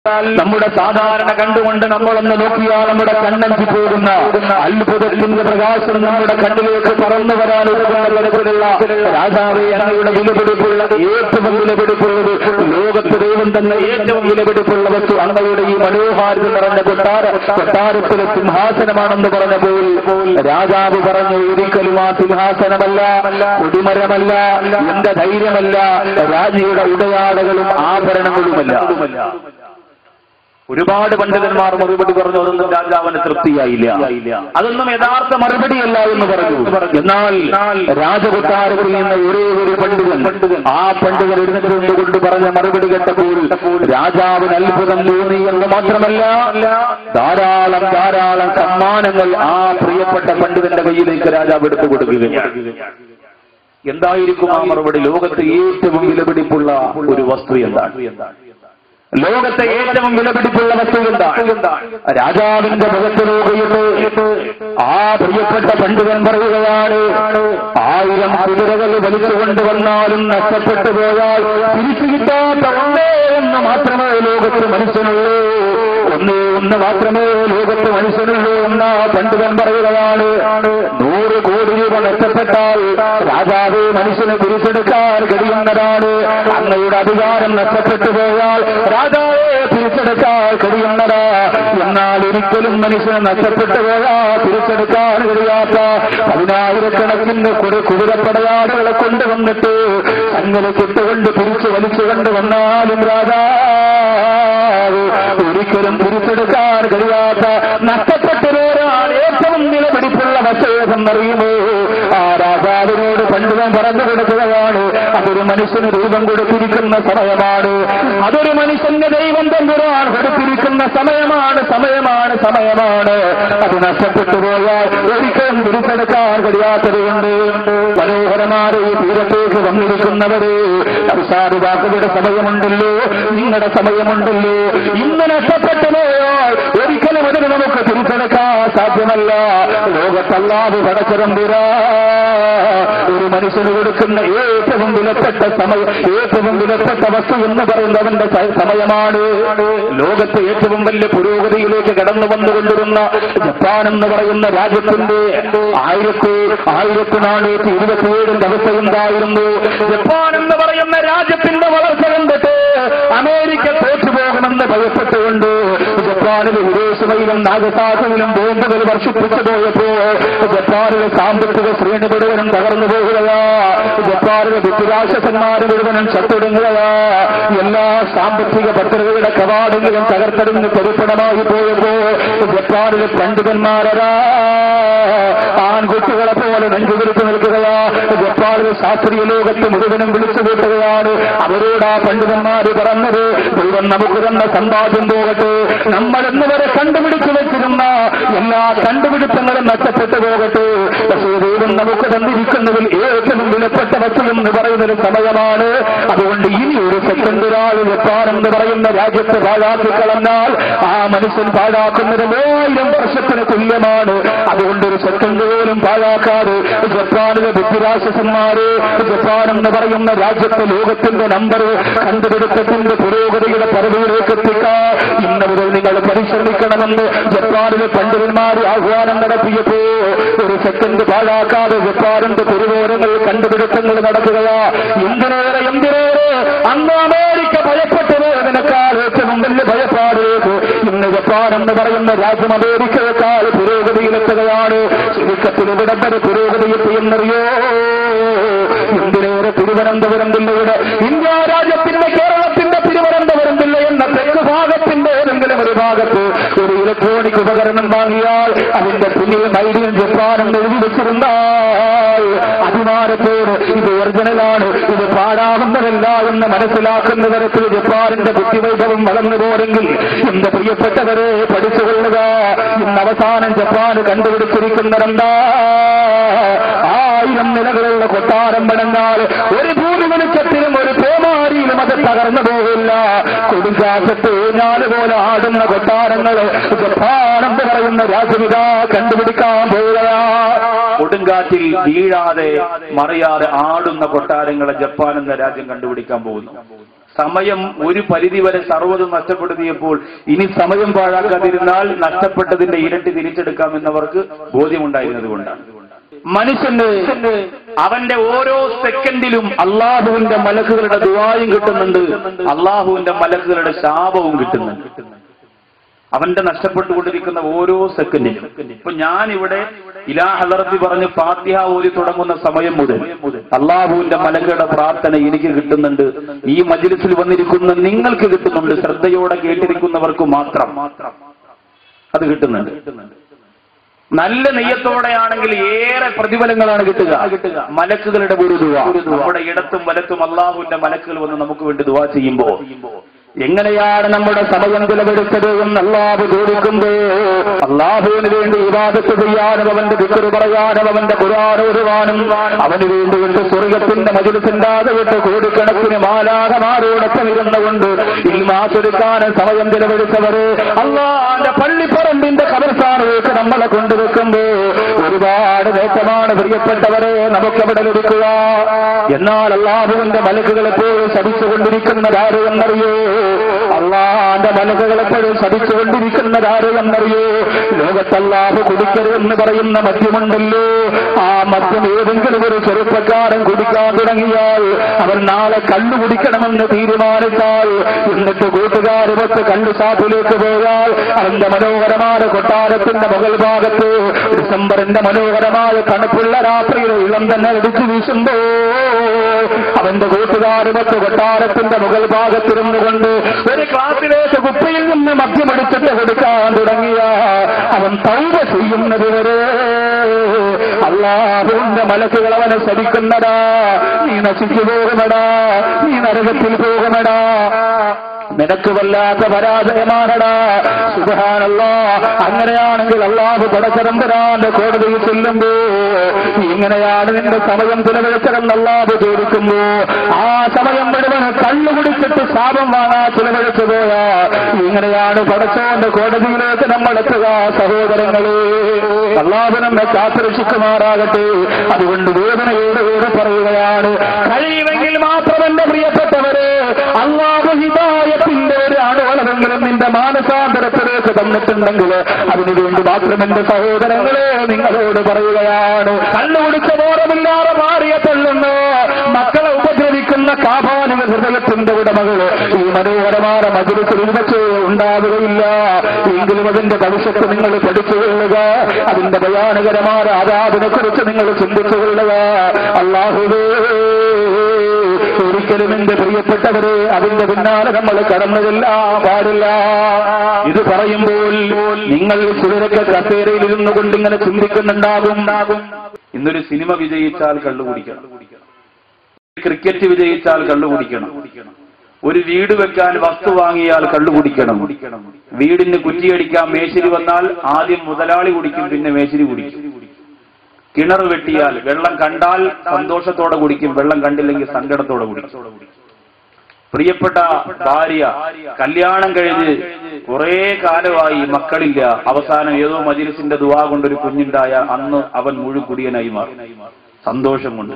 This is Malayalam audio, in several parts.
നമ്മുടെ സാധാരണ കണ്ടുകൊണ്ട് നമ്മളൊന്ന് നോക്കിയാൽ നമ്മുടെ കണ്ണഞ്ചി പോകുന്ന അത്ഭുതത്തിന്റെ പ്രകാശം നമ്മുടെ കണ്ണിലേക്ക് പറന്നു വരാൻ തരത്തിലുള്ള രാജാവേ, അങ്ങയുടെ വിലപിടിപ്പുള്ള ഏറ്റവും വിലപിടിപ്പുള്ളത്, ലോകത്ത് ദൈവം തന്നെ ഏറ്റവും വിലപിടിപ്പുള്ള വസ്തു അങ്ങയുടെ ഈ മനോഹാരിത നിറഞ്ഞ കൊട്ടാരത്തിലെ സിംഹാസനമാണെന്ന് പറഞ്ഞപ്പോൾ രാജാവ് പറഞ്ഞു, ഒരിക്കലും ആ സിംഹാസനമല്ല, കൊടിമരമല്ല, എന്റെ ധൈര്യമല്ല, രാജ്ഞിയുടെ ഉടയാടകളും ആഭരണങ്ങളുമല്ല. ഒരുപാട് പണ്ഡിതന്മാർ മറുപടി പറഞ്ഞു, അതൊന്നും രാജാവിന് തൃപ്തിയായില്ല, അതൊന്നും യഥാർത്ഥ മറുപടിയല്ല എന്ന് പറഞ്ഞു. എന്നാൽ രാജകൊട്ടാരത്തിൽ നിന്ന് ഒരേ ഒരു പണ്ഡിതൻ, ആ പണ്ഡിതൻ എഴുന്നേറ്റുകൊണ്ട് പറഞ്ഞ മറുപടി കേട്ടപ്പോൾ രാജാവിന് അത്ഭുതം തോന്നി എന്ന് മാത്രമല്ല, ധാരാളം സമ്മാനങ്ങൾ ആ പ്രിയപ്പെട്ട പണ്ഡിതന്റെ കയ്യിലേക്ക് രാജാവ് എടുത്തു കൊടുക്കുകയാണ്. എന്തായിരിക്കും ആ മറുപടി? ലോകത്തെ ഏറ്റവും വിലപിടിപ്പുള്ള ഒരു വസ്തു എന്താണ്? ലോകത്തെ ഏറ്റവും വിലപിടിപ്പുള്ള വസ്തു എന്താണ്? രാജാവിന്റെ മുഖത്ത് നോക്കിയിട്ട് ആ പ്രിയപ്പെട്ട പണ്ഡിതൻ പറയുകയാണ്, 1000 കുതിരകൾ വലിച്ചുകൊണ്ട് വന്നാലും നഷ്ടപ്പെട്ടു പോയാൽ തിരിച്ചു കിട്ടാത്ത ഒന്നേ ഒന്ന് മാത്രമേ ലോകത്ത് മനുഷ്യനുള്ളൂ, ഒന്ന് മാത്രമേ ലോകത്ത് മനുഷ്യനുള്ളൂ എന്ന പണ്ഡിതൻ പറയുകയാണ്. 100 കോടി രൂപ നഷ്ടപ്പെട്ടാൽ രാജാവ് മനുഷ്യനെ തിരിച്ചെടുക്കാൻ കഴിയുന്നതാണ്. അങ്ങയുടെ അധികാരം നഷ്ടപ്പെട്ടു പോയാൽ രാജാവെ തിരിച്ചെടുക്കാൻ കഴിയുന്നതാ. എന്നാൽ ഒരിക്കലും മനുഷ്യനെ നഷ്ടപ്പെട്ടു പോയാൽ തിരിച്ചെടുക്കാൻ കഴിയാത്ത 10,000-കണക്കിന് കുതിരപ്പടയാടുകളെ കൊണ്ടുവന്നിട്ട് അങ്ങനെ കിട്ടുകൊണ്ട് തിരിച്ചു വലിച്ചു കൊണ്ടുവന്നാലും രാജാവ് ഒരിക്കലും തിരിച്ചെടുക്കാൻ കഴിയാത്ത നഷ്ടപ്പെട്ടു പോരാൻ ഏറ്റവും വിലപിടിപ്പുള്ള വശേതെന്നറിയുമോ? ആ രാജാവിനോട് പണ്ഡിതൻ പറഞ്ഞു കൊടുക്കുകയാണ്, അതൊരു മനുഷ്യന് രൂപം കൊടുത്തിരിക്കുന്ന സമയമാണ്, അതൊരു മനുഷ്യന്റെ ദൈവം തമ്പുരാൻ കൊടുത്തിരിക്കുന്ന സമയമാണ്. അത് നഷ്ടപ്പെട്ടു പോയാൽ ഒരിക്കലും തിരിച്ചെടുക്കാൻ കഴിയാത്തതുകൊണ്ട് മനോഹരമായ ഈ തീരത്തേക്ക് വന്നിരിക്കുന്നവരെ, അഭിഷാദിവാക്കുകളുടെ സമയമുണ്ടല്ലോ, നിങ്ങളുടെ സമയമുണ്ടല്ലോ. ഇന്ന് നഷ്ടപ്പെട്ടു പോയാൽ ഒരിക്കലും അതിന് നമുക്ക് തിരിച്ചെടുക്കാൻ സാധ്യമല്ല. ലോകത്തല്ലാതെ പടച്ചതമ്പുരാ ഒരു മനുഷ്യന് കൊടുക്കുന്ന ഏറ്റവും വിലപ്പെട്ട സമയം, ഏറ്റവും വിലപ്പെട്ട വസ്തു എന്ന് പറയുന്നവന്റെ സമയമാണ്. ലോകത്തെ ഏറ്റവും വലിയ പുരോഗതിയിലേക്ക് കടന്നു വന്നുകൊണ്ടിരുന്ന ജപ്പാൻ എന്ന് പറയുന്ന രാജ്യത്തിന്റെ 1427 അവസ്ഥ എന്തായിരുന്നു? ജപ്പാൻ എന്ന് പറയുന്ന രാജ്യത്തിന്റെ വളർച്ച കണ്ടിട്ട് അമേരിക്ക തോറ്റുപോകണമെന്ന് ഭയപ്പെട്ടുകൊണ്ട് ജപ്പാനിലെ ഹിരോഷിമയിലും നാഗസാക്കിയിലും ബോംബുകൾ വർഷിപ്പിച്ചു പോയപ്പോ ജപ്പാനിലെ സാമ്പത്തിക ശ്രേണി മുഴുവനും തകർന്നു പോകുകയാ. ജപ്പാനിലെ വിദ്യാരാക്ഷസന്മാർ മുഴുവനും ചത്തൊടുങ്ങുകയാ. എല്ലാ സാമ്പത്തിക പദ്ധതികളുടെ കവാടങ്ങളും തകർത്തെറിഞ്ഞ് പരിപ്പണമായി പോയപ്പോ ജപ്പാനിലെ പണ്ഡിതന്മാരാ ആൺകുട്ടികളെ പോലെ നെഞ്ചുതിരിച്ചു നിൽക്കുകയാ. ജപ്പാനിലെ ശാസ്ത്രീയ ലോകത്ത് മുഴുവനും വിളിച്ചു കൂട്ടുകയാണ്. അവരോട് ആ പണ്ഡിതന്മാര് പറഞ്ഞത്, ദൈവം നമുക്ക് തന്ന സമ്പാദ്യം പോകട്ടെ, നമ്മൾ ഇന്നുവരെ കണ്ടുപിടിച്ചു വെച്ചിരുന്ന എല്ലാ കണ്ടുപിടുത്തങ്ങളും നഷ്ടപ്പെട്ടു പോകട്ടെ, പക്ഷേ ദൈവം നമുക്ക് തന്നിരിക്കുന്നതിൽ ഏറ്റവും വിലപ്പെട്ട വസ്തു എന്ന് പറയുന്നൊരു സമയമാണ്. അതുകൊണ്ട് ഇനി ഒരു സെക്കൻഡ് ഒരാൾ ജപ്പാൻ എന്ന് പറയുന്ന രാജ്യത്ത് പാഴാക്കി കളഞ്ഞാൽ ആ മനുഷ്യൻ പാഴാക്കുന്നത് 1000 വർഷത്തിന് തുല്യമാണ്. അതുകൊണ്ട് ഒരു സെക്കൻഡ് പോലും പാഴാക്കാതെ ജപ്പാനിലെ ബുദ്ധിരാക്ഷസന്മാര് ജപ്പാൻ എന്ന് പറയുന്ന രാജ്യത്തെ ലോകത്തിന്റെ നമ്പർ കണ്ടുപിടുത്തത്തിന്റെ പുരോഗതിയുടെ പദവിയിലേക്ക് എത്തിക്കാൻ ഇന്ന് മുതൽ നിങ്ങൾ പരിശ്രമിക്കണമെന്ന് ജപ്പാനിലെ പണ്ഡിതന്മാർ ആഹ്വാനം നടത്തിയപ്പോ ഒരു സെക്കൻഡ് പാഴാക്കാതെ ജപ്പാനിന്റെ തെരുവോരങ്ങൾ കണ്ടുപിടുത്തങ്ങൾ നടക്കുകയാ. എന്തിനേറെ അന്ന് അമേരിക്ക ഭയപ്പെട്ടു പോയതിനേക്കാൾ ഏറ്റവും വലിയ ഭയപ്പാടിലേക്ക് ഇന്ന് ജപ്പാൻ എന്ന് പറയുന്ന രാജ്യം അമേരിക്കയേക്കാൾ പുരോഗതിയിലെത്തുകയാണ്. ചുരുക്കത്തിൽ ഇവിടെ വരെ പുരോഗതിയെത്തി എന്നറിയോ? എന്തിനേറെ തിരുവനന്തപുരം ജില്ലയുടെ, ഇന്ത്യ രാജ്യത്തിന്റെ കേരളത്തിന്റെ തിരുവനന്തപുരം ജില്ല എന്ന തെക്ക് ഭാഗത്തിന്റെ ഏതെങ്കിലും ഒരു ഭാഗത്ത് ഒരു ഇലക്ട്രോണിക് ഉപകരണം വാങ്ങിയാൽ അതിന്റെ പിന്നിൽ മൈഡിയൻ ജപ്പാൻ എന്ന് എഴുതി വെച്ചിരുന്നാൽ അഭിമാനത്തോട് ഇത് ഒറിജിനലാണ്, ഇത് പാടാവുന്നതല്ല എന്ന് മനസ്സിലാക്കുന്ന തരത്തിൽ ജപ്പാനിന്റെ ബുദ്ധിവൈഭവം വളർന്നു പോരെങ്കിൽ എന്റെ പ്രിയപ്പെട്ടവരെ പഠിച്ചുകൊള്ളുക. ഇന്ന് അവസാനം ജപ്പാൻ കണ്ടുപിടിച്ചിരിക്കുന്നതെന്താ? 1000 നിലകളുള്ള കൊട്ടാരം പണിഞ്ഞാൽ ഒരു ഭൂമി വെളിച്ചത്തിലും ഒരു പേമാരിയിലും അത് തകർന്നു പോകില്ല. കൊടുങ്കാശത്ത് ഊഞ്ഞാല് പോലെ ആടുന്ന കൊട്ടാരങ്ങൾ ജപ്പാൻ എന്ന് പറയുന്ന രാജ്യമിതാ കണ്ടുപിടിക്കാൻ പോവുകയാ. കൊടുങ്കാറ്റിൽ വീഴാതെ മറിയാതെ ആടുന്ന കൊട്ടാരങ്ങളെ ജപ്പാൻ എന്ന രാജ്യം കണ്ടുപിടിക്കാൻ പോകുന്നു. സമയം ഒരു പരിധിവരെ സർവ്വതും നഷ്ടപ്പെടുത്തിയപ്പോൾ ഇനി സമയം പാഴാക്കാതിരുന്നാൽ നഷ്ടപ്പെട്ടതിന്റെ ഇരട്ടി തിരിച്ചെടുക്കാമെന്നവർക്ക് ബോധ്യമുണ്ടായിരുന്നത് കൊണ്ടാണ്. മനുഷ്യന് അവന്റെ ഓരോ സെക്കൻഡിലും അള്ളാഹുവിന്റെ മലക്കുകളുടെ ദുആയും കിട്ടുന്നുണ്ട്, അള്ളാഹുവിന്റെ മലക്കുകളുടെ ശാപവും കിട്ടുന്നുണ്ട്. അവന്റെ നഷ്ടപ്പെട്ടുകൊണ്ടിരിക്കുന്ന ഓരോ സെക്കൻഡിലും. ഇപ്പൊ ഞാനിവിടെ ഇലാ ഹളറത്തി പറഞ്ഞ് ഫാത്തിഹ ഓതി തുടങ്ങുന്ന സമയം മുതൽ അള്ളാഹുവിന്റെ മലക്കുകളുടെ പ്രാർത്ഥന എനിക്ക് കിട്ടുന്നുണ്ട്, ഈ മജ്ലിസിൽ വന്നിരിക്കുന്ന നിങ്ങൾക്ക് കിട്ടുന്നുണ്ട്, ശ്രദ്ധയോടെ കേട്ടിരിക്കുന്നവർക്ക് മാത്രം അത് കിട്ടുന്നുണ്ട്. നല്ല നെയ്യത്തോടെയാണെങ്കിൽ ഏറെ പ്രതിഫലങ്ങളാണ് കിട്ടുക. മലക്കുകളുടെ ഒരു ദുആ, നമ്മുടെ ഇടത്തും വലത്തും അള്ളാഹുവിന്റെ മലക്കുകൾ വന്ന് നമുക്ക് വേണ്ടി ദുആ ചെയ്യുമ്പോ എങ്ങനെയാണ് നമ്മുടെ സമയം ചിലവെടുത്തത് എന്ന് അല്ലാഹു ചോദിക്കുമ്പോ അല്ലാഹുവിന് വേണ്ടി ഇബാദത്ത് ചെയ്യാനും അവന്റെ ദിക്ർ പറയാനും അവന്റെ ഖുർആൻ ഓതുവാനും അവന് വേണ്ടി കൊണ്ട് സ്വർഗ്ഗത്തിന്റെ മജ്ലിസിന്റെ വിട്ട് കോടിക്കണക്കിന് മാലാഖമാരോടൊപ്പം ഇരുന്നുകൊണ്ട് ഇൽമാചൊരുക്കാനും സമയം ചിലവെടുത്തവര് അല്ലാഹുവിന്റെ പള്ളിപ്പറമ്പിന്റെ ഖബർസ്ഥാനിലേക്ക് നമ്മളെ കൊണ്ടുവെക്കുമ്പോ ഒരുപാട് നേട്ടമാണ് പ്രിയപ്പെട്ടവരെ നമുക്കവിടെ ലഭിക്കുക. എന്നാൽ അല്ലാഹുവിന്റെ മലക്കുകൾ എപ്പോഴും ശപിച്ചുകൊണ്ടിരിക്കുന്നതാര് എന്നറിയോ? അള്ളാന്റെ മലക്കുകൾ എപ്പോഴും ശപിച്ചുകൊണ്ടിരിക്കുന്നതാര് എന്നറിയോ? ലോകത്തല്ലാഹു കുടിക്കരുതെന്ന് പറയുന്ന മദ്യമുണ്ടല്ലോ, ആ മദ്യം ഏതെങ്കിലും ഒരു ചെറുപ്പക്കാരൻ കുടിക്കാൻ തുടങ്ങിയാൽ അവൻ നാളെ കള്ളു കുടിക്കണമെന്ന് തീരുമാനിച്ചാൽ എന്നിട്ട് കൂട്ടുകാരുമൊത്ത് കള്ളു ഷാപ്പിലേക്ക് പോയാൽ അവന്റെ മനോഹരമായ കൊട്ടാരത്തിന്റെ മുകൾ ഭാഗത്ത് ഡിസംബറിന്റെ മനോഹരമായ തണുപ്പുള്ള രാത്രിയിൽ ഇളം തന്നെ അടിച്ചു വീശുമ്പോ അവന്റെ കൂട്ടുകാരുമൊത്ത് കൊട്ടാരത്തിന്റെ മുകൾ ഭാഗത്തിരുന്നു കൊണ്ട് ഒരു ക്ലാസ്സിലേക്ക് കുപ്പയിൽ നിന്ന് മദ്യമെടുത്തിട്ട് കൊടുക്കാൻ തുടങ്ങിയ അവൻ തൗബ ചെയ്യുന്നത് വരെ അല്ലാഹുവിന്റെ മലക്കുകൾ അവനെ ശപിക്കുന്നടാ, നീ നശിച്ചു പോകുമടാ, നീ നരകത്തിൽ പോകുമടാ, നിനക്ക് വല്ലാത്ത പരാജയമാണടാ. സുബ്ഹാനല്ലാഹ്. അങ്ങനെയാണെങ്കിൽ അല്ലാഹു പടച്ചതമ്പുരാന്റെ കോടതിയിൽ ചെല്ലുമ്പോ ഇങ്ങനെയാണ് നിന്റെ സമയം ചിലവഴിച്ചതെന്ന് അല്ലാഹു ചോദിക്കുമ്പോ ആ സമയം മുഴുവൻ കള്ളു കുടിച്ചിട്ട് ശാപം വാങ്ങാ ചിലവഴിച്ചു പോയാ ഇങ്ങനെയാണ് പടച്ചവന്റെ കോടതിയിലേക്ക് നമ്മൾ എത്തുക. സഹോദരങ്ങളെ, അല്ലാഹു നമ്മെ കാത്തുരക്ഷിക്കുമാറാകട്ടെ. അതുകൊണ്ട് വേദനയോട് പറയുകയാണ്, കഴിയുമെങ്കിൽ മാത്രം എന്റെ പ്രിയപ്പെട്ടവരെ അല്ലാഹു ഹിദായത്തിന്റെ ഒരു അണുവളവെങ്കിലും നിന്റെ മാനസാന്തരത്തിലേക്ക് തന്നിട്ടുണ്ടെങ്കിൽ അതിനുവേണ്ടി മാത്രം എന്റെ സഹോദരങ്ങളെ നിങ്ങളോട് പറയുകയാണ്. കണ്ണുപിടിച്ച ബോധമില്ലാതെ മാറിയ തള്ളുന്നു മക്കളെ ഉപദ്രവിക്കുന്ന കാപാലിക ഹൃദയത്തിന്റെ ഉടമകള് ഈ മനോഹരമായ മജ്‌ലിസിൽ വെച്ച് ഉണ്ടാവുകയില്ല. എങ്കിലും അതിന്റെ ഭവിഷ്യത്ത് നിങ്ങൾ പഠിച്ചുകൊള്ളുക, അതിന്റെ ഭയാനകരമായ ആദാബിനെ കുറിച്ച് നിങ്ങൾ ചിന്തിച്ചുകൊള്ളുക. അല്ലാഹുവേ, ഒരിക്കലും എന്റെ പ്രിയപ്പെട്ടവരെ അതിന്റെ പിന്നാലെ നമ്മൾ കടന്നതെല്ലാം പാടില്ല. ഇത് പറയുമ്പോൾ നിങ്ങൾ ചിലരൊക്കെ കസേരയിൽ ഇരുന്നു കൊണ്ട് ഇങ്ങനെ ചിന്തിക്കുന്നുണ്ടാകും, ഇന്നൊരു സിനിമ വിജയിച്ചാൽ കള്ളുകുടിക്കണം, ക്രിക്കറ്റ് വിജയിച്ചാൽ കള്ളുകുടിക്കണം, ഒരു വീട് വെക്കാൻ വസ്തു വാങ്ങിയാൽ കള്ളുകുടിക്കണം, വീടിന് കുറ്റിയടിക്കാൻ മേശിരി വന്നാൽ ആദ്യം മുതലാളി കുടിക്കും, പിന്നെ മേശിരി കുടിക്കും, കിണർ വെട്ടിയാൽ വെള്ളം കണ്ടാൽ സന്തോഷത്തോടെ കുടിക്കും, വെള്ളം കണ്ടില്ലെങ്കിൽ സങ്കടത്തോടെ കുടിക്കും. പ്രിയപ്പെട്ട ഭാര്യ കല്യാണം കഴിഞ്ഞ് കുറെ കാലമായി മക്കളില്ല, അവസാനം ഏതോ മജ്‌ലിസിന്റെ ദുആ കൊണ്ടൊരു കുഞ്ഞുണ്ടായ അന്ന് അവൻ മുഴുകുടിയനായി മാറി സന്തോഷം കൊണ്ട്.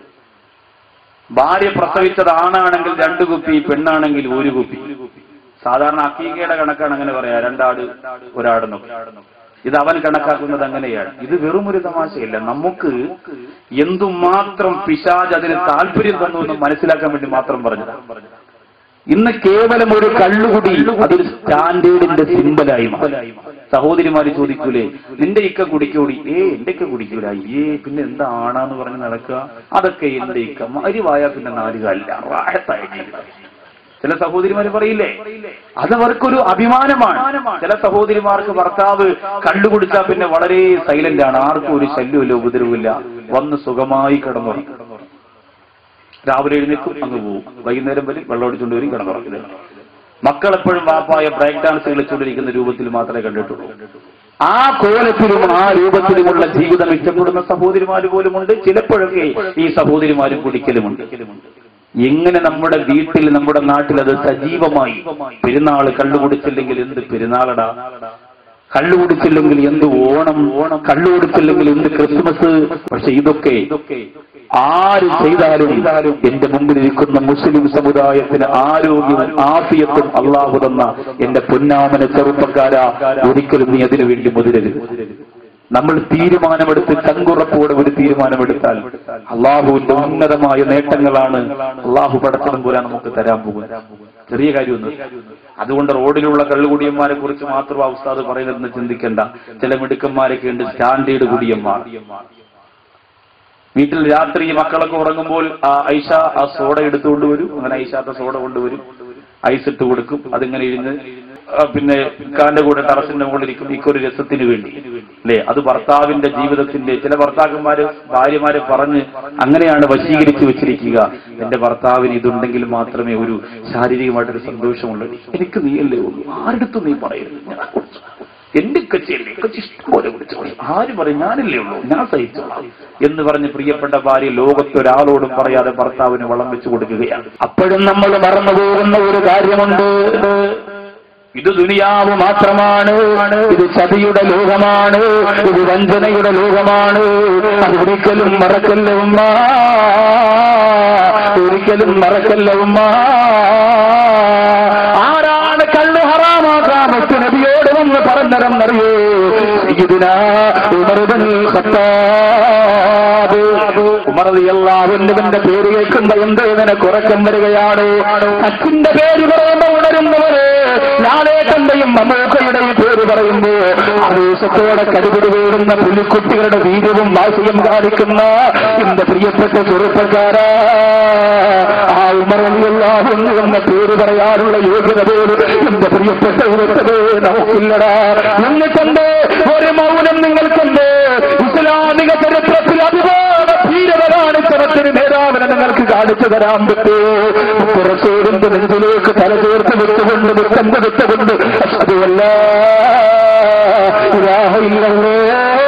ഭാര്യ പ്രസവിച്ചത് ആണാണെങ്കിൽ 2 കുപ്പി, പെണ്ണാണെങ്കിൽ 1 കുപ്പി. സാധാരണ അക്കീകയുടെ കണക്കാണ് അങ്ങനെ പറയാ, 2 ആട് 1 ആടെന്നൊക്കെ. ഇത് അവൻ കണക്കാക്കുന്നത് അങ്ങനെയാണ്. ഇത് വെറുമൊരു തമാശയല്ല, നമുക്ക് എന്തുമാത്രം പിശാച് അതിന് താല്പര്യം തന്നു എന്ന് മനസ്സിലാക്കാൻ വേണ്ടി മാത്രം പറഞ്ഞതാണ്. ഇന്ന് കേവലം ഒരു കള്ളുകുടി അതൊരു സ്റ്റാൻഡേർഡിന്റെ സിമ്പലായി മാറി. സഹോദരിമാര് ചോദിക്കൂലേ, നിന്റെ ഇക്ക കുടിക്കൂടി? എന്റെ ഇക്ക കുടിക്കൂല. പിന്നെ എന്താ ആണാന്ന് പറഞ്ഞ് നടക്കുക? അതൊക്കെ എന്റെ ഇക്ക മരിവായ പിന്നെ 4 കാലില്ല, റാഹത്തായ ജീവിതം. ചില സഹോദരിമാര് പറയില്ലേ, അതവർക്കൊരു അഭിമാനമാണ്. ചില സഹോദരിമാർക്ക് ഭർത്താവ് കള്ളുകുടിച്ചാൽ പിന്നെ വളരെ സൈലന്റ് ആണ്, ആർക്കും ഒരു ശല്യമില്ല, ഉപദ്രവമില്ല, വന്ന് സുഖമായി കിടന്നുറങ്ങും. രാവിലെ എഴുന്നേക്കും, അങ്ങ് പോവും, വൈകുന്നേരം വരെ വെള്ളം അടിച്ചുകൊണ്ട് വരും, കിടന്നുറങ്ങുന്നത്. മക്കളെപ്പോഴും വാപ്പായ ബ്രേക്ക് ഡാൻസ് കളിച്ചുകൊണ്ടിരിക്കുന്ന രൂപത്തിൽ മാത്രമേ കണ്ടിട്ടുള്ളൂ. ആ കോലത്തിലും ആ രൂപത്തിലുമുള്ള ജീവിതം ഇഷ്ടപ്പെടുന്ന സഹോദരിമാര് പോലുമുണ്ട്. ചിലപ്പോഴൊക്കെ ഈ സഹോദരിമാരും കുടിക്കലുമുണ്ട്. എങ്ങനെ നമ്മുടെ വീട്ടിൽ നമ്മുടെ നാട്ടിൽ അത് സജീവമായി പെരുന്നാൾ കള്ളുകുടിച്ചില്ലെങ്കിൽ എന്ത് പെരുന്നാളടാ, കള്ളുകുടിച്ചില്ലെങ്കിൽ എന്ത് ഓണം, കള്ളുകുടിച്ചില്ലെങ്കിൽ എന്ത് ക്രിസ്മസ്. പക്ഷെ ഇതൊക്കെ ആര് ചെയ്താലും എന്റെ മുമ്പിലിരിക്കുന്ന മുസ്ലിം സമുദായത്തിന് ആരോഗ്യവും ആഫിയത്തും അള്ളാഹു തന്ന എന്റെ പൊന്നാമന ചെറുപ്പക്കാരാ, ഒരിക്കലും നീ അതിനു വേണ്ടി മുതിരരുത്. നമ്മൾ തീരുമാനമെടുത്ത് ചങ്കുറപ്പോടെ ഒരു തീരുമാനമെടുത്താൽ അള്ളാഹുവിന്റെ ഉന്നതമായ നേട്ടങ്ങളാണ് അള്ളാഹു പടച്ചതും പോലെ നമുക്ക് തരാൻ പോകുന്നത്. ചെറിയ കാര്യമൊന്നും. അതുകൊണ്ട് റോഡിലുള്ള കള്ളുകുടിയന്മാരെ കുറിച്ച് മാത്രം ഉസ്താദ് പറയുന്നതെന്ന് ചിന്തിക്കേണ്ട. ചില മിടുക്കന്മാരൊക്കെ ഉണ്ട്, സ്റ്റാൻഡേർഡ് കുടിയന്മാർ. വീട്ടിൽ രാത്രി മക്കളൊക്കെ ഉറങ്ങുമ്പോൾ ഐഷ ആ സോഡ എടുത്തുകൊണ്ട് വരും. അങ്ങനെ ഐഷാത്ത സോഡ കൊണ്ടുവരും, ഐസ് ഇട്ട് കൊടുക്കും. അതിങ്ങനെ ഇരുന്ന് പിന്നെ കാന്റെ കൂടെ ടെറസിന്റെ മുകളിലിരിക്കും, ഇക്കൊരു രസത്തിന് വേണ്ടി അല്ലേ. അത് ഭർത്താവിന്റെ ജീവിതത്തിന്റെ ചില ഭർത്താക്കന്മാര് ഭാര്യമാരെ പറഞ്ഞ് അങ്ങനെയാണ് വശീകരിച്ചു വെച്ചിരിക്കുക. എന്റെ ഭർത്താവിന് ഇതുണ്ടെങ്കിൽ മാത്രമേ ഒരു ശാരീരികമായിട്ടൊരു സന്തോഷമുള്ളൂ. എനിക്ക് നീയല്ലേ ഉള്ളൂ, ആരെടുത്തും നീ പറയരുത്, എന്റെ കച്ചയല്ലേ, കച്ചി ഇഷ്ടം പോലെ കുടിച്ചോളൂ, ആര് പറയും, ഞാനല്ലേ ഉള്ളൂ, ഞാൻ സഹിച്ചോളാം എന്ന് പറഞ്ഞ് പ്രിയപ്പെട്ട ഭാര്യ ലോകത്തൊരാളോടും പറയാതെ ഭർത്താവിന് വളം വെച്ചു കൊടുക്കുകയാണ്. അപ്പോഴും നമ്മൾ മറന്നു പോകുന്ന ഒരു കാര്യമുണ്ട്. ഇത് ദുനിയാവ് മാത്രമാണ്, ഇത് ചതിയുടെ ലോകമാണ്, ഇത് വഞ്ചനയുടെ ലോകമാണ്. അത് ഒരിക്കലും മറക്കല്ല ഉമ്മ, ഒരിക്കലും മറക്കല്ല ഉമ്മ. ആരാണ് കള്ളു ഹറാമാക്കാൻ നബിയോട് വന്ന് പറഞ്ഞതെന്നറിയോ? സയ്യിദുനാ ഉമർ ഇബ്നുൽ ഖത്താബ്. ഉമർ റളിയല്ലാഹു അൻഹുവിന്റെ പേര് കേൾക്കുമ്പോ എന്തോ നിനക്ക് ഉറക്കം വരികയാണ്. അച്ഛന്റെ പേര് പറയുമ്പോ ഉണരുന്നവര്, ലാലേട്ടന്റെയും മമ്മൂക്കയുടെയും പേര് പറയുമ്പോ ആവേശത്തോടെ കടിപിടി വീടുന്ന പുലിക്കുട്ടികളുടെ വീര്യവും വാശിയും കാണിക്കുന്ന എന്റെ പ്രിയപ്പെട്ട ചെറുപ്പക്കാരാ, ആ ഉമർ റളിയല്ലാഹു അൻഹു എന്ന പേര് പറയാനുള്ള യോഗ്യത പോലും എന്റെ പ്രിയപ്പെട്ട നമുക്കില്ലടാ. എന്നിട്ടെന്തേ ഒരു മൗനം നിങ്ങൾക്കെന്തേ? ഇസ്ലാമിക ചരിത്രത്തിൽ അതുപോലെ ധീരത കാണിച്ചവത്തിന് നേതാവിനെ നിങ്ങൾക്ക് കാണിച്ചു തരാൻ പറ്റുമോ? പുറച്ചോടിന്റെ നെഞ്ചിലേക്ക് തല ചേർത്ത് വെച്ചുകൊണ്ട് മുത്തം കൊടുത്തുകൊണ്ട് അതുമല്ല ഇല്ലാഹയില്ലല്ലോ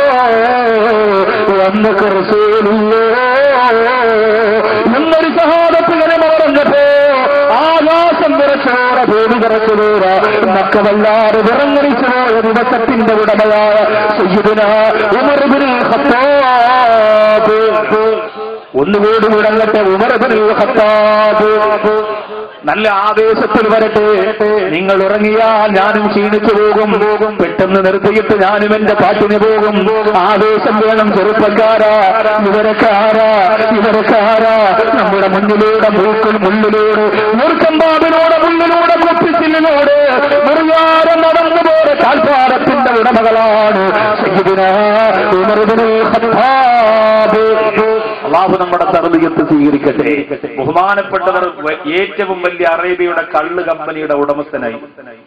അന്നൊക്കെ റസൂലുള്ളോ എന്നൊരു സഹാബത്ത് ഇങ്ങനെ പറഞ്ഞപ്പോ ആകാശം വിറച്ചോറ ഭൂമി വിറച്ചുപോറ മക്കവല്ലാതെ വിറങ്ങരിച്ചു പോയ ദിവസത്തിന്റെ ഉടമയായ സയ്യിദുനാ ഉമർ ഇബ്നുൽ ഖത്താബ്. ഒന്നുകൂടി വിടങ്ങട്ടെ, ഉമർ ഇബ്നുൽ ഖത്താബ്. നല്ല ആവേശത്തിൽ വരട്ടെ. നിങ്ങൾ ഉറങ്ങിയാൽ ഞാനും ക്ഷീണിച്ചു പോകും, പെട്ടെന്ന് നിർത്തിയിട്ട് ഞാനും എന്റെ പാട്ടിന് പോകും. ആവേശം വേണം ചെറുപ്പക്കാരാ, ഇവരക്കാരാ നമ്മുടെ മുന്നിലൂടെ മുള്ളിലൂടെ മൂർക്കമ്പാവിലൂടെ മുള്ളിലൂടെ കുപ്പിച്ചില്ലിലൂടെ മുറിയാതെ നടന്നു പോയ കാൽപ്പാടത്തിന്റെ ഉടമകളാണ് സയ്യിദുനാ ഉമർ ഇബ്നുൽ ഖത്താബ്. അല്ലാഹു നമ്മുടെ തർബിയത്ത് സ്വീകരിക്കട്ടെ. ബഹുമാനപ്പെട്ടവർ ഏറ്റവും വലിയ അറേബ്യയുടെ കള്ള് കമ്പനിയുടെ ഉടമസ്ഥനായി,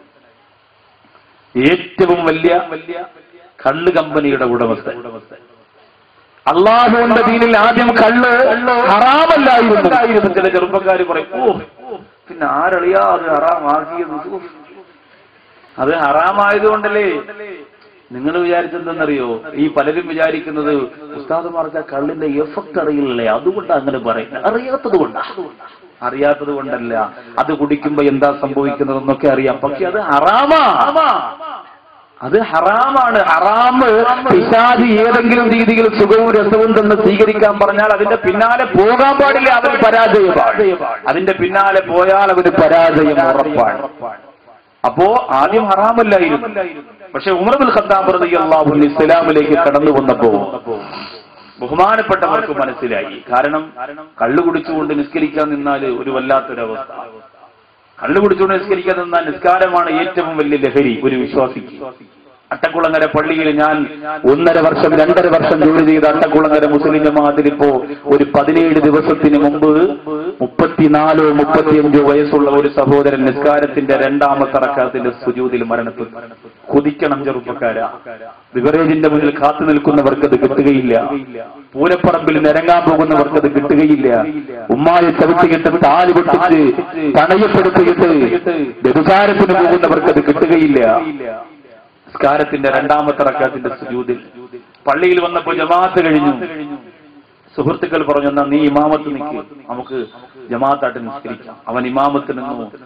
ഏറ്റവും വലിയ കള്ള് കമ്പനിയുടെ ഉടമസ്ഥൻ. അള്ളാഹുവിന്റെ ദീനിൽ ആദ്യം കള്ള് ഹറാമല്ലായിരുന്നു. ചില ചെറുപ്പക്കാർ പറയും, ഓ പിന്നെ ആരളിയാ അത് ഹറാമാക്കിയത്, അത് ഹറാമായതുകൊണ്ടല്ലേ. നിങ്ങൾ വിചാരിച്ചെന്തെന്നറിയോ? ഈ പലരും വിചാരിക്കുന്നത് ഉസ്താദുമാർക്ക് കള്ളിന്റെ എഫക്ട് അറിയില്ലേ, അതുകൊണ്ട് അങ്ങനെ പറയുന്നത്. അറിയാത്തത് കൊണ്ടല്ല, അത് കുടിക്കുമ്പോ എന്താ സംഭവിക്കുന്നതെന്നൊക്കെ അറിയാം. പക്ഷെ അത് ഹറാമാ, അത് ഹറാമാണ്. ഹറാമ് പിശാചി ഏതെങ്കിലും രീതിയിൽ സുഖവും രസവും തന്നെ സ്വീകരിക്കാൻ പറഞ്ഞാൽ അതിന്റെ പിന്നാലെ പോകാൻ പാടില്ല, അവന് പരാജയമാണ്. അതിന്റെ പിന്നാലെ പോയാൽ അവന് പരാജയം ഉറപ്പാണ്. അപ്പോ ആദ്യം ഹറാമല്ലായിരുന്നു. പക്ഷെ ഉമർ ഇബ്നുൽ ഖത്താബ് റളിയല്ലാഹു അൻഹു ഇസ്ലാമിലേക്ക് കടന്നു വന്നപ്പോ ബഹുമാനപ്പെട്ടവർക്ക് മനസ്സിലായി. കാരണം കള്ളു കുടിച്ചുകൊണ്ട് നിസ്കരിക്കാൻ നിന്നാൽ ഒരു വല്ലാത്തൊരവസ്ഥ. കള്ളു കുടിച്ചുകൊണ്ട് നിസ്കരിക്കാൻ നിന്നാൽ നിസ്കാരമാണ് ഏറ്റവും വലിയ ലഹരി ഒരു വിശ്വാസിക്ക്. അട്ടക്കുളങ്ങര പള്ളിയിൽ ഞാൻ 1.5 വർഷം 2.5 വർഷം ജോലി ചെയ്ത അട്ടക്കുളങ്ങര മുസ്ലിം ജമാഅത്തിൽ ഇപ്പോ ഒരു 17 ദിവസത്തിന് മുമ്പ് 34 or 35 വയസ്സുള്ള ഒരു സഹോദരൻ നിസ്കാരത്തിന്റെ 2ാമത്തെ റക്അത്തിന്റെ സുജൂദിൽ മരണപ്പെട്ടു. കുതിക്കണം ചെറുപ്പക്കാരാ. ബിവറേജിന്റെ മുന്നിൽ കാത്തു നിൽക്കുന്നവർക്ക് അത് കിട്ടുകയില്ല. പൂരപ്പറമ്പിൽ നിരങ്ങാൻ പോകുന്നവർക്ക് അത് കിട്ടുകയില്ല. ഉമ്മായെ ചവിട്ടിയിട്ട് താലി പൊട്ടിച്ച് തണയപ്പെടുത്തിയിട്ട് വ്യഭിചാരത്തിന് പോകുന്നവർക്ക് അത് കിട്ടുകയില്ല. നിസ്കാരത്തിന്റെ 2ാമത്തെ റക്അത്തിന്റെ സുജൂദിൽ പള്ളിയിൽ വന്നപ്പോൾ ജമാഅത്ത് കഴിഞ്ഞു. സുഹൃത്തുക്കൾ പറഞ്ഞു, എന്നാ നീ ഇമാമത്ത് നിൽക്കും, നമുക്ക് ജമാഅത്തായിട്ട് നിസ്കരിക്കാം. അവൻ ഇമാമത്ത് നിന്നു.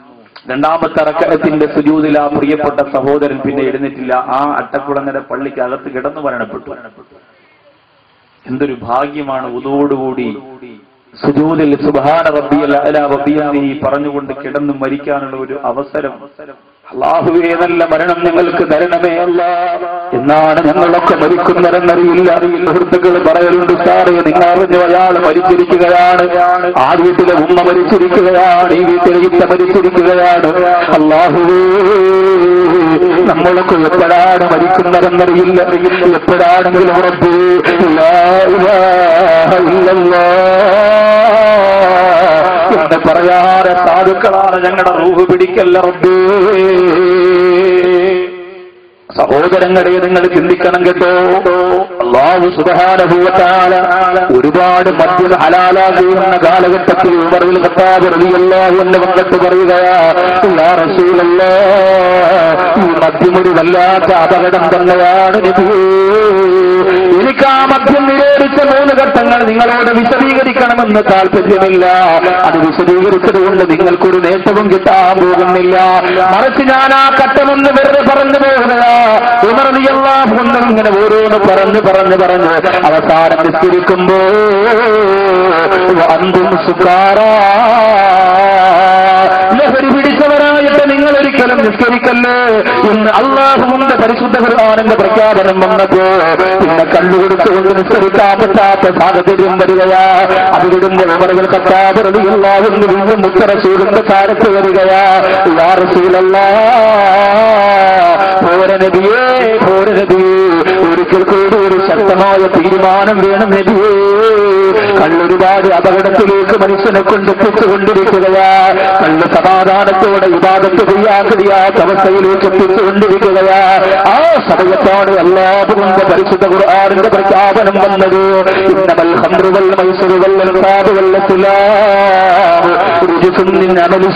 രണ്ടാമത്തെ റക്അത്തിന്റെ സുജൂദിൽ ആ പ്രിയപ്പെട്ട സഹോദരൻ പിന്നെ എഴുന്നേറ്റില്ല. ആ അട്ടക്കുളങ്ങര പള്ളിക്ക് അകത്ത് കിടന്നു മരണപ്പെട്ടു. എന്തൊരു ഭാഗ്യമാണ്! ഉദോടുകൂടി സുജൂദിൽ സുബ്ഹാന റബ്ബിയൽ അഅ്ലാ വബിഹംദിഹി പറഞ്ഞുകൊണ്ട് കിടന്നു മരിക്കാനുള്ള ഒരു അവസരം അല്ലാഹുവേ, നല്ല മരണം ഞങ്ങൾക്ക് തരണമേ അല്ലാഹ്. എന്നാണ് ഞങ്ങളൊക്കെ മരിക്കുന്നതെന്നറിയില്ല. സുഹൃത്തുക്കൾ പറയലുണ്ട്, സാറേ നിങ്ങൾ അറിഞ്ഞു അയാൾ മരിച്ചിരിക്കുകയാണ്, ആ വീട്ടിലെ ഉമ്മ മരിച്ചിരിക്കുകയാണ്, ഈ വീട്ടിലെ ഇത്ത മരിച്ചിരിക്കുകയാണ്. അല്ലാഹുവേ, നമ്മളൊക്കെ എപ്പോഴാണ് മരിക്കുന്നതെന്നറിയില്ല. എപ്പോഴാണെങ്കിലും റബ്ബേ ലാ ഇലാഹ ഇല്ലല്ലാഹ് എന്ന് പറയാതെ സാധുക്കളാണ് ഞങ്ങളുടെ റൂഹ് പിടിക്കല്ല റബ്ബേ. സഹോദരങ്ങളെ, നിങ്ങൾ ചിന്തിക്കണം കേട്ടോ. അല്ലാഹു സുബ്ഹാനഹു വ തആല ഒരുപാട് മദ്യം ഹലാലാകുന്ന കാലഘട്ടത്തിൽ ഉമർ ഇബ്നുൽ ഖത്താബ് റളിയല്ലാഹു അൻഹു വന്നിട്ട് പറയുകയാ, യാ റസൂലല്ലാഹ്, ഈ മദ്യം ഒരു വല്ലാത്ത അപകടം തന്നെയാണ് നബിയേ. എനിക്ക് ആ മദ്യം നിരോധിച്ച 3 ഘട്ടങ്ങൾ നിങ്ങളോട് വിശദീകരിക്കണമെന്ന് താല്പര്യമില്ല. അത് വിശദീകരിച്ചതുകൊണ്ട് നിങ്ങൾക്കൊരു നേട്ടവും കിട്ടാൻ പോകുന്നില്ല. മറിച്ച് ഞാൻ ആ ഘട്ടമൊന്ന് വെറുതെ പറഞ്ഞു പോകുകയാ. ഉമർ റളിയല്ലാഹു അൻഹു ഇങ്ങനെ ഓരോന്ന് പറഞ്ഞു അവസാനം നിസ്കരിക്കുമ്പോ അന്തും സുക്കാറാ, ലഹരി പിടിച്ചവരായിട്ട് നിങ്ങൾ ഒരിക്കലും നിസ്കരിക്കല്ലേ എന്ന് അല്ലാഹുവിന്റെ പരിശുദ്ധ ഖുർആനിന്റെ പ്രഖ്യാപനം വന്നപ്പോ പിന്നെ കണ്ണുകൊടുത്തുകൊണ്ട് നിസ്കരിക്കാൻ പറ്റാത്ത സാഹചര്യം വരികയാ. അത് വിടുമ്പോൾ ഉമർ ഇബ്നുൽ ഖത്താബ് റളിയല്ലാഹു അൻഹു വീണ്ടും മുത്തറസൂലിന്റെ ചാരത്ത് വരികയാ. യാ റസൂലല്ലാഹ്, പോരെ നബിയേ, ഒരിക്കൽ കൂടി ഒരു ശക്തമായ തീരുമാനം വേണം നബിയേ. കള്ളൊരുപാട് അപകടത്തിലേക്ക് മനുഷ്യനെ കൊണ്ടെത്തിച്ചുകൊണ്ടിരിക്കുകയാ. കള്ള് സമാധാനത്തോടെ ഇബാദത്ത് ചെയ്യാൻ കഴിയാത്ത അവസ്ഥയിലേക്ക് എത്തിച്ചുകൊണ്ടിരിക്കുകയാ. ആ സമയത്താണ് അല്ലാഹുവിന്റെ പരിശുദ്ധ ഖുർആനിന്റെ പ്രഖ്യാപനം വന്നത്. ഇന്നമൽ ഖംറു വൽ മൈസിറു വൽ അൻസാബു വൽ അസ്ലാം റിജ്സുൻ മിൻ അമലി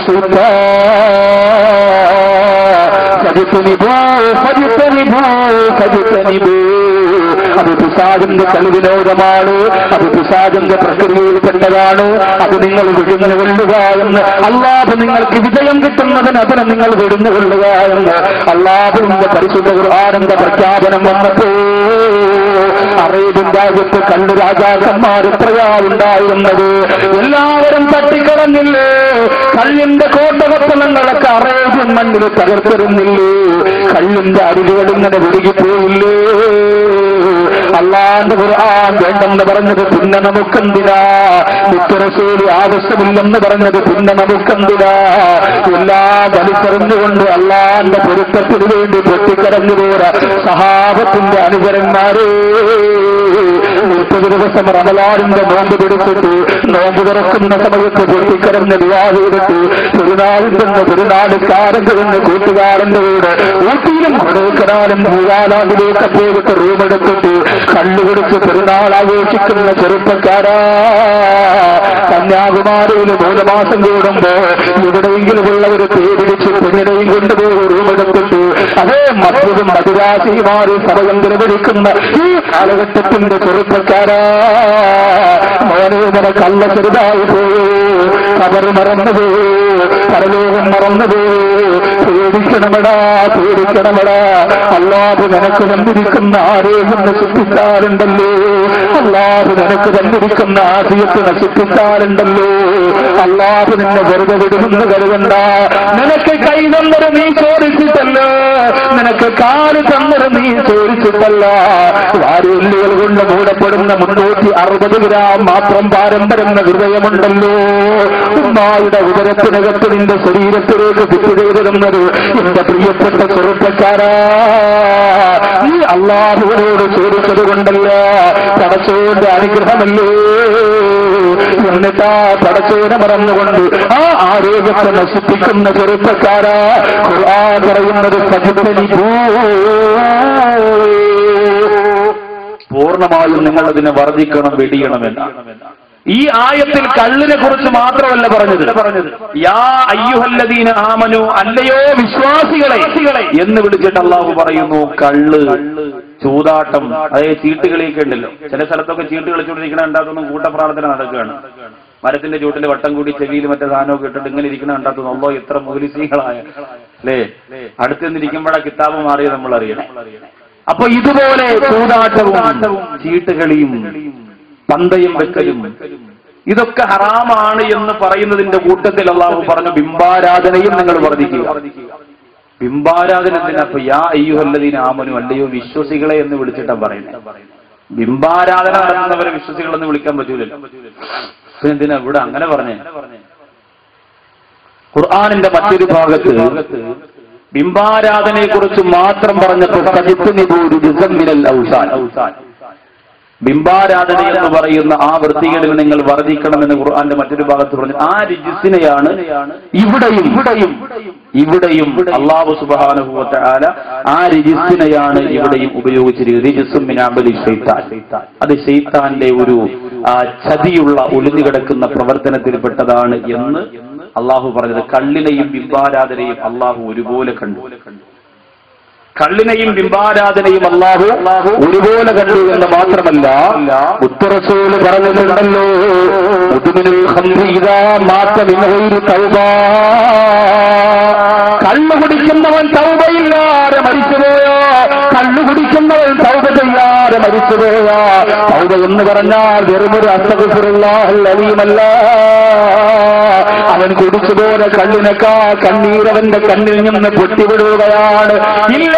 ശൈത്താൻ. അത് പിശാചിന്റെ കളിവിനോദമാണ്, അത് പിശാചിന്റെ പ്രക്രിയയിൽപ്പെട്ടതാണ്. അത് നിങ്ങൾ വിടുന്നുകൊള്ളുക എന്ന് അല്ലാഹു നിങ്ങൾക്ക് വിജയം കിട്ടുന്നതിന് അതിനെ നിങ്ങൾ വിടുന്നുകൊള്ളുക എന്ന് അല്ലാഹുവിന്റെ പരിശുദ്ധ ഖുർആനിന്റെ പ്രഖ്യാപനം വന്നപ്പോ അറേബ്യൻ രാജ്യത്ത് കള്ളു രാജാക്കന്മാർ എത്രയാ ഉണ്ടായിരുന്നത്. എല്ലാവരും തട്ടിക്കളഞ്ഞില്ലേ? കള്ളിന്റെ കോട്ടകത്തലങ്ങളൊക്കെ അറേബ്യൻ മണ്ണിൽ തകർത്തിരുന്നില്ലേ? കള്ളിന്റെ അരുവികൾ ഇങ്ങനെ ഒഴുകിപ്പോയില്ലേ? അല്ലാഹുവിന്റെ ഖുർആൻ വേണ്ടെന്ന് പറഞ്ഞത് പിന്നെ നമുക്കെന്തിനാ? മുത്തറസൂൽ ആവശ്യമില്ലെന്ന് പറഞ്ഞത് പിന്നെ നമുക്കെന്തിനാ? എല്ലാം വലിച്ചെറിഞ്ഞുകൊണ്ട് അല്ലാഹുവിന്റെ പൊരുത്തത്തിന് വേണ്ടി പൊട്ടിക്കരഞ്ഞു പോരാ സഹാബത്തിന്റെ അനുചരന്മാരെ. 30 ദിവസം റമളാനിന്റെ നോമ്പ് പിടിച്ചിട്ട് നോമ്പ് തുറക്കുന്ന സമയത്ത് പൊട്ടിക്കരഞ്ഞ് ദുആ ചെയ്തിട്ട് പെരുന്നാളുകാരൻ കഴിഞ്ഞ് കൂട്ടുകാരന്റെ കൂടെ ഊട്ടിയിലും കൊടൈക്കനാലും ഭൂവാലാണ്ടിലേക്ക് പോയിട്ട് റൂമെടുത്തിട്ട് കള്ളുകുടിച്ച് പെരുന്നാൾ ആഘോഷിക്കുന്ന ചെറുപ്പക്കാരാ. കന്യാകുമാരിയിൽ 3 മാസം കൂടുമ്പോ എവിടെയെങ്കിലുമുള്ള ഒരു പേരിടിച്ച് പെണ്ണിനെയും കൊണ്ടുപോയി റൂമെടുത്തിട്ട് അതേ മദ്യവും മധുരാശിയുമാറി സമയം വിലപിടിക്കുന്ന ഈ കാലഘട്ടത്തിന്റെ ചെറുപ്പക്കാരാ, മോനെ നിനക്കല്ല ചെറുതായി പോയോ, കബർ മറന്നുപോയോ, പരലോകം മറന്നുപോയോ? പേടിക്കണമടാ. അല്ലാഹു നിനക്ക് തന്നിരിക്കുന്ന ആരോഗ്യം നശിപ്പിക്കാറുണ്ടല്ലോ, അല്ലാഹു നിനക്ക് തന്നിരിക്കുന്ന ആശയത്ത് നശിപ്പിക്കാറുണ്ടല്ലോ. അല്ലാഹു നിന്നെ വെറുതെ വിടുമെന്ന് കരുതണ്ട. നിനക്ക് കൈ തന്നത് നീ ചോദിച്ചിട്ടല്ല, നിനക്ക് കാല് തന്നത് നീ ചോദിച്ചിട്ടല്ല. വാരിയെല്ലുകൾ കൊണ്ട് മൂടപ്പെടുന്ന 360 ഗ്രാം മാത്രം ഭാരം വരുന്ന ഹൃദയമുണ്ടല്ലോ. ഉമ്മായുടെ ഉദരത്തിനകത്ത് നിന്റെ ശരീരത്തിലേക്ക് ഫിറ്റ് ചെയ്തിരുന്നത് എന്റെ പ്രിയപ്പെട്ട ചെറുപ്പക്കാരാ, നീ അല്ലാഹുവിനോട് ചോദിച്ചത് കൊണ്ടല്ല, പടച്ചോന്റെ അനുഗ്രഹമല്ലേ. എന്നിട്ടാ പടച്ചോനെ മറന്നുകൊണ്ട് ആ ആരോഗ്യത്തെ നശിപ്പിക്കുന്ന ചെറുപ്പക്കാരാ, ഖുർആൻ പറയുന്നത് പൂർണ്ണമായും നിങ്ങൾ അതിനെ വർദ്ധിക്കണം, വെടിയണമെന്നാണ്. ഈ ആയത്തിൽ കള്ളിനെ കുറിച്ച് മാത്രമല്ല പറഞ്ഞത്. യാ അയ്യുഹല്ലദീന ആമനു, അല്ലയോ വിശ്വാസികളെ എന്ന് വിളിച്ചിട്ട് അല്ലാഹു പറയുന്നു. കള്ള്, ചൂതാട്ടം, അതായത് ചീട്ടുകളിയൊക്കെ ഉണ്ടല്ലോ. ചില സ്ഥലത്തൊക്കെ ചീട്ട് കളിച്ചുകൊണ്ടിരിക്കണ ഉണ്ടാക്കുന്ന കൂട്ടപ്രാർത്ഥന നടക്കുകയാണ്. മരത്തിന്റെ ചൂട്ടിൽ വട്ടം കൂടി ചെവിയിൽ മറ്റേ സാധനമൊക്കെ ഇട്ടിട്ട് ഇങ്ങനെ ഇരിക്കുന്ന കണ്ടാത്ത അല്ലോ എത്ര മുഖലിസീകളായ അല്ലേ. അടുത്ത് നിന്നിരിക്കുമ്പോഴാ കിതാബ് മാറിയത് നമ്മൾ അറിയണം. അപ്പൊ ഇതുപോലെ ചൂതാട്ടവും ചീട്ടുകളിയും പന്തയം വെക്കലും ഇതൊക്കെ ഹറാമാണ് എന്ന് പറയുന്നതിന്റെ കൂട്ടത്തിൽ അള്ളാഹു പറഞ്ഞു ബിംബാരാധനയും നിങ്ങൾ വർദ്ധിക്കുക. ബിംബാരാധന എന്തിനാ? അപ്പൊ യാ അയ്യുഹല്ലദീന ആമനു, അല്ലയോ വിശ്വസികളെ എന്ന് വിളിച്ചിട്ടാ പറയുന്നത്. ബിംബാരാധന നടത്തുന്നവരെ വിശ്വസികളെന്ന് വിളിക്കാൻ പറ്റൂലല്ലോ. എന്തിനാ ഇവിടെ അങ്ങനെ പറഞ്ഞേ? ഖുർആനിന്റെ മറ്റൊരു ഭാഗത്ത് ബിംബാരാധനയെ കുറിച്ച് മാത്രം പറഞ്ഞപ്പോൾ ബിംബാരാധന എന്ന് പറയുന്ന ആ വൃത്തികളിൽ നിങ്ങൾ വർദ്ധിക്കണമെന്ന് ഖുർആന്റെ മറ്റൊരു ഭാഗത്ത് പറഞ്ഞു. ആ രിജിസിനെയാണ് ഇവിടെയും അല്ലാഹു സുബ്ഹാനഹു വ തആല ആ രിജിസിനെയാണ് ഇവിടെയും ഉപയോഗിച്ചിരിക്കുന്നത്. റിജിസും മിൻ അമലി ശൈത്താൻ, അത് ശൈത്താന്റെ ഒരു ചതിയുള്ള ഒളിഞ്ഞു കിടക്കുന്ന പ്രവർത്തനത്തിൽപ്പെട്ടതാണ് എന്ന് അള്ളാഹു പറഞ്ഞത്. കള്ളിനെയും ബിംബാരാധനയും അള്ളാഹു ഒരുപോലെ കണ്ടു. കള്ളിനെയും ബിംബാരാധനയും അല്ലാഹു ഒരുപോലെ കണ്ടു എന്ന് മാത്രമല്ല, ഉത്തറസൂല് പറഞ്ഞിട്ടുണ്ടല്ലോ, കള്ളു കുടിക്കുന്നവൻ തൗബയില്ലാതെ മരിച്ചുപോയോ, കള്ളു കുടിക്കുന്നവൻ തൗബ ചെയ്യാതെ മരിച്ചുപോയോ. തൗബ എന്ന് പറഞ്ഞാൽ വെറുമൊരു അസ്തഗ്ഫിറുല്ലാഹൽ അലീമല്ല. അവൻ കുടിച്ചുപോലെ കള്ളിനേക്കാ കണ്ണീരവന്റെ കണ്ണിൽ നിന്ന് പൊട്ടിവിടുകയാണ്. ഇല്ല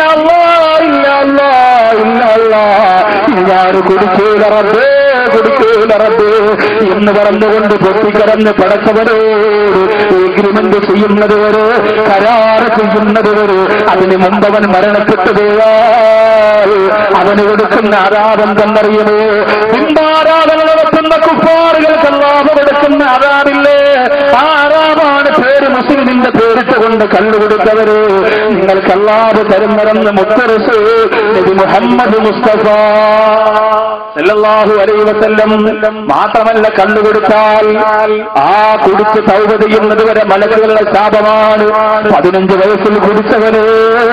ഞാൻ കുടിക്കൂല റബ്ബേ, കുടിക്കൂല റബ്ബേ എന്ന് പറഞ്ഞുകൊണ്ട് പൊട്ടിക്കടന്ന് പടച്ചവരോട് എഗ്രിമെന്റ് ചെയ്യുന്നത് വരെ, കരാറ് ചെയ്യുന്നത് വരെ, അതിന് മുമ്പ് അവൻ മരണപ്പെട്ടു പോയാൽ അവന് കൊടുക്കുന്ന ആരാധം തന്നറിയുമോ? ബിംബാരാധന നടത്തുന്ന കുഫാറുകൾക്ക് അല്ലാഹു കൊടുക്കുന്ന ആരാധില്ലേ? ആ ആരാമാണ് പേര് മുസ്ലിമിന്റെ പേരിട്ടുകൊണ്ട് കള്ളുകൊടുത്തവര്. നിങ്ങൾക്ക് അല്ലാഹു തരുന്നതെന്ന് മുത്തറസൂൽ നബി മുഹമ്മദ് മുസ്തഫ സല്ലല്ലാഹു അലൈഹി വസല്ലം. മാത്രമല്ല, കള്ളുകൊടുത്താൽ ആ കുടിച്ച് തൗബ ചെയ്യുന്നത് വരെ മലക്കുകളുടെ ശാപമാണ്. 15 വയസ്സിൽ കുടിച്ചവര്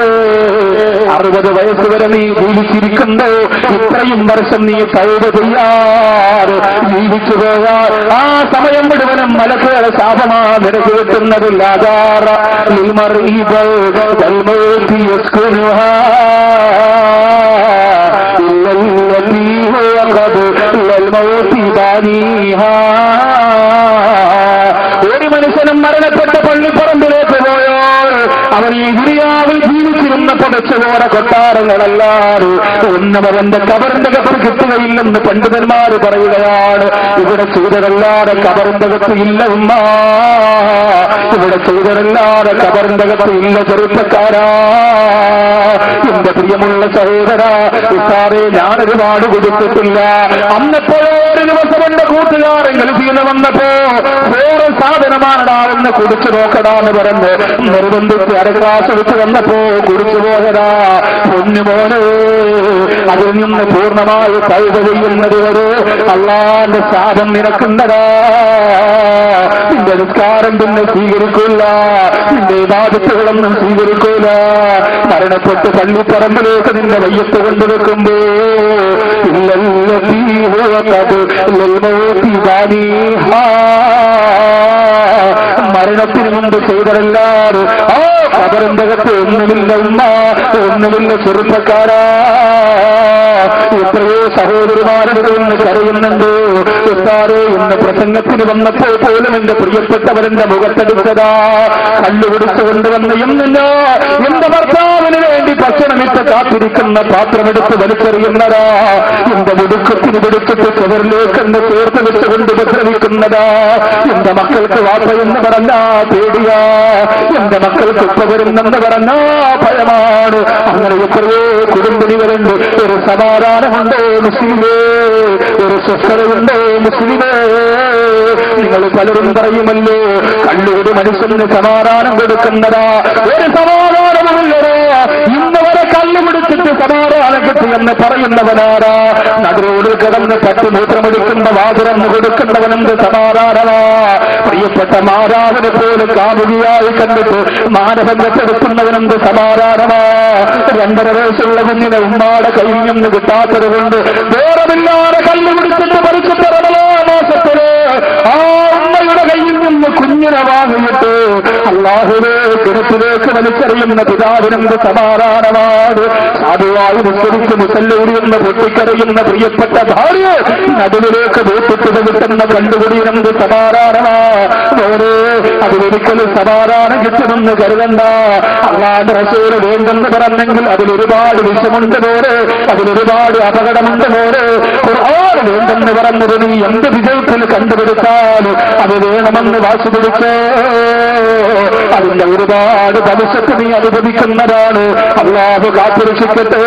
60 വയസ്സ് വരെ നീ ജീവിച്ചിരിക്കുമ്പോ ഇത്രയും വർഷം നീ തൗബ ചെയ്യാറ് ജീവിച്ചു പോയാൽ ആ സമയം മുഴുവനും മലക്കുകളുടെ ശാപമാണ് നിനക്ക് കിട്ടുന്നതില്ല. ഒരു മനുഷ്യനും മരണപ്പെട്ട പള്ളിപ്പറമ്പിലേക്ക് പോയാൽ അവൻ ഈ ദുനിയാവിൽ ജീവിച്ചിരുന്ന പടച്ചുപോര കൊട്ടാരങ്ങളല്ലാതെ ഒന്നും അവന്റെ കബറിന്റെ കത്ത് കിട്ടുകയില്ലെന്ന് പണ്ഡിതന്മാര് പറയുകയാണ്. ഇവിടെ ചെയ്തതല്ലാതെ കബറിന്റെ കത്ത് ഇല്ല ഉമ്മ, ഇവിടെ ചെയ്തതല്ലാതെ കബറിന്റെ കത്ത് ഇല്ല ചെറുപ്പക്കാരാ. എന്റെ പ്രിയമുള്ള സഹോദര, ഉസ്താദേ, ഞാൻ ഒരുപാട് കൊടുത്തിട്ടില്ല. അന്നപ്പോഴോ ഒരു ദിവസം എന്റെ കൂട്ടുകാരൻ ഗൾഫിൽ വന്നപ്പോ വേറെ സാധനമാണടാവെന്ന് കുടിച്ചു നോക്കടാന്ന് പറഞ്ഞ് നിർബന്ധിച്ച് അരക്ലാസ് വെച്ച് വന്നപ്പോ കുടിച്ചു പോകടാ. പൊന്നുമോനെ, അതിൽ നിന്ന് പൂർണ്ണമായി തൗബ ചെയ്യുന്നത് വരെ അള്ളാന്റെ ശാപം നിനക്കുന്നതാ. നിന്റെ നിസ്കാരം പിന്നെ സ്വീകരിക്കൂല, നിന്റെ ഇബാദത്തുകളൊന്നും സ്വീകരിക്കൂല. മരണപ്പെട്ട് പള്ളിപ്പറമ്പിലേക്ക് നിന്റെ വയ്യത്ത് കൊണ്ടുവെക്കുമ്പോ മരണത്തിന് മുമ്പ് ചെയ്തതല്ലാതെ ആ കബറിന്റെ അകത്ത് ഒന്നുമില്ല ഉമ്മ, ഒന്നുമില്ല ചെറുപ്പക്കാരാ. എത്രയോ സഹോദരിമാരുടെ ഒന്ന് കരയുന്നുണ്ട്. ഉസ്താദേ, ഇന്ന് പ്രസംഗത്തിന് വന്നപ്പോൾ പോലും എന്റെ പ്രിയപ്പെട്ടവരെന്റെ മുഖത്തെടുത്തതാ കല്ലുപിടിച്ചു കൊണ്ടുവന്ന് എന്റെ ഭർത്താവിന് വേണ്ടി ഭക്ഷണമിട്ട് കാത്തിരിക്കുന്ന പാത്രമെടുത്ത് വലിച്ചെറിയുന്നതാ. എന്റെ മുടുക്കത്തിന് പിടിച്ചിട്ട് ചുവരിലേക്ക് എന്നെ ചേർത്ത് വെച്ചുകൊണ്ട് ഉപദ്രവിക്കുന്നതാ. എന്റെ മക്കൾക്ക് വാപ്പയെന്ന് പറഞ്ഞാ പേടിയാ, എന്റെ മക്കൾക്ക് ഉപ്പ വരുന്നെന്ന് പറഞ്ഞാ ഭയമാണ്. അങ്ങനെ എത്രയോ കുടുംബിനികളുണ്ട്. ഒരു സമാധാനമുണ്ടോ മുസ്ലിമേ? ഒരു സ്വസ്ഥതയുണ്ടോ മുസ്ലിമേ? നിങ്ങൾ പലരും പറയുമല്ലോ, കണ്ണൂര് മനുഷ്യന് സമാധാനം കൊടുക്കുന്നതാ. ഒരു സമാധാനമുള്ളതോ? ഇന്ന് വരെ കല്ല് പിടിച്ചിട്ട് സമാധാനം കിട്ടിയെന്ന് പറയുന്നവനാരാ? നടുറോഡിൽ കിടന്ന് പട്ടുമൂത്രമെടുക്കുന്ന വാതുറന്ന് കൊടുക്കുന്നവനെന്ത് സമാധാനമാ? പ്രിയപ്പെട്ട മാതാവിനെ പോലെ കാമുകിയായി കണ്ടിട്ട് മാനവം വെച്ചെടുക്കുന്നവനെന്ത് സമാധാനമാ? 2.5 വയസ്സുള്ള കുഞ്ഞിനെ ഉമ്മാടെ കയ്യിൽ നിന്ന് കിട്ടാത്തത് കൊണ്ട് വേറെമില്ലാതെ കല്ല് പിടിച്ചിട്ട് പറിച്ചിട്ട് മാസത്തില് ആ നിന്ന് കുഞ്ഞിനെ വാങ്ങിയിട്ട് അല്ലാഹുവേ കിണറ്റിലേക്ക് വലിച്ചെറിയുന്ന പിതാവിനെന്ത് സമാധാനമാണ്. സാധുവായി നിസ്കരിച്ച് മുസല്ലൂരിയെന്ന പൊട്ടിക്കരയുന്ന പ്രിയപ്പെട്ട ഭാര്യ നടുവിലേക്ക് വീട്ടിട്ട് കിട്ടുന്ന കണ്ടുപിടിയെന്ത് സമാധാനമാണ്. അതിലൊരിക്കലും സമാധാനം കിട്ടുമെന്ന് കരുതണ്ട. അല്ലാഹുവിന്റെ റസൂൽ വേണ്ടെന്ന് പറഞ്ഞെങ്കിൽ അതിലൊരുപാട് വിഷമുണ്ട് പോലെ, അതിലൊരുപാട് അപകടമുണ്ട് പോലെ. ഖുർആൻ വേണ്ടെന്ന് പറഞ്ഞത് നീ എന്ത് വിജയത്തിൽ കണ്ടുപിടിച്ചാലും അത് വേണമെന്ന് വാശി പിടിച്ച് അതിന്റെ ഒരുപാട് ഭവിഷ്യത്ത് നീ അനുഭവിക്കുന്നതാണ്. അല്ലാഹു കാത്തുരക്ഷിക്കട്ടെ.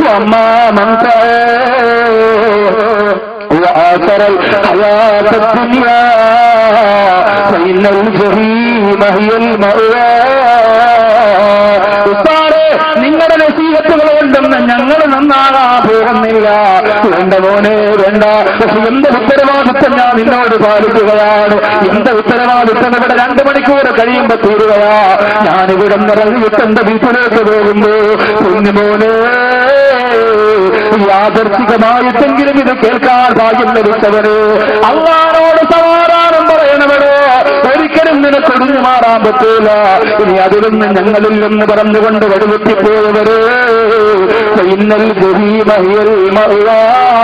وآثر الحياة الدنيا فإن الجحيم هي المأوى. നിങ്ങളുടെ നസീഹത്തുകൾ കൊണ്ടൊന്നും ഞങ്ങൾ നന്നാകാൻ പോകുന്നില്ല. വേണ്ട മോനെ വേണ്ട. പക്ഷെ എന്റെ ഉത്തരവാദിത്വം ഞാൻ നിന്നോട് പാലിക്കുകയാണ്. എന്റെ ഉത്തരവാദിത്വം ഇവിടെ 2 മണിക്കൂർ കഴിയുമ്പോ തീരുകയാ. ഞാനിവിടെ നിറങ്ങിയിട്ട് എന്റെ വീട്ടിലേക്ക് പോകുമ്പോ കുഞ്ഞുമോനെ യാദർശികമായിട്ടെങ്കിലും ഇത് കേൾക്കാൻ ഭാഗ്യം ലഭിച്ചവര് അള്ളാഹുവോട് സമാധാനം പറയണവരോ ഒരിക്കലും നിനക്ക് ഒഴിഞ്ഞു മാറാൻ പറ്റൂല. ഇനി അതിലൊന്നും ഞങ്ങളിൽ നിന്ന് പറഞ്ഞുകൊണ്ട് വഴിവെട്ടിപ്പോയവര് ഇന്നൽ ജഹീമഹിയൽ മഅ്വാ.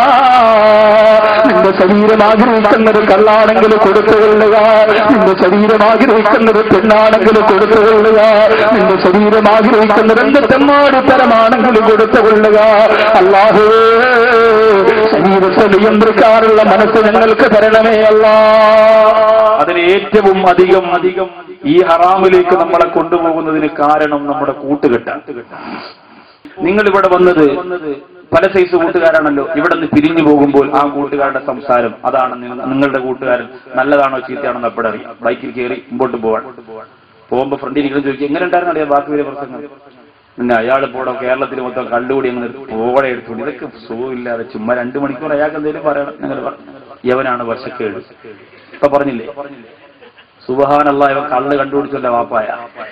നിന്റെ ശരീരം ആഗ്രഹിക്കുന്നത് കള്ളാണെങ്കിൽ കൊടുത്തുകൊള്ളുക. നിന്റെ ശരീരം ആഗ്രഹിക്കുന്നത് പെണ്ണാണെങ്കിൽ കൊടുത്തുകൊള്ളുക. നിന്റെ ശരീരം ആഗ്രഹിക്കുന്നത് എന്ത് തെമ്മാടിത്തരമാണെങ്കിൽ കൊടുത്തുകൊള്ളുക. അല്ലാഹുവേ ശരീരത്തെ നിയന്ത്രിക്കാനുള്ള മനസ്സ് ഞങ്ങൾക്ക് തരണമേ അല്ലാ. അതിന് ഏറ്റവും അധികം ഈ ഹറാമിലേക്ക് നമ്മളെ കൊണ്ടുപോകുന്നതിന് കാരണം നമ്മുടെ കൂട്ടുകെട്ടാണ്. നിങ്ങൾ ഇവിടെ വന്നത് പല സൈസ് കൂട്ടുകാരാണല്ലോ. ഇവിടെ നിന്ന് പിരിഞ്ഞു പോകുമ്പോൾ ആ കൂട്ടുകാരുടെ സംസാരം അതാണ് നിങ്ങളുടെ കൂട്ടുകാരൻ നല്ലതാണോ ചീത്തയാണോ എപ്പോഴും അറിയാം. ബൈക്കിൽ കയറി മുമ്പോട്ട് പോകുമ്പോൾ ഫ്രണ്ടിൽ ഇരിക്കണം ചോദിക്കും എങ്ങനെ ഉണ്ടായിരുന്നു അറിയാം ബാക്കി വരെ പ്രസംഗം. പിന്നെ അയാൾ പോടോ കേരളത്തിൽ മൊത്തം കള്ളുകൂടി അങ്ങനെ പോടെ എടുത്തുകൊണ്ട് ഇതൊക്കെ സുഖമില്ലാതെ ചുമ്മാ 2 മണിക്കൂർ അയാൾക്ക് എന്തെങ്കിലും പറയണം. ഞങ്ങൾ യവനാണ് വർഷക്കേട് ഇപ്പൊ പറഞ്ഞില്ലേ. സുബ്ഹാനല്ലാഹ് ഇവൻ കള്ള് കണ്ടുപിടിച്ചല്ല വാപ്പായ.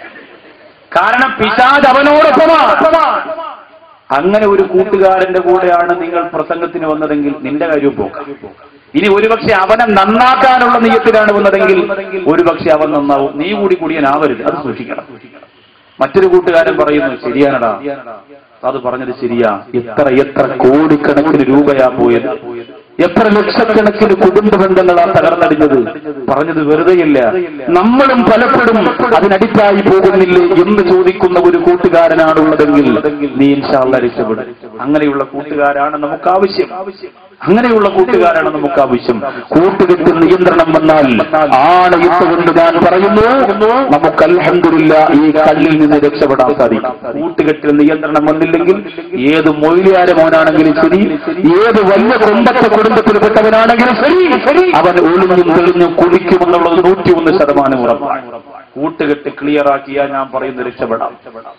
കാരണം പിശാച് അവനോടൊപ്പമാ. അങ്ങനെ ഒരു കൂട്ടുകാരന്റെ കൂടെയാണ് നിങ്ങൾ പ്രസംഗത്തിന് വന്നതെങ്കിൽ നിന്റെ കാര്യം പോക്കാം. ഇനി ഒരുപക്ഷെ അവനെ നന്നാക്കാനുള്ള നിയ്യത്തിലാണ് വന്നതെങ്കിൽ ഒരുപക്ഷെ അവൻ നന്നാവും. നീ കൂടി കുടിയനാവരുത്. അത് സൂക്ഷിക്കണം. മറ്റൊരു കൂട്ടുകാരൻ പറയുന്നു ശരിയാണടാ, അത് പറഞ്ഞത് ശരിയാ. എത്ര കോടിക്കണക്കിന് രൂപയാ പോയത്. എത്ര ലക്ഷക്കണക്കിന് കുടുംബ ബന്ധങ്ങളാ തകർന്നടിഞ്ഞത്. പറഞ്ഞത് വെറുതെയില്ല. നമ്മളും പലപ്പോഴും അതിനടിച്ചായി പോകുന്നില്ലേ എന്ന് ചോദിക്കുന്ന ഒരു കൂട്ടുകാരനാണുള്ളതെങ്കിൽ നീ ഇൻഷാ അല്ലാഹ് രക്ഷപ്പെടും. അങ്ങനെയുള്ള കൂട്ടുകാരാണ് നമുക്ക് ആവശ്യം. അങ്ങനെയുള്ള കൂട്ടുകാരാണ് നമുക്ക് ആവശ്യം. കൂട്ടുകെട്ടിൽ നിയന്ത്രണം വന്നാൽ ആണയിട്ടുകൊണ്ട് ഞാൻ പറയുന്നു നമുക്ക് അൽഹംദുലില്ലാഹ് ഈ കല്ലിൽ നിന്ന് രക്ഷപ്പെടാൻ സാധിക്കും. കൂട്ടുകെട്ടിൽ നിയന്ത്രണം വന്നില്ലെങ്കിൽ ഏത് മൊയ്ലിയാരെ മോനാണെങ്കിലും ശരി, ഏത് വലിയ കുടുംബത്തെ കുടുംബത്തിൽപ്പെട്ടവനാണെങ്കിലും ശരി, അവൻ ഒളിഞ്ഞും തെളിഞ്ഞും കുളിക്കുമെന്നുള്ളത് 101% ഉറപ്പാണ്. കൂട്ടുകെട്ട് ക്ലിയർ ആക്കിയാൽ ഞാൻ പറയുന്നത് രക്ഷപ്പെടാം.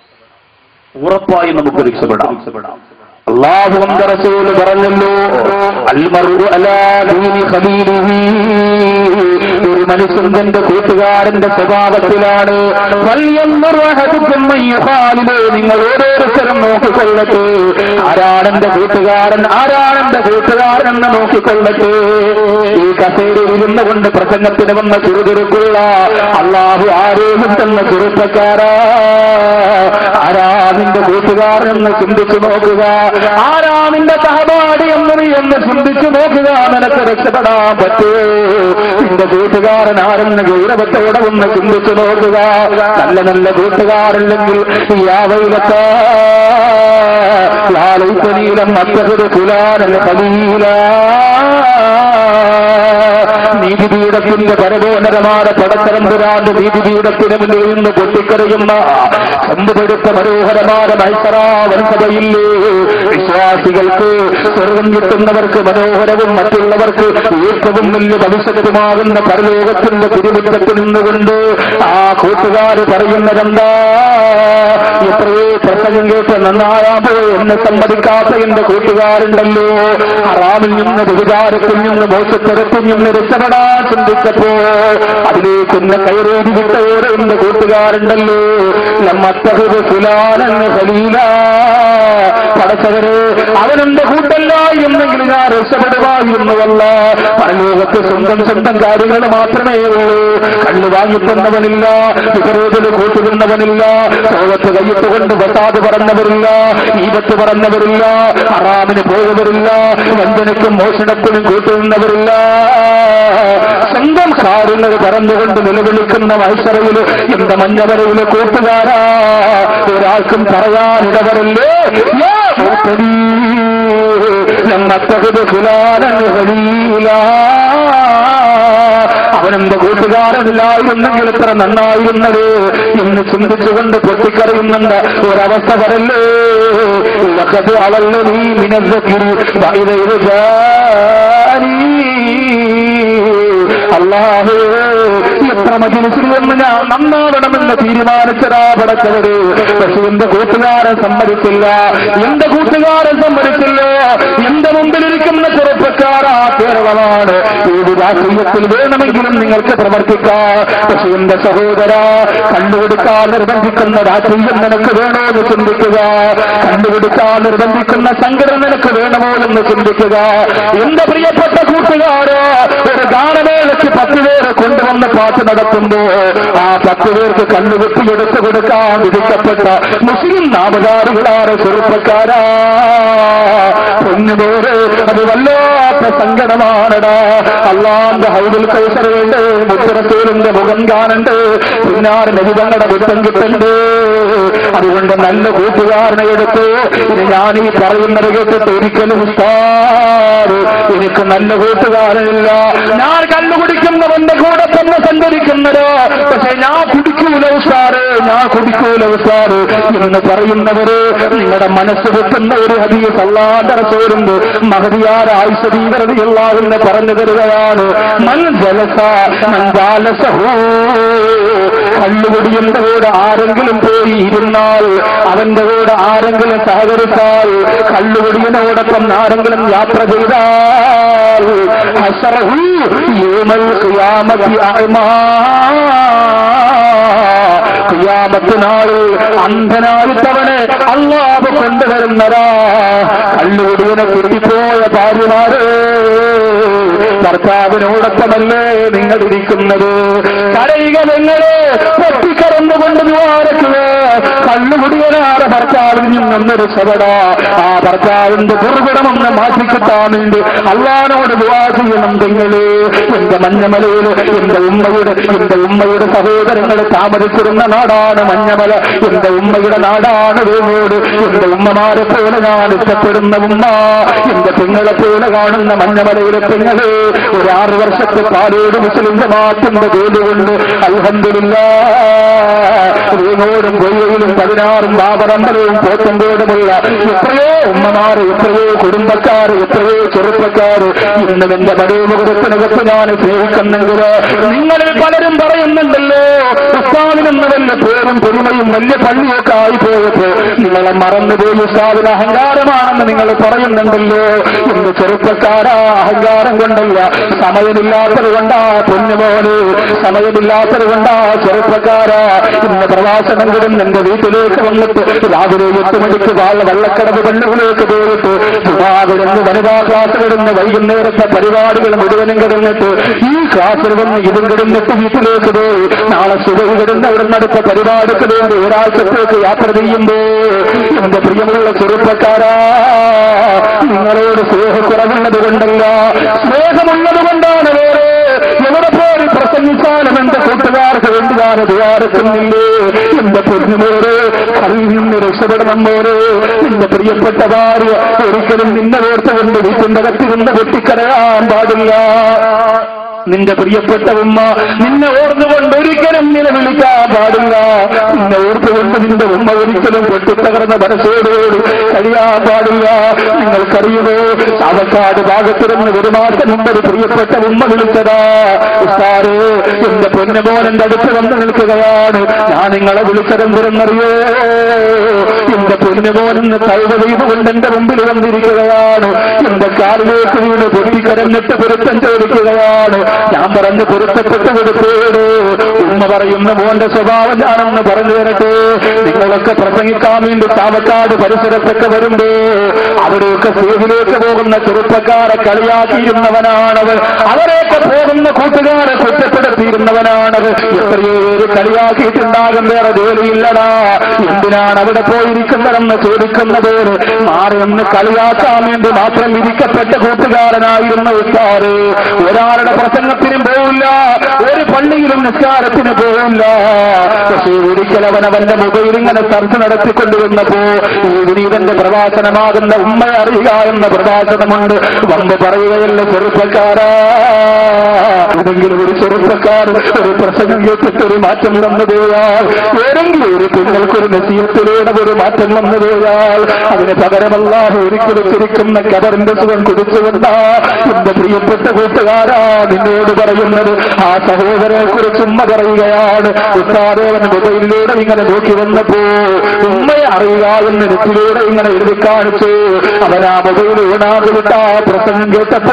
ഉറപ്പായി നമുക്ക് രക്ഷപ്പെടാം. അല്ലാഹുവിന്റെ റസൂൽ പറഞ്ഞല്ലോ അൽമർഉ അലാ ദീനി ഖലീലിഹി. ഒരു മനുഷ്യൻ തന്റെ കൂട്ടുകാരന്റെ സ്വഭാവത്തിലാണ്. നിങ്ങൾ ഓരോരുത്തരും നോക്കിക്കൊള്ളട്ടെ ആരാണെന്റെ കൂട്ടുകാരൻ, ആരാണെന്റെ കൂട്ടുകാരൻ എന്ന് നോക്കിക്കൊള്ളട്ടെ. ഈ കസേരയിൽ ഇരുന്നു കൊണ്ട് പ്രസംഗത്തിന് വന്ന ചുറുചുറുക്കുള്ള അല്ലാഹു ആരോഗ്യം തന്ന ചെറുപ്പക്കാരാ, ആരാ നിന്റെ കൂട്ടുകാരൻ എന്ന് ചിന്തിച്ചു നോക്കുക. ആരാ നിന്റെ സഹപാഠി എന്ന് ചിന്തിച്ചു നോക്കുക. നിനക്ക് രക്ഷപ്പെടാൻ പറ്റൂ. നിന്റെ കൂട്ടുകാരൻ ആരെന്ന് ഗൗരവത്തോടെ ഒന്ന് ചിന്തിച്ചു നോക്കുക. നല്ല നല്ല കൂട്ടുകാരല്ലെങ്കിൽ ലാലൈത്തനീലം മറ്റൊരു കുലാനൽ കലീല. നീതിപീഠത്തിന്റെ പരമോന്നതമായ പടത്തരമ്പുരാന്റെ നീതിപീഠത്തിന് മുന്നിൽ നിന്ന് പൊട്ടിക്കറിയുന്ന സമ്പുപെടുത്ത മനോഹരമായ മത്സരാവൻസഭയില്ലേ. വിശ്വാസികൾക്ക് സ്വർഗം കിട്ടുന്നവർക്ക് മനോഹരവും മറ്റുള്ളവർക്ക് ഏറ്റവും വലിയ ഭവിഷ്യത്തുമാകുന്ന പരലോകത്തിന്റെ തിരുമുറ്റത്തിൽ നിന്നുകൊണ്ട് ആ കൂട്ടുകാര് പറയുന്നതെന്താ? എത്രയോ പ്രസംഗം കേട്ട് നന്നായാമോ എന്നെ സമ്മതിക്കാത്ത എന്റെ കൂട്ടുകാരുണ്ടല്ലോ. ഹറാമിൽ നിന്ന് വ്യഭിചാരത്തിൽ നിന്ന് മോശത്തരത്തിൽ നിന്ന് രക്ഷപ്പെടാൻ ചിന്തിച്ചപ്പോ അതിലേക്കൊന്ന് കയറേതി വിട്ടവരെ എന്റെ കൂട്ടുകാരുണ്ടല്ലോ. നമ്മത്തഹുബ് ഫുലാനെന്ന് ഖലീല. പടച്ച പ്രിയപ്പെട്ടവരെ, അവനെന്റെ കൂട്ടല്ലായിരുന്നെങ്കിൽ ഞാൻ രക്ഷപ്പെടുവായിരുന്നുവല്ല. പരലോകത്ത് സ്വന്തം കാര്യങ്ങൾ മാത്രമേ ഉള്ളൂ. കണ്ണു വാങ്ങിത്തന്നവനില്ല, വിപരീതന് കൂട്ടുന്നവനില്ല, ലോകത്ത് കയ്യിട്ടുകൊണ്ട് വസാദ് പറഞ്ഞവരില്ല, ഈപത്ത് പറഞ്ഞവരില്ല, ഹറാമിന് പോയവരില്ല, വഞ്ചനയ്ക്കും മോഷണത്തിനും കൂട്ടുന്നവരില്ല. സ്വന്തം കാര്യങ്ങൾ പറഞ്ഞുകൊണ്ട് നിലവിളിക്കുന്ന മത്സരയില് എന്റെ മഞ്ഞവരയിലെ കൂട്ടുകാരാ, ഒരാൾക്കും പറയാനിടവരല്ലേ നമ്മത്തകത് ഫുലാനൻ ഖലീല. അവനെന്റെ കൂട്ടുകാരനില്ലായിരുന്നെങ്കിൽ എത്ര നന്നായിരുന്നത് എന്ന് ചിന്തിച്ചുകൊണ്ട് പൊട്ടിക്കറിയുന്നുണ്ട് ഒരവസ്ഥ വരല്ലേ. അവല്ലോ നീ അല്ലാഹു എത്ര മജ്‌ലിസിലെന്ന് ഞാൻ നന്നാവണമെന്ന് തീരുമാനിച്ചതാ പടച്ചവര്. പക്ഷെ എന്റെ കൂട്ടുകാരൻ സമ്മതിച്ചില്ല, എന്റെ കൂട്ടുകാരൻ സമ്മതിച്ചില്ല. എന്റെ മുമ്പിലിരിക്കുന്ന ചെറുപ്പക്കാരാ കേരളമാണ്, ഏത് രാഷ്ട്രീയത്തിൽ വേണമെങ്കിലും നിങ്ങൾക്ക് പ്രവർത്തിക്കാം. പക്ഷെ എന്റെ സഹോദര, കണ്ടുപിടിക്കാൻ നിർബന്ധിക്കുന്ന രാഷ്ട്രീയം നിനക്ക് വേണോ എന്ന് ചിന്തിക്കുക, കണ്ടുപിടിക്കാൻ നിർബന്ധിക്കുന്ന സംഘടന നിനക്ക് വേണമോ എന്ന് ചിന്തിക്കുക. എന്റെ പ്രിയപ്പെട്ട കൂട്ടുകാരോ, ഒരു ഗാനമേളയ്ക്ക് 10 പേരെ കൊണ്ടുവന്ന് പാട്ട് നടത്തുമ്പോ ആ 10 പേർക്ക് കണ്ണുകുത്തി എടുത്തു കൊടുക്കാൻ വിധിക്കപ്പെട്ട മുസ്ലിം നാമധാരികളാണ് ചെറുപ്പക്കാരാ. പൊന്നുപോരെ, അത് വല്ലാത്ത സങ്കടമാണടാ. അല്ലാന്റെ ഹൗദുൽ കൗസറുണ്ട്, മുത്തറസൂലിന്റെ മുഖം കാണണ്ട്, പിന്നാറ് നബിതങ്ങളുടെ വിട്ടം കിട്ടണ്ട്. അതുകൊണ്ട് നല്ല കൂട്ടുകാരനെ എടുത്ത് ഇനി ഞാൻ ഈ പറയുന്നത് കേട്ടിട്ട് ഒരിക്കലും ഉസ്താദ് എനിക്ക് നല്ല കൂട്ടുകാരനില്ല, ഞാൻ കണ്ടുപിടിക്കുന്നവന്റെ കൂടെ തന്നെ സഞ്ചരിക്കുന്നത്, പക്ഷെ ഞാൻ കുടിക്കൂല ഉസ്താദ്, ഞാൻ കുടിക്കൂല ഉസ്താദ് എന്ന് പറയുന്നവര് നിങ്ങളുടെ മനസ്സ് വെക്കുന്ന ഒരു ഹദീസ് അല്ലാഹുവിന്റെ റസൂലുണ്ട്. മഹദിയായ ആയിഷ റളിയല്ലാഹു അൻഹ പറഞ്ഞു തരുകയാണ്, മൻ ജലസ മൻ ജാലസഹു. കള്ളുകുടിയുടെ കൂടെ ആരെങ്കിലും പോയി ഇരുന്നാൽ, അവന്റെ കൂടെ ആരെങ്കിലും സഹകരിച്ചാൽ, കള്ളുകുടിയനോടൊപ്പം ആരെങ്കിലും യാത്ര ചെയ്താൽ, ഹശറഹു യൗമൽ ഖിയാമത്തി അഅ്മാ. ഖിയാമത്ത് നാളിൽ അന്ധനായിട്ടവനെ അല്ലാഹു കൊണ്ടുവരുന്നതാ. കള്ളുകുടിയനെ കിട്ടിപ്പോയ ഭാര്യമാര് ഭർത്താവിനോടൊപ്പമല്ലേ നിങ്ങളിരിക്കുന്നത്? കരയുക നിങ്ങളെ, പൊട്ടിക്കരന്നുകൊണ്ട് ദ്വാരക്കുക. കള്ളുകുടിയനാറ് ഭർത്താവിൽ നിന്നൊന്ന് രക്ഷപ്പെടാ. ആ ഭർത്താവിന്റെ ദുർഗുണമെന്ന് മാറ്റിക്കിട്ടാൻ വേണ്ടി അള്ളാഹുവിനോട് ദുആ ചെയ്യണം നിങ്ങള്. എന്റെ മഞ്ഞമലയിൽ എന്റെ ഉമ്മയുടെ സഹോദരങ്ങൾ താമസിച്ചിരുന്ന നാടാണ് മഞ്ഞമല. എന്റെ ഉമ്മയുടെ നാടാണ് വേങ്ങോട്. എന്റെ ഉമ്മമാരെ പോലെ ഞാൻ ഇഷ്ടപ്പെടുന്ന ഉമ്മ, എന്റെ പെങ്ങളെ പോലെ കാണുന്ന മഞ്ഞമലയിലെ പെങ്ങള് ഒരു 6 വർഷത്തെ പാലോട് മുസ്ലിം ജമാഅത്തിന്റെ ജോലികൊണ്ട് അൽഹംദുലില്ലാഹ് വേങ്ങോടും കൊയ്യയിലും 16 ബാബറമ്പലവും പോത്തങ്കോടുമുള്ള എത്രയോ ഉമ്മമാർ, എത്രയോ കുടുംബക്കാർ, എത്രയോ ചെറുപ്പക്കാർ ഇന്നും എന്റെ പടയുമുഖത്തിനകത്ത് ഞാൻ സ്നേഹിക്കുന്നെങ്കിൽ നിങ്ങളിൽ പലരും പറയുന്നുണ്ടല്ലോ ഉസ്താദിനെന്ന് വല്ല പേരും പെരുമയും വലിയ പള്ളിയൊക്കെ ആയിപ്പോയപ്പോ നിങ്ങളെ മറന്നുപോയി ഉസ്താദിന് അഹങ്കാരമാണെന്ന് നിങ്ങൾ പറയുന്നുണ്ടല്ലോ. എന്റെ ചെറുപ്പക്കാരാ, അഹങ്കാരം കൊണ്ടല്ല, സമയമില്ലാത്തത് കൊണ്ടാ പൊന്നുപോലെ, സമയമില്ലാത്തത് കൊണ്ടാ ചെറുപ്പക്കാരാ. ഇന്ന് പ്രവാസമെങ്കിലും എന്റെ വീട്ടിലേക്ക് വന്നിട്ട് രാവിലെ 8 മണിക്ക് വള്ളക്കടവ് പള്ളികളിലേക്ക് പോയിട്ട് ചുമാവിടുന്ന് വനിതാ ക്ലാസ് കിടന്ന് വൈകുന്നേരത്തെ പരിപാടികൾ മുഴുവനും കിടന്നിട്ട് ഈ ക്ലാസ്സിൽ വന്ന് ഇതും കിടന്നിട്ട് വീട്ടിലേക്ക് പോയി നാളെ സുബഹി കിടന്ന് അവിടെ നടത്ത പരിപാടിക്ക് വേണ്ടി ഒരാഴ്ചത്തേക്ക് യാത്ര ചെയ്യുമ്പോ എന്റെ പ്രിയമുള്ള ചെറുപ്പക്കാരാ, നിങ്ങളോട് സ്നേഹക്കുറവുള്ളത് കൊണ്ടല്ല, സ്നേഹമുള്ളത് കൊണ്ടാണ്. വേറെ എവിടെ പോയി പ്രസംഗിച്ചാലും എന്റെ കൂട്ടുകാർക്ക് വേണ്ടി ഞാൻ ദ്വാരക്കുന്നില്ലേ. എന്റെ പൊന്നുമോര് അതിൽ നിന്ന് രക്ഷപ്പെടണം മോര്. എന്റെ പ്രിയപ്പെട്ട ഭാര്യ ഒരിക്കലും നിന്നെ ഓർത്തുകൊണ്ട് വീട്ടിന്റെ കത്തിരുന്ന് പൊട്ടിക്കരയാൻ പാടില്ല. നിന്റെ പ്രിയപ്പെട്ട ഉമ്മ നിന്നെ ഓർത്തുകൊണ്ട് ഒരിക്കലും നിലവിളിക്കാൻ പാടില്ല. നിന്നെ ഓർത്തുകൊണ്ട് നിന്റെ ഉമ്മ ഒരിക്കലും പൊട്ടിത്തകർന്ന മനസ്സോടോട് കഴിയാൻ പാടില്ല. നിങ്ങൾക്കറിയുമോ, ചാവക്കാട് ഭാഗത്തിരുന്ന് ഒരു മാസം മുമ്പ് ഒരു പ്രിയപ്പെട്ട ഉമ്മ വിളിച്ചതാ, ഉസ്താദേ എന്റെ പൊന്നുമോൻ എന്റെ അടുത്ത് വന്ന് നിൽക്കുകയാണ്, ഞാൻ നിങ്ങളെ വിളിച്ചതെന്തിരെന്നറിയോ, എന്റെ പൊന്നുമോനെന്ന് തൗബ ചെയ്തുകൊണ്ട് എന്റെ മുമ്പിൽ വന്നിരിക്കുകയാണ്, എന്റെ കാലിലേക്ക് വീണ് പൊട്ടിക്കരഞ്ഞിട്ട് പൊരുത്തം ചോദിക്കുകയാണ്. ഞാൻ പറഞ്ഞ് പൊരുത്തപ്പെട്ട് കൊടുത്തോട് ഉമ്മ പറയുന്ന മോന്റെ സ്വഭാവം ഞാനെന്ന് പറഞ്ഞു തരട്ടെ. നിങ്ങളൊക്കെ പ്രസംഗിക്കാൻ വേണ്ടി ചാവക്കാട് പരിസരത്തൊക്കെ വരുമ്പോ അവരെയൊക്കെ സ്റ്റേജിലേക്ക് പോകുന്ന ചെറുപ്പക്കാരെ കളിയാക്കിയിരുന്നവനാണവർ. അവരെയൊക്കെ പോകുന്ന കൂട്ടുകാരെ കുറ്റപ്പെടുത്തിയിരുന്നവനാണവർ. എത്രയോ പേര് കളിയാക്കിയിട്ടുണ്ടാകും, വേറെ ജോലിയില്ലടാ, എന്തിനാണ് അവിടെ പോയിരിക്കുന്നതെന്ന് ചോദിക്കുന്ന പേര് മാറിയൊന്ന് കളിയാക്കാൻ വേണ്ടി മാത്രം വിധിക്കപ്പെട്ട കൂട്ടുകാരനായിരുന്ന ഉസ്താദ്. ഒരാളുടെ പ്രസംഗത്തിനും പോവില്ല, ഒരു പള്ളിയിലും നിസ്കാരത്തിന് പോവില്ല. പക്ഷേ ഒരിക്കൽ അവനവന്റെ മൊബൈൽ ഇങ്ങനെ ചർച്ച നടത്തിക്കൊണ്ടുവന്നപ്പോ ഈ വിനീതന്റെ പ്രഭാഷണമാകുന്ന ഉമ്മയെ അറിയുക എന്ന പ്രഭാഷണമുണ്ട്. വന്ന് പറയുകയല്ല, ചെറുപ്പക്കാരാ, ഏതെങ്കിലും ഒരു ചെറുപ്പക്കാർ ഒരു പ്രസംഗം കേട്ടിട്ട് ഒരു മാറ്റം വന്നു പോയാൽ, ഏതെങ്കിലും ഒരു കുഞ്ഞുങ്ങൾക്കൊരു നസീഹത്തിലൂടെ ഒരു മാറ്റം വന്നു പോയാൽ അതിന് പകരമല്ലാതെ ഒരിക്കലും ചിരിക്കുന്ന കബറിന്റെ സുഖം കുടിച്ചുകൊണ്ടാ എന്റെ പ്രിയപ്പെട്ട കൂട്ടുകാരാ നിന്നോട് പറയുന്നത്. ആ സഹോദരനെ കുറിച്ച് ഉമ്മ പറയുകയാണ്, ഉസ്താദേവൻ മൊബൈലിലൂടെ ഇങ്ങനെ നോക്കി വന്നപ്പോ ഉമ്മയെ അറിയുക എന്ന് നെറ്റിലൂടെ ഇങ്ങനെ എഴുതി കാണിച്ചു. അവൻ ആ മൊബൈൽ ഓണാക്കി വിട്ട പ്രസംഗം കേട്ടപ്പോ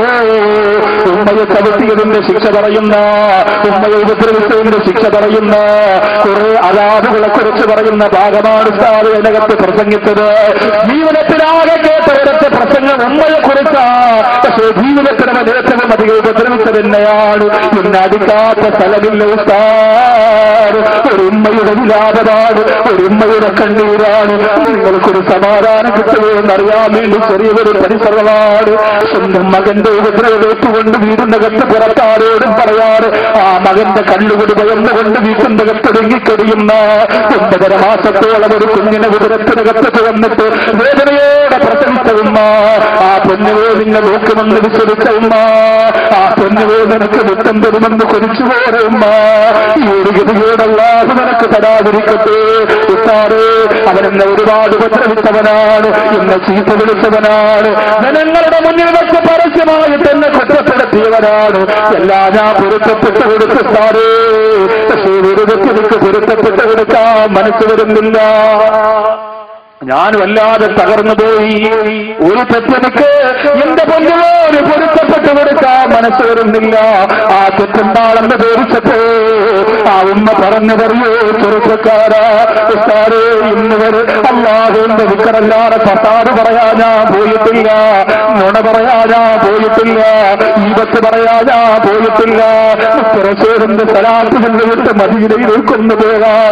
ഉമ്മയെ ചവിട്ടിയതിന്റെ ശിക്ഷ പറയുന്ന, ഉമ്മയെ ഉപദ്രവിച്ചതിന്റെ ശിക്ഷ പറയുന്ന കുറെ അലാദുകളെ കുറിച്ച് പറയുന്ന ഭാഗമാണ് ഉസ്താദ് അതിനകത്ത് പ്രസംഗിച്ചത്. ജീവിതത്തിലാകെ കേട്ട ഒരൊറ്റ പ്രസംഗം ഉമ്മയെ കുറിച്ചാ. പക്ഷേ ജീവിതത്തിൽ അവൻ ഏറ്റവും അധികം ഉപദ്രവിച്ചത് തന്നെയാണ്. പിന്നെ അടിക്കാത്ത സ്ഥലമില്ല ഉസ്താദ്. ഒരു ഉമ്മയുടെ വിലാപമാണ്, ഒരു ഉമ്മയുടെ കണ്ണീരാണ്. നിങ്ങൾക്കൊരു സമാധാനം കിട്ടുകയെന്ന് അറിയാൻ വേണ്ടി ചെറിയൊരു പരിസരമാണ്. സ്വന്തം മകന്റെ ഉപദ്രവേറ്റുകൊണ്ട് വീടിന്റെ കത്ത് പുറത്താരോടും പറയാറ്. ആ മകന്റെ കണ്ണുകൂടി ഭയന്നുകൊണ്ട് വീട്ടിന്റെ കത്തൊടുങ്ങിക്കഴിയുന്ന 9 മാസത്തോളം ഒരു കുഞ്ഞിനെ ഉദരത്തിനകത്ത് തുറന്നിട്ട് വേദനയോടെ പ്രസവിച്ച ഉമ്മ, ആ പൊന്നുവേ നിന്നെ നോക്കുമെന്ന് വിശ്വസിച്ച ഉമ്മ, ആ പൊന്നുവേ നിനക്ക് വിട്ടം തരുമെന്ന് കൊതിച്ചു പോയ ഉമ്മ, ഈ ഒരു ഗതികേടല്ലാതെ നിനക്ക് തടാതിരിക്കട്ടെ. ഉസ്താദേ, അവനെന്നെ ഒരുപാട് ഉപദ്രവിച്ചവനാണ്, എന്നെ ചീത്ത വിളിച്ചവനാണ്, ജനങ്ങളുടെ മുന്നിൽ വെച്ച് പരസ്യമായിട്ട് എന്നെ കുറ്റപ്പെടുത്തിയവനാണ്. എല്ലാം ഞാൻ പൊരുത്തപ്പെട്ട് കൊടുത്തു ഉസ്താദേ. പക്ഷേ ഒരു വ്യക്തിക്ക് പൊരുത്തപ്പെട്ട് കൊടുക്കാൻ മനസ്സ് വരുന്നില്ല. ഞാൻ വല്ലാതെ തകർന്നു പോയി. ഒരു തെറ്റെനിക്ക് എന്റെ പൊന്നുപോലെ പൊരുത്തപ്പെട്ട് കൊടുക്കാൻ മനസ്സ് വരുന്നില്ല. ആ തെറ്റെന്താണെന്ന് പേടിച്ചപ്പോ ആ ഉമ്മ പറഞ്ഞു പറയൂ, ചെറുപ്പക്കാരാ ഉസ്താദേ, ഇന്ന് വരെ അല്ലാഹുവിന്റെ വിക്കറല്ലാതെ ഫസാദ് പറയാൻ ഞാൻ പോയിട്ടില്ല, നുണ പറയാൻ ഞാൻ പോയിട്ടില്ല, ഈബത്ത് പറയാൻ ഞാൻ പോയിട്ടില്ല. റസൂലിന്റെ സലാത്ത് വിട്ട് മദീനയിൽ കൊണ്ടുപോകാൻ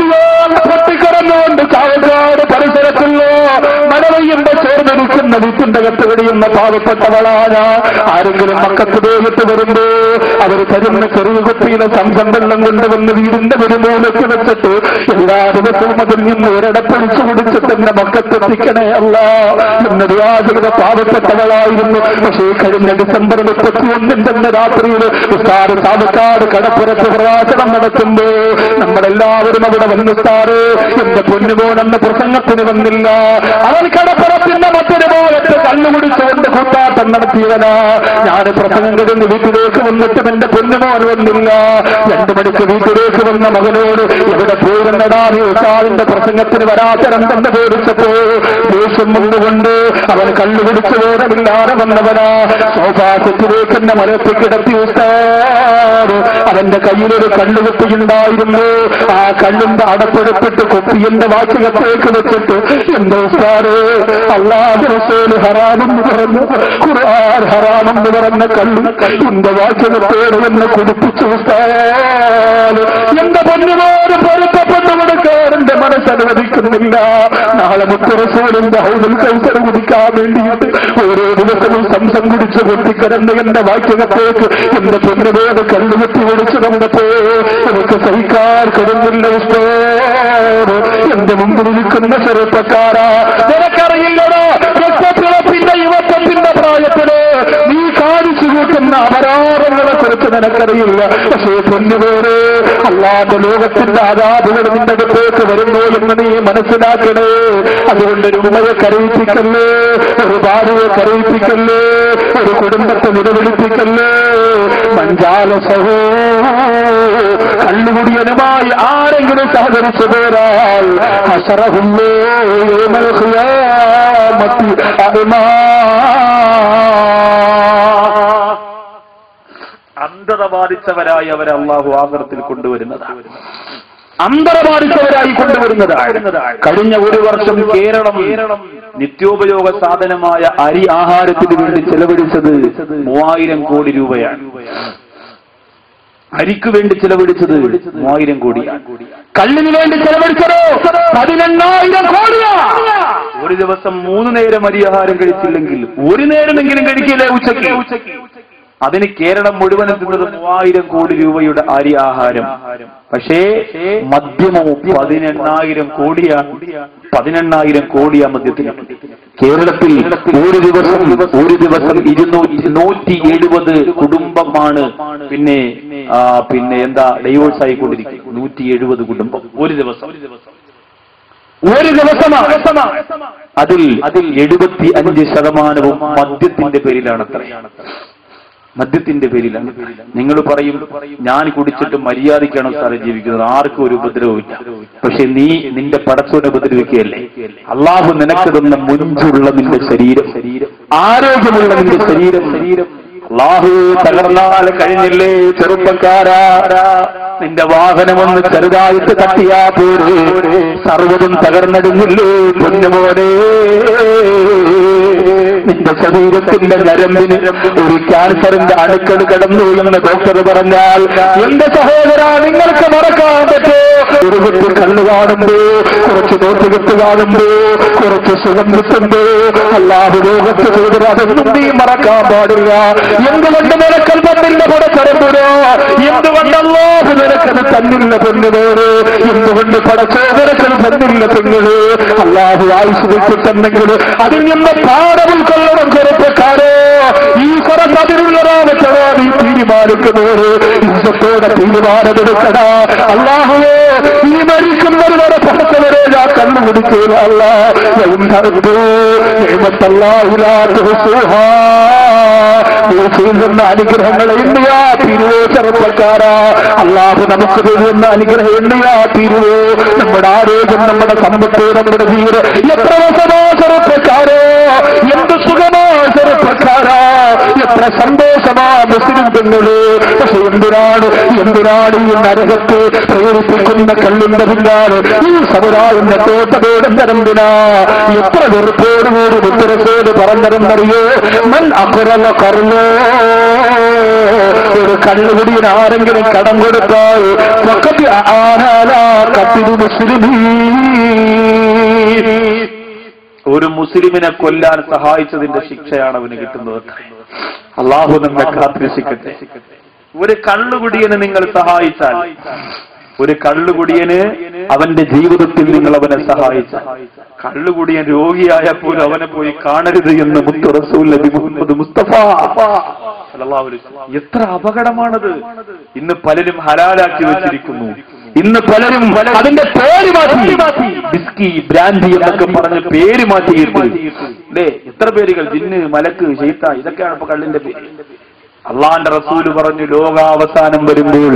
പൊട്ടിക്കിടന്നുകൊണ്ട് ചാവക്കാട് പരിസരത്തുള്ളോ മഴ പെയ്യുമ്പോ ചേർന്നിരിക്കുന്ന വീട്ടിന്റെ കത്ത് വെടിയുന്ന പാവപ്പെട്ടവളാണ്. ആരെങ്കിലും മക്കത്ത് പോയിട്ട് വരുമ്പോ അവർ തരുന്ന ചെറിയ കുപ്പിയിലെ സംസം വെള്ളം കൊണ്ടുവന്ന് വീടിന്റെ ഒരു മൂലയ്ക്ക് വെച്ചിട്ട് എല്ലാ ദിവസവും അതിൽ നിന്ന് ഒരിടപ്പഴിച്ചു കുടിച്ചിട്ട് എന്നെ മക്കത്തെത്തിക്കണേ അല്ല എന്നത് യാചകത പാവപ്പെട്ടവളായിരുന്നു. പക്ഷേ കഴിഞ്ഞ ഡിസംബർ 31 രാത്രിയിൽ ഉസ്താദ് ചാവക്കാട് കടപ്പുറത്ത് പ്രവാചനം നടത്തുമ്പോ നമ്മളെല്ലാവരും അവിടെ വന്നു. ഉസ്താദ്, എന്റെ പൊന്നുമോനെന്ന പ്രസംഗത്തിന് വന്നില്ല. അവൻ കടപ്പുറത്തിന്റെ മറ്റൊരു ഭാഗത്ത് കണ്ണുകുടിച്ചുകൊണ്ട് കൂട്ടാട്ടം നടത്തിയവനാ. ഞാൻ പ്രസംഗം കഴിഞ്ഞ് വീട്ടിലേക്ക് വന്നിട്ടും എന്റെ പൊന്നുമോൻ വന്നില്ല. 2 മണിക്ക് വീട്ടിലേക്ക് വന്ന മകനോട് എവിടെ പോയിരുന്നടാ നീ ഉസ്താദിന്റെ പ്രസംഗത്തിന് വരാത്തരണ്ടെന്ന് പേടിച്ചപ്പോ ദേഷ്യം വന്നുകൊണ്ട് അവൻ കണ്ണുകുടിച്ച് വേദമില്ലാതെ വന്നവനാ. സോഫാ സെറ്റിലേക്ക് എന്നെ മലത്തി കിടത്തി ഉസ്താദ്. അവന്റെ കയ്യിലൊരു കണ്ണുകുപ്പിയുണ്ടായിരുന്നു. ആ കണ്ണിന്റെ അടപ്പെടുത്തിട്ട് കുപ്പിന്റെ വാചകത്തേക്ക് വെച്ചിട്ട് എന്റെ ഉസ്താദ്, അല്ലാഹു റസൂൽ ഹറാമെന്ന് പറഞ്ഞു, ഖുർആൻ ഹറാമെന്ന് പറഞ്ഞ കള്ളു എന്റെ വാചകത്തോട് എന്നെ കുടിപ്പിച്ചു ഉസ്താദ്. എന്റെ പൊന്നുമോന് പൊരുത്തപ്പെട്ടു കൊടുക്കാൻ എന്റെ മനസ്സനുവദിക്കുന്നില്ല. നാളെ മുത്ത് റസൂലിന്റെ ഹൗദുൽ കൗസർ കുടിക്കാൻ വേണ്ടിയിട്ട് ഓരോ ദിവസവും സംസം കുടിച്ച് പൊട്ടിക്കിടന്ന് എന്റെ വാക്യകത്തേക്ക് എന്റെ പൊന്നുമോന് കല്ലുകുത്തി കുടിച്ചു കണ്ടപ്പോ എനിക്ക് സഹിക്കാൻ കഴിയുന്നില്ല ഉസ്താദ്. എന്റെ മുമ്പിൽ നിൽക്കുന്ന ചെറുപ്പക്കാരാ, നിനക്കറിയില്ലടാ രക്തത്തിളപ്പിന്റെ യുവത്വത്തിന്റെ പ്രായത്തില് നീ കാണിച്ചു കൂട്ടുന്ന അപരാധങ്ങളെ കുറിച്ച് നിനക്കറിയില്ല. പക്ഷേ പൊന്നുപേര് അല്ലാതെ ലോകത്തിന്റെ ആരാധകൾ നിന്റെ അടുത്തേക്ക് വരുന്നു എന്ന് നീ മനസ്സിലാക്കണേ. അതുകൊണ്ട് ഒരു ഉമ്മയെ കരയിപ്പിക്കല്ലേ, ഒരു ഭാര്യയെ കരയിപ്പിക്കല്ലേ, ഒരു കുടുംബത്തെ നിലവിളിപ്പിക്കല്ലേ. മഞ്ചാല സഹോ കള്ളുകുടിയനുമായി ആരെങ്കിലും സഹകരിച്ചു പോരാൽ ഹസറഹുല്ലോ യൗമൽ ഖിയാമത്തി അദ്മാ. അന്ധത ബാധിച്ചവരായി അവരെ അള്ളാഹു ആഖിറത്തിൽ കൊണ്ടുവരുന്നതാണ്. അന്ധത ബാധിച്ചവരായി കൊണ്ടുവരുന്നതാണ്. കഴിഞ്ഞ ഒരു വർഷം കേരളം നിത്യോപയോഗ സാധനമായ അരി ആഹാരത്തിന് വേണ്ടി ചെലവഴിച്ചത് 3000 കോടി രൂപയാണ്. അരിക്ക് വേണ്ടി ചെലവഴിച്ചത് 3000 കോടിയാണ്. കള്ളിന് വേണ്ടി ചെലവഴിച്ചതോ 18,000 കോടിയാണ്. ഒരു ദിവസം 3 നേരം അരിയാഹാരം കഴിച്ചില്ലെങ്കിൽ ഒരു നേരമെങ്കിലും കഴിക്കില്ലേ ഉച്ചയ്ക്ക്? അതിന് കേരളം മുഴുവൻ എത്തുന്നത് 3000 കോടി രൂപയുടെ അരി ആഹാരം. പക്ഷേ മദ്യമോ 18,000 കോടിയാണ്. 18,000 കോടിയാ മദ്യത്തിന്. കേരളത്തിൽ ഒരു ദിവസം 170 കുടുംബമാണ് പിന്നെ എന്താ ഡൈവോഴ്സ് ആയിക്കൊണ്ടിരിക്കുന്നത്. 170 കുടുംബം ഒരു ദിവസം. അതിൽ 75% മദ്യത്തിന്റെ പേരിലാണ്. മദ്യത്തിന്റെ പേരിലാണ്. നിങ്ങൾ പറയും ഞാൻ കുടിച്ചിട്ട് മര്യാദയ്ക്കാണോ സാറേ ജീവിക്കുന്നത്, ആർക്കും ഒരു ഉപദ്രവമില്ല. പക്ഷെ നീ നിന്റെ പടച്ചോനെ ഉപദ്രവിക്കുകയല്ലേ. അള്ളാഹു നിനക്ക് തന്ന മുഞ്ചുള്ള നിന്റെ ശരീരം, ആരോഗ്യമുള്ള നിന്റെ ശരീരം അള്ളാഹു തകർന്നാൽ കഴിഞ്ഞില്ലേ ചെറുപ്പക്കാരാ? നിന്റെ വാഹനമൊന്ന് ചെറുതായിട്ട് തട്ടിയാ പോരെ, സർവ്വതും തകർന്നടിഞ്ഞില്ലേ പൊന്നുമോനെ? നിന്റെ ശരീരത്തിന്റെ ഞരമ്പിന് ഒരു ക്യാൻസറിന്റെ അണുക്കൾ കടന്നു എന്ന് ഡോക്ടർ പറഞ്ഞാൽ എന്റെ സഹോദര നിങ്ങൾക്ക് മറക്കാൻ പറ്റോ? ഒരു കുട്ടി കണ്ണു കാണുമ്പോ, കുറച്ച് നോട്ടുകെട്ട് കാണുമ്പോ, കുറച്ച് സുഖം കിട്ടുമ്പോ അല്ലാതെ ലോകത്ത് ചെയ്തത് അതൊന്നും നീ മറക്കാൻ പാടില്ല. എന്തുകൊണ്ട് നിനക്കൽ തന്നില്ല പടച്ചറമ്പുരോ? എന്തുകൊണ്ടല്ലോ നിനക്കത് തന്നില്ല പെണ്ണുപോര്? എന്തുകൊണ്ട് പടച്ചോ നിനക്കൽ തന്നില്ല പെണ്ണുകള്? അല്ലാഹു ആയുസ് വെച്ചിട്ടുണ്ടെങ്കിൽ അതിൽ നിന്ന് പാഠം കൊള്ളണം ചെറുപ്പക്കാരോ. ഈ കുറച്ചതിരുള്ളതാവച്ചോ നീ തീരുമാനിക്കുന്നവര് ഇഷ്ടത്തോടെ തീരുമാനമെടുക്കടാ. അല്ലാഹുവേ ഈ മരിക്കുന്നവർ വരെ പടച്ചവരെ ഞാൻ കണ്ണുപിടിച്ചില്ല. ചെയ്യുന്ന അനുഗ്രഹങ്ങൾ എണ്ണിയാ തീരുവോ ചെറുപ്പക്കാരാ? അല്ലാഹു നമുക്ക് ചെയ്യുന്ന അനുഗ്രഹം എണ്ണിയാ തീരുവോ? നമ്മുടെ ആരോഗ്യം, നമ്മുടെ സമ്പത്ത്, നമ്മുടെ വീട് എത്ര വശമാ ചെറുപ്പക്കാരോ? എന്ത് സുഖമാ ചെറുപ്പക്കാരാ? എത്ര സന്തോഷമാ മുസ്ലിം പെണ്ണുകള്? പക്ഷെ എന്തിനാണ് ഈ നരകത്തെ പ്രേരിപ്പിക്കുന്ന കള്ളിന്റെ പിന്നാലെ ഈ സമുദായന്റെ തോട്ടതോടും തരംപിനാ? എത്ര വെറുപ്പോടുകൂടി മുത്തരസോട് പറഞ്ഞതെന്നറിയോ? മൻ അഖറല കർലോ, ഒരു കള്ളുകുടിയൻ ആരെങ്കിലും കടം കൊടുത്താൽ ഒരു മുസ്ലിമിനെ കൊല്ലാൻ സഹായിച്ചതിന്റെ ശിക്ഷയാണ് അവന് കിട്ടുന്നത്. അള്ളാഹു നമ്മെ കാത്തിരക്ഷിക്കട്ടെ. ഒരു കള്ളുകുടിയനെ നിങ്ങൾ സഹായിച്ചാൽ, ഒരു കള്ളുകുടിയന് അവന്റെ ജീവിതത്തിൽ നിങ്ങൾ അവനെ സഹായിച്ചാൽ, കള്ളുകുടിയൻ രോഗിയായപ്പോൾ അവനെ പോയി കാണരുത് എന്ന് മുത്തു റസൂൽ നബി മുഹമ്മദ് മുസ്തഫ സല്ലല്ലാഹു അലൈഹി വസല്ലം. എത്ര അപകടമാണത്! ഇന്ന് പലരും ഹലാലാക്കി വെച്ചിരിക്കുന്നു. ഇന്ന് പലരും അതിന്റെ പേര് മാറ്റി വിസ്കി, ബ്രാൻഡി എന്നൊക്കെ പറഞ്ഞ് പേര് മാറ്റിയിട്ട് അല്ലേ? എത്ര പേരുകൾ, ജിന്ന്, മലക്ക്, ശൈത്താൻ, ഇതൊക്കെയാണ് ഇപ്പൊ കള്ളിന്റെ പേര്. അള്ളാന്റെ റസൂല് പറഞ്ഞു ലോകാവസാനം വരുമ്പോൾ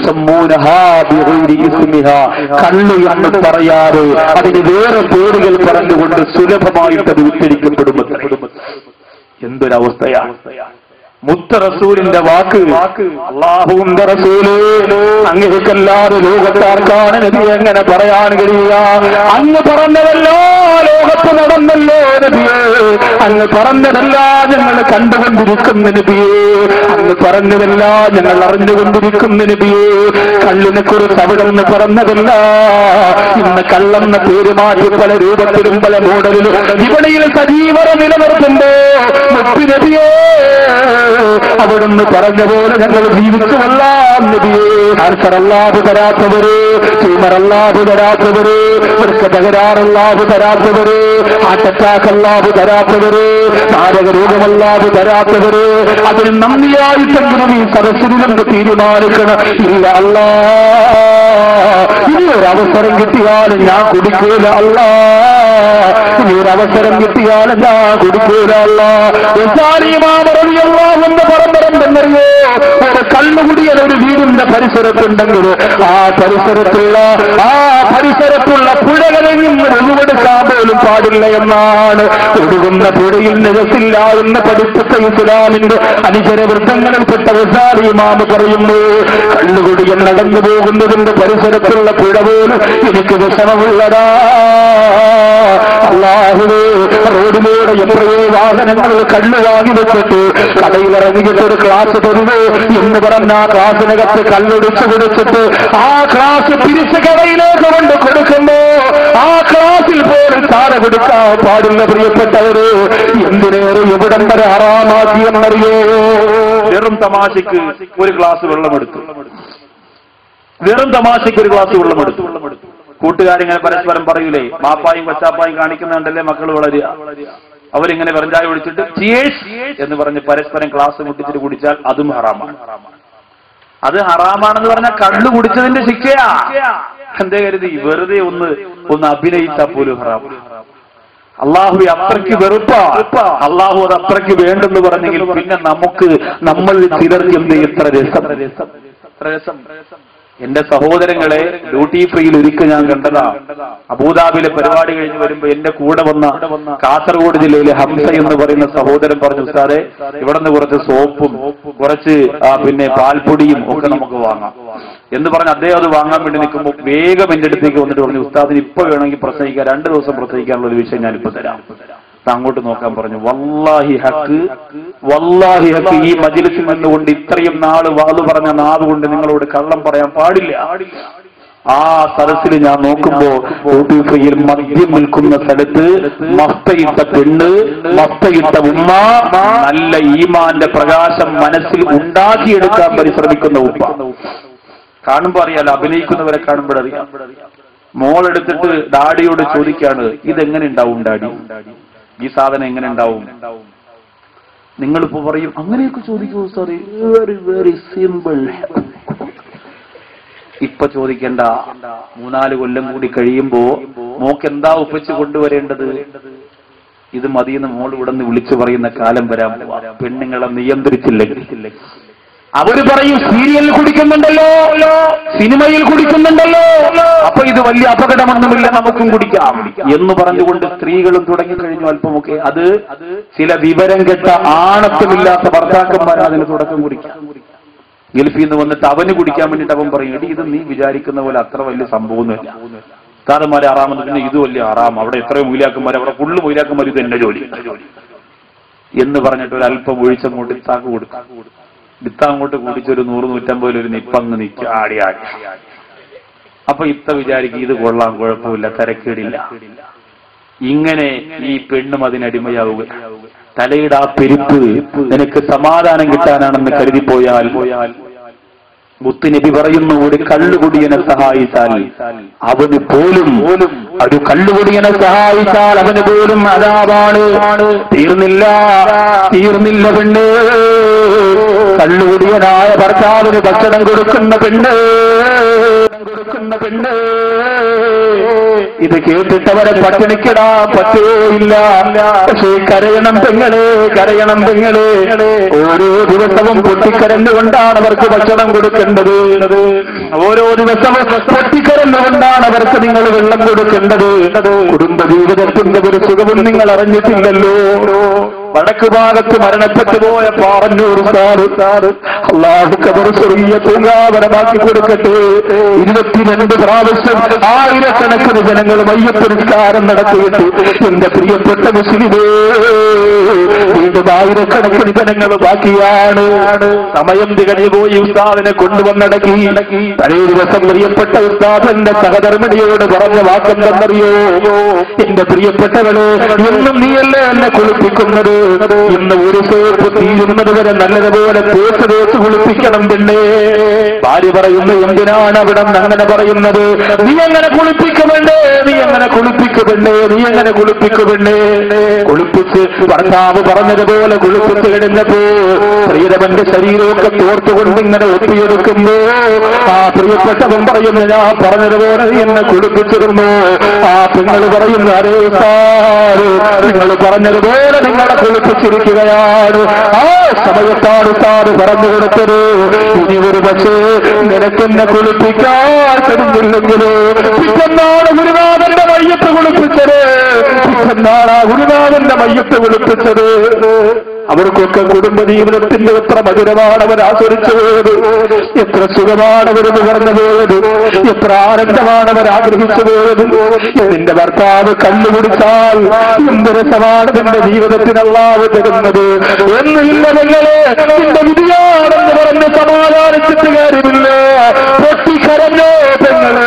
കള്ള് എന്ന് പറയാതെ അതിന് വേറെ പേരുകൾ പറഞ്ഞുകൊണ്ട് സുലഭമായിട്ട് അത് ഉച്ചരിക്കപ്പെടുമ്പോൾ എന്തൊരവസ്ഥയാണ്! മുത്ത റസൂലിന്റെ വാക്ക്, അല്ലാഹുവിന്റെ റസൂല് അങ്ങേക്കല്ലാതെ ലോകത്താർക്കാണ് നബി എങ്ങനെ പറയാൻ കഴിയുക? അങ്ങ് പറഞ്ഞതല്ലോ ലോകത്ത് നടന്നല്ലോ നബിയേ, അങ്ങ് പറഞ്ഞതല്ല ഞങ്ങൾ കണ്ടുകൊണ്ടിരിക്കുന്ന നബിയേ, അങ്ങ് പറഞ്ഞതല്ല ഞങ്ങൾ അറിഞ്ഞുകൊണ്ടിരിക്കുന്ന നബിയേ. കള്ളിനെ കുറിച്ച് അവിടെ നിന്ന് പറഞ്ഞതല്ല. ഇന്ന് കള്ളെന്ന പേര് മാറ്റി പല രൂപത്തിലും പല മോഡലിലും വിപണിയിൽ സജീവത നിലനിർത്തുമ്പോ മുത്ത് നബിയേ അവിടുന്ന് പറഞ്ഞ പോലെ ഞങ്ങൾ ജീവിച്ചുവെല്ലാം നബിയേ. ക്യാൻസറല്ലാതെ തരാത്തവര്, ട്യൂമറല്ലാതെ തരാത്തവര്, തകരാറല്ലാതെ തരാത്തവര്, ഹാർട്ട് അറ്റാക്ക് അല്ലാതെ തരാത്തവര്, മാരക രോഗമല്ലാതെ തരാത്തവര്, അതിന് നന്ദിയായിട്ടെങ്കിലും ഈ സദസ്സിൽ നിന്ന് തീരുമാനിക്കണം. ഇല്ല അല്ലാ, ഇനി ഒരവസരം കിട്ടിയാലും ഞാൻ കുടിക്കൂല അല്ലാ, ഇനി ഒരവസരം കിട്ടിയാലും ഞാൻ കുടിക്കൂല അല്ലാ. എന്ന് പറഞ്ഞെന്നറിയോ? ഒരു കള്ളുകുടിയൻ ഒരു വീടിന്റെ പരിസരത്തുണ്ടെങ്കിൽ ആ പരിസരത്തുള്ള പുഴകളിൽ നിന്ന് ഒഴിവെടുക്കാൻ പോലും പാടില്ല എന്നാണ്. ഒഴുകുന്ന തൊഴിൽ നിരസില്ല എന്ന് പഠിപ്പിച്ച ഇസ്ലാമിന്റെ അനുചരവൃത്തങ്ങളിൽപ്പെട്ട ഗസാലി ഇമാം പറയുന്നു, കള്ളുകുടിയൻ നടന്നു പോകുന്നതിന്റെ പരിസരത്തുള്ള പുഴ പോലും എനിക്ക് വിഷമമുള്ളതാ. അല്ലാഹുവേ, റോഡിലൂടെ എത്രയോ വാഹനങ്ങൾ കള്ളു വാങ്ങി വെച്ചിട്ട് കടയിലിറങ്ങിയിട്ട് ഒരു ക്ലാസ് തരുന്നു എന്ന് പറഞ്ഞ ആ ക്ലാസിനകത്ത് കല്ലൊടിച്ചു കൊടുത്തിട്ട് ആ ക്ലാസ് തിരിച്ച് കടയിലേക്ക് കൊണ്ട് കൊടുക്കുമ്പോ ആ ക്ലാസ്സിൽ പോലും ചാര കൊടുക്കാൻ പാടില്ല. പ്രിയപ്പെട്ടവര്, എന്തിനേറെ എവിടം വരെ ഹറാമാക്കിയെന്നറിയോ? വെറും തമാശയ്ക്ക് ഒരു ഗ്ലാസ് വെള്ളമെടുത്തു, വെറും തമാശയ്ക്ക് ഒരു ഗ്ലാസ് വെള്ളമെടുത്തു. കൂട്ടുകാരിങ്ങനെ പരസ്പരം പറയൂലേ, മാപ്പായും കൊച്ചാപ്പായും കാണിക്കുന്നുണ്ടല്ലേ മക്കൾ വളരുക. അവരിങ്ങനെ വെറുഞ്ചായ ഒഴിച്ചിട്ട് ചിയേഴ്സ് എന്ന് പറഞ്ഞ് പരസ്പരം ഗ്ലാസ് മുട്ടിച്ചിട്ട് കുടിച്ചാൽ അതും ഹറാമാണ്. അത് ഹറാമാണെന്ന് പറഞ്ഞാൽ കള്ളു കുടിച്ചതിന്റെ ശിക്ഷയാ. എന്തേ കരുതി വെറുതെ ഒന്ന് അഭിനയിച്ചാൽ പോലും ഹറാം. അള്ളാഹു അത്രയ്ക്ക് വെറുപ്പാ, അള്ളാഹു അത് അത്രയ്ക്ക് വേണ്ടെന്ന് പറഞ്ഞെങ്കിൽ പിന്നെ നമ്മൾ ചിലർക്ക് എന്ത് എത്ര രസം. എന്റെ സഹോദരങ്ങളെ, ഡ്യൂട്ടി ഫ്രീയിൽ ഒരിക്കൽ ഞാൻ കണ്ടതാ. അബൂദാബിയിലെ പരിപാടി കഴിഞ്ഞ് വരുമ്പോ എന്റെ കൂടെ വന്ന കാസർഗോഡ് ജില്ലയിലെ ഹംസ എന്ന് പറയുന്ന സഹോദരൻ പറഞ്ഞു, ഉസ്താദേ ഇവിടെ നിന്ന് കുറച്ച് സോപ്പും കുറച്ച് പിന്നെ പാൽപ്പൊടിയും ഒക്കെ നമുക്ക് വാങ്ങാം എന്ന് പറഞ്ഞ് അദ്ദേഹം അത് വാങ്ങാൻ വേണ്ടി നിൽക്കുമ്പോൾ വേഗം എന്റെ അടുത്തേക്ക് വന്നിട്ട് പറഞ്ഞു, ഉസ്താദിന് ഇപ്പൊ വേണമെങ്കിൽ പ്രസംഗിക്കാം, 2 ദിവസം പ്രസംഗിക്കാനുള്ള ഒരു വിഷയം ഞാനിപ്പോ തരാം, അങ്ങോട്ട് നോക്കാൻ പറഞ്ഞു. വല്ലാഹി ഹക്ക് ഈ മജ്‌ലിസിൽ നിന്നുകൊണ്ട് ഇത്രയും നാള് വാദ് പറഞ്ഞ നാവ് കൊണ്ട് നിങ്ങളോട് കള്ളം പറയാൻ പാടില്ല. ആ സദസ്സിൽ ഞാൻ നോക്കുമ്പോ ഊട്ടിയിൽ മദ്യം നിൽക്കുന്ന സ്ഥലത്ത് മസ്തയിട്ട പെണ്ണ്, മസ്തയിട്ട ഉമ്മ, നല്ല ഈമാന്റെ പ്രകാശം മനസ്സിൽ ഉണ്ടാക്കിയെടുക്കാൻ പരിശ്രമിക്കുന്ന ഉപ്പ. കാണുമ്പോ അറിയാലോ, അഭിനയിക്കുന്നവരെ കാണുമ്പോഴറിയാം. മോളെടുത്തിട്ട് ഡാഡിയോട് ചോദിക്കാണ്, ഇതെങ്ങനെ ഉണ്ടാവും ഡാഡി, ഈ സാധനം എങ്ങനെ ഉണ്ടാവും? നിങ്ങളിപ്പോ പറയും അങ്ങനെയൊക്കെ ചോദിക്കൂ സാറി, വെരി വെരി സിമ്പിൾ. ഇപ്പൊ ചോദിക്കണ്ട, 3-4 കൊല്ലം കൂടി കഴിയുമ്പോ മോക്ക് എന്താ ഒപ്പിച്ച് കൊണ്ടുവരേണ്ടത്? ഇത് മതിയെന്ന് മോൾ ഇവിടെ നിന്ന് വിളിച്ചു പറയുന്ന കാലം വരാൻ പോവാ. പെണ്ണുങ്ങളെ നിയന്ത്രിച്ചില്ലെങ്കിൽ അവര് പറയും സീരിയലിൽ കുടിക്കുന്നുണ്ടല്ലോ, സിനിമയിൽ കുടിക്കുന്നുണ്ടല്ലോ, അപ്പൊ ഇത് വലിയ അപകടമൊന്നുമില്ല, നമുക്കും കുടിക്കാം എന്ന് പറഞ്ഞുകൊണ്ട് സ്ത്രീകളും തുടങ്ങിക്കഴിഞ്ഞു. അല്പമൊക്കെ അത് ചില വിവരം കെട്ട ആണത്വമില്ലാത്ത ഭർത്താക്കന്മാർ അതിന് തുടക്കം കുടിക്കാം. ഗൾഫിൽ നിന്ന് വന്നിട്ട് അവന് കുടിക്കാൻ വേണ്ടിയിട്ട് അവൻ പറയും, എടി ഇത് നീ വിചാരിക്കുന്ന പോലെ അത്ര വലിയ സംഭവമൊന്നുമില്ല, താരന്മാരെ ആറാമെന്ന് പിന്നെ ഇത് വലിയ ആറാം, അവിടെ എത്രയോ മൂലാക്കന്മാർ, അവിടെ ഫുള്ള് മൂലാക്കന്മാർ, ഇത് എന്നെ ജോലി എന്ന് പറഞ്ഞിട്ട് ഒരു അല്പം ഒഴിച്ചങ്ങോട്ട് ഇത്താക്ക് കൊടുക്കാം. ഇത്തങ്ങോട്ട് കുടിച്ചൊരു 100-150 ഒരു നിപ്പങ്ങ് നിൽക്കുക, ആടി. അപ്പൊ ഇത്ത വിചാരിക്കും ഇത് കൊള്ളാം, കുഴപ്പമില്ല, തരക്കേടില്ല. ഇങ്ങനെ ഈ പെണ്ണും അതിനടിമയാവുക. തലയുടെ ആ പെരുപ്പ് നിനക്ക് സമാധാനം കിട്ടാനാണെന്ന് കരുതിപ്പോയാൽ മുത്തുനബി പറയുന്നു, ഒരു കള്ളുകുടിയനെ സഹായിച്ചാൽ അവന് പോലും, ഒരു കള്ളുകുടിയനെ സഹായിച്ചാൽ അവന് പോലും അദാബാണ്. തീർന്നില്ല പെണ്ണ്, കള്ളുകുടിയനായ ഭർത്താവിന് ഭക്ഷണം കൊടുക്കുന്ന പെണ്ണ്. ഇത് കേട്ടിട്ടവരെ പട്ടിണിക്കിടാൻ പറ്റുകയില്ല. പക്ഷേ കരയണം പെങ്ങളെ. ഓരോ ദിവസവും പൊട്ടിക്കരഞ്ഞുകൊണ്ടാണ് അവർക്ക് ഭക്ഷണം കൊടുക്കേണ്ടത്. ഓരോ ദിവസവും പൊട്ടിക്കരഞ്ഞുകൊണ്ടാണ് അവർക്ക് നിങ്ങൾ വെള്ളം കൊടുക്കേണ്ടത്. കുടുംബജീവിതത്തിന്റെ ഒരു സുഖവും നിങ്ങൾ അറിഞ്ഞിട്ടില്ലല്ലോ. വടക്ക് ഭാഗത്ത് മരണപ്പെട്ടു പോയ പാറന്നൂർ സാറ് അല്ലാഹു ഖബർ സ്വർഗീയ പൂങ്കാവനമാക്കി കൊടുക്കട്ടെ. 22 പ്രാവശ്യം ആയിരക്കണക്കിന് ജനങ്ങൾ മയ്യത്ത് നിസ്കാരം നടത്തിയിട്ട് എന്റെ പ്രിയപ്പെട്ട മുസ്ലിമേ, വീണ്ടും ആയിരക്കണക്കിന് ജനങ്ങൾ ബാക്കിയാണ്. സമയം തികഞ്ഞു പോയി. ഉസ്താദിനെ കൊണ്ടുവന്നടക്കി. തലേ ദിവസം പ്രിയപ്പെട്ട ഉസ്താദിന്റെ സഹധർമ്മിണിയോട് പറഞ്ഞ വാക്കെന്തെന്നറിയോ? എന്റെ പ്രിയപ്പെട്ടവളെ, എന്നും നീയല്ലേ എന്നെ കുളിപ്പിക്കുന്നത്, ഇന്ന് ഒരു സോപ്പ് തീരുന്നത് വരെ നല്ലതുപോലെ തേച്ച് കുളിപ്പിക്കണം പെണ്ണേ. ഭാര്യ പറയുന്നു, എന്തിനാണ് അവിടെ അങ്ങനെ പറയുന്നത്? നീ എങ്ങനെ കുളിപ്പിക്കുമെന്നേ, കുളിപ്പിച്ച് ഭർത്താവ് പറഞ്ഞതുപോലെ കുളിപ്പിച്ച് കിടന്നപ്പോ പ്രിയതമന്റെ ശരീരമൊക്കെ തോർത്തുകൊണ്ട് ഇങ്ങനെ ഒപ്പിയെടുക്കുമ്പോ ആ പ്രിയപ്പെട്ടവൻ പറയുന്നു, ഞാൻ പറഞ്ഞതുപോലെ നീ എന്നെ കുളിപ്പിച്ചിരുന്നു. ആ പെങ്ങൾ പറയുന്നു, അരേ സാറ്, നിങ്ങൾ പറഞ്ഞതുപോലെ നിങ്ങളെ കുളിപ്പിച്ചിരിക്കുകയാണ്. ആ സമയത്താണ് സാറ് പറഞ്ഞു കൊടുത്തത്, ഇനി ഒരു പക്ഷേ നിനക്കെന്നെ കുളിപ്പിക്കാൻ കഴിഞ്ഞില്ലെങ്കിലോ പിറ്റന്നാണ് ഗുരുനാഥന്റെ മയ്യത്ത് കുളിപ്പിച്ചത്, പിറ്റന്നാണ് ആ ഗുരുനാഥന്റെ മയ്യത്ത് കുളിപ്പിച്ചത്. അവർക്കൊക്കെ കുടുംബജീവിതത്തിന്റെ എത്ര മധുരമാണ് അവർ ആസ്വദിച്ചു പോയത്, എത്ര സുഖമാണ് അവർ നുകർന്നു പോയത്, എത്ര ആനന്ദമാണ് അവർ ആഗ്രഹിച്ചു പോയത്. നിന്റെ ഭർത്താവ് കല്ലുകുടിച്ചാൽ എന്ത് രസമാണ് നിന്റെ ജീവിതത്തിന് അല്ലാഹു തരുന്നത് എന്നില്ല. നിങ്ങളെ നിന്റെ വിധിയാണെന്ന് പറഞ്ഞ് സമാധാനിച്ചിട്ട് കാര്യമില്ല. പൊട്ടിക്കരഞ്ഞോ പെങ്ങളെ,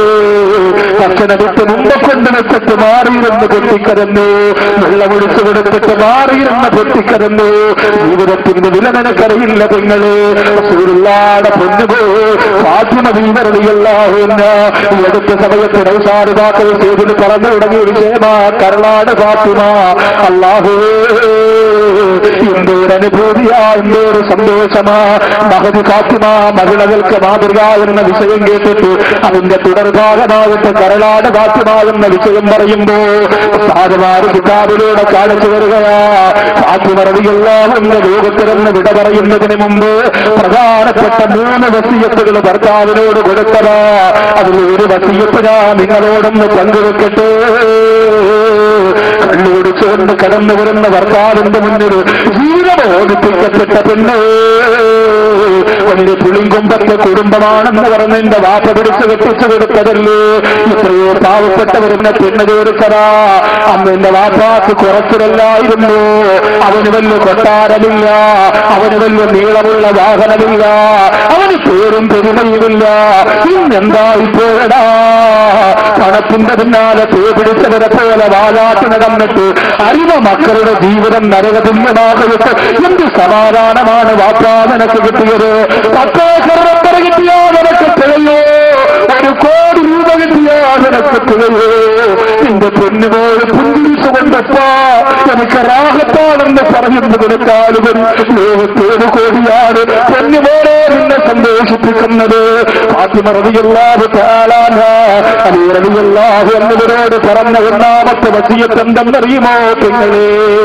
ഭക്ഷണം വിട്ട് മുമ്പ് കൊണ്ട് വെച്ചിട്ട് മാറിയിരുന്ന് പൊട്ടിക്കരഞ്ഞു, വെള്ളമൊഴിച്ചു കൊടുത്തിട്ട് മാറിയിരുന്ന പൊട്ടിക്കരഞ്ഞു. ജീവിതത്തിന്റെ വില നിനക്കറിയില്ല പെങ്ങളെ. റസൂലുള്ളാഹിയുടെ പൊന്നുപോ ഫാത്തിമ വീമരളിയല്ലാഹുന്ന ഈ അടുത്ത സമയത്ത് നൗസാദ് വാക്കൾ ചെയ്തിന് പറഞ്ഞു തുടങ്ങിയ വിഷയമാ കരളാട് ഫാത്തിമ. അല്ലാഹുവേ, എന്തൊരനുഭൂതിയാ, എന്തൊരു സന്തോഷമാ. മഹദി ഫാത്തിമ മഹിളകൾക്ക് മാതൃക എന്ന വിഷയം കേട്ടിട്ട് അതിന്റെ തുടർഭാഗമായിട്ട് കരളാട് ഫാത്തിമ എന്ന വിഷയം പറയുമ്പോ സാധുമാര് കിതാബിലൂടെ കാണിച്ചു വരികയാ. ഫാത്തിമ റളിയല്ലാഹു അൻഹ ലോകത്തിലെന്ന് വിട പറയുന്നതിന് മുമ്പ് പ്രധാനപ്പെട്ട 3 വസിയത്തുകൾ ഭർത്താവിനോട് കൊടുത്തതാ. അതിൽ ഒരു വസിയത്ത് ഞാൻ നിങ്ങളോടൊന്ന് പങ്കുവെക്കട്ടെ. കണ്ണുപിടിച്ചുകൊണ്ട് കടന്നു വരുന്ന ഭർത്താവിന്റെ മുന്നിൽ ജീവനോദിപ്പിക്കപ്പെട്ട പെണ്ണ്, ഒരു പുളിങ്കൊമ്പത്തെ കുടുംബമാണെന്ന് പറഞ്ഞ് എന്റെ വാപ്പ പിടിച്ച് കെട്ടിച്ചു കൊടുത്തതല്ലേ. എത്രയോ പാവപ്പെട്ടവരെന്നെ പെണ്ണ് ചോദിച്ചതാ. അന്ന് എന്റെ വാപ്പാക്ക് കുറച്ചിലല്ലായിരുന്നു. അവന് വലിയ കൊട്ടാരമില്ല, അവന് വലിയ നീളമുള്ള വാഹനമില്ല, അവന് പേരും പെരുമയുമില്ല. ഇന്നെന്താ ഇപ്പോഴടാ പണത്തിന്റെ പിന്നാലെ പേ പിടിച്ചവരെ പോലെ വാലാട്ടി നടന്നിട്ട് അറിവ മക്കളുടെ ജീവിതം നരകതുല്യമാകട്ടെ. എന്ത് സമാധാനമാണ് വാപ്പാ നിനക്ക് കിട്ടിയത്. 10 ഏക്കർ റബ്ബർ കിട്ടിയാ നിനക്ക് തികയോ, 1 കോടി രൂപ കിട്ടിയാ നിനക്ക് തികയോ. നിന്റെ പൊന്നുപോലെ പുഞ്ചിരിച്ചുകൊണ്ടപ്പാ എനിക്ക് റാഹത്താണെന്ന് പറയുന്നതിനേക്കാളുപരി ലോകത്തേത് കോടിയാണ് പൊന്നുപോലെ നിന്നെ സന്തോഷിപ്പിക്കുന്നത്. ഫാത്തിമ റളിയല്ലാഹു തആല അലി റളിയല്ലാഹു അൻഹുവിനോട് പറഞ്ഞ 1ാമത്തെ വസിയത്ത് എന്തെന്നറിയുമോ പെങ്ങളെ?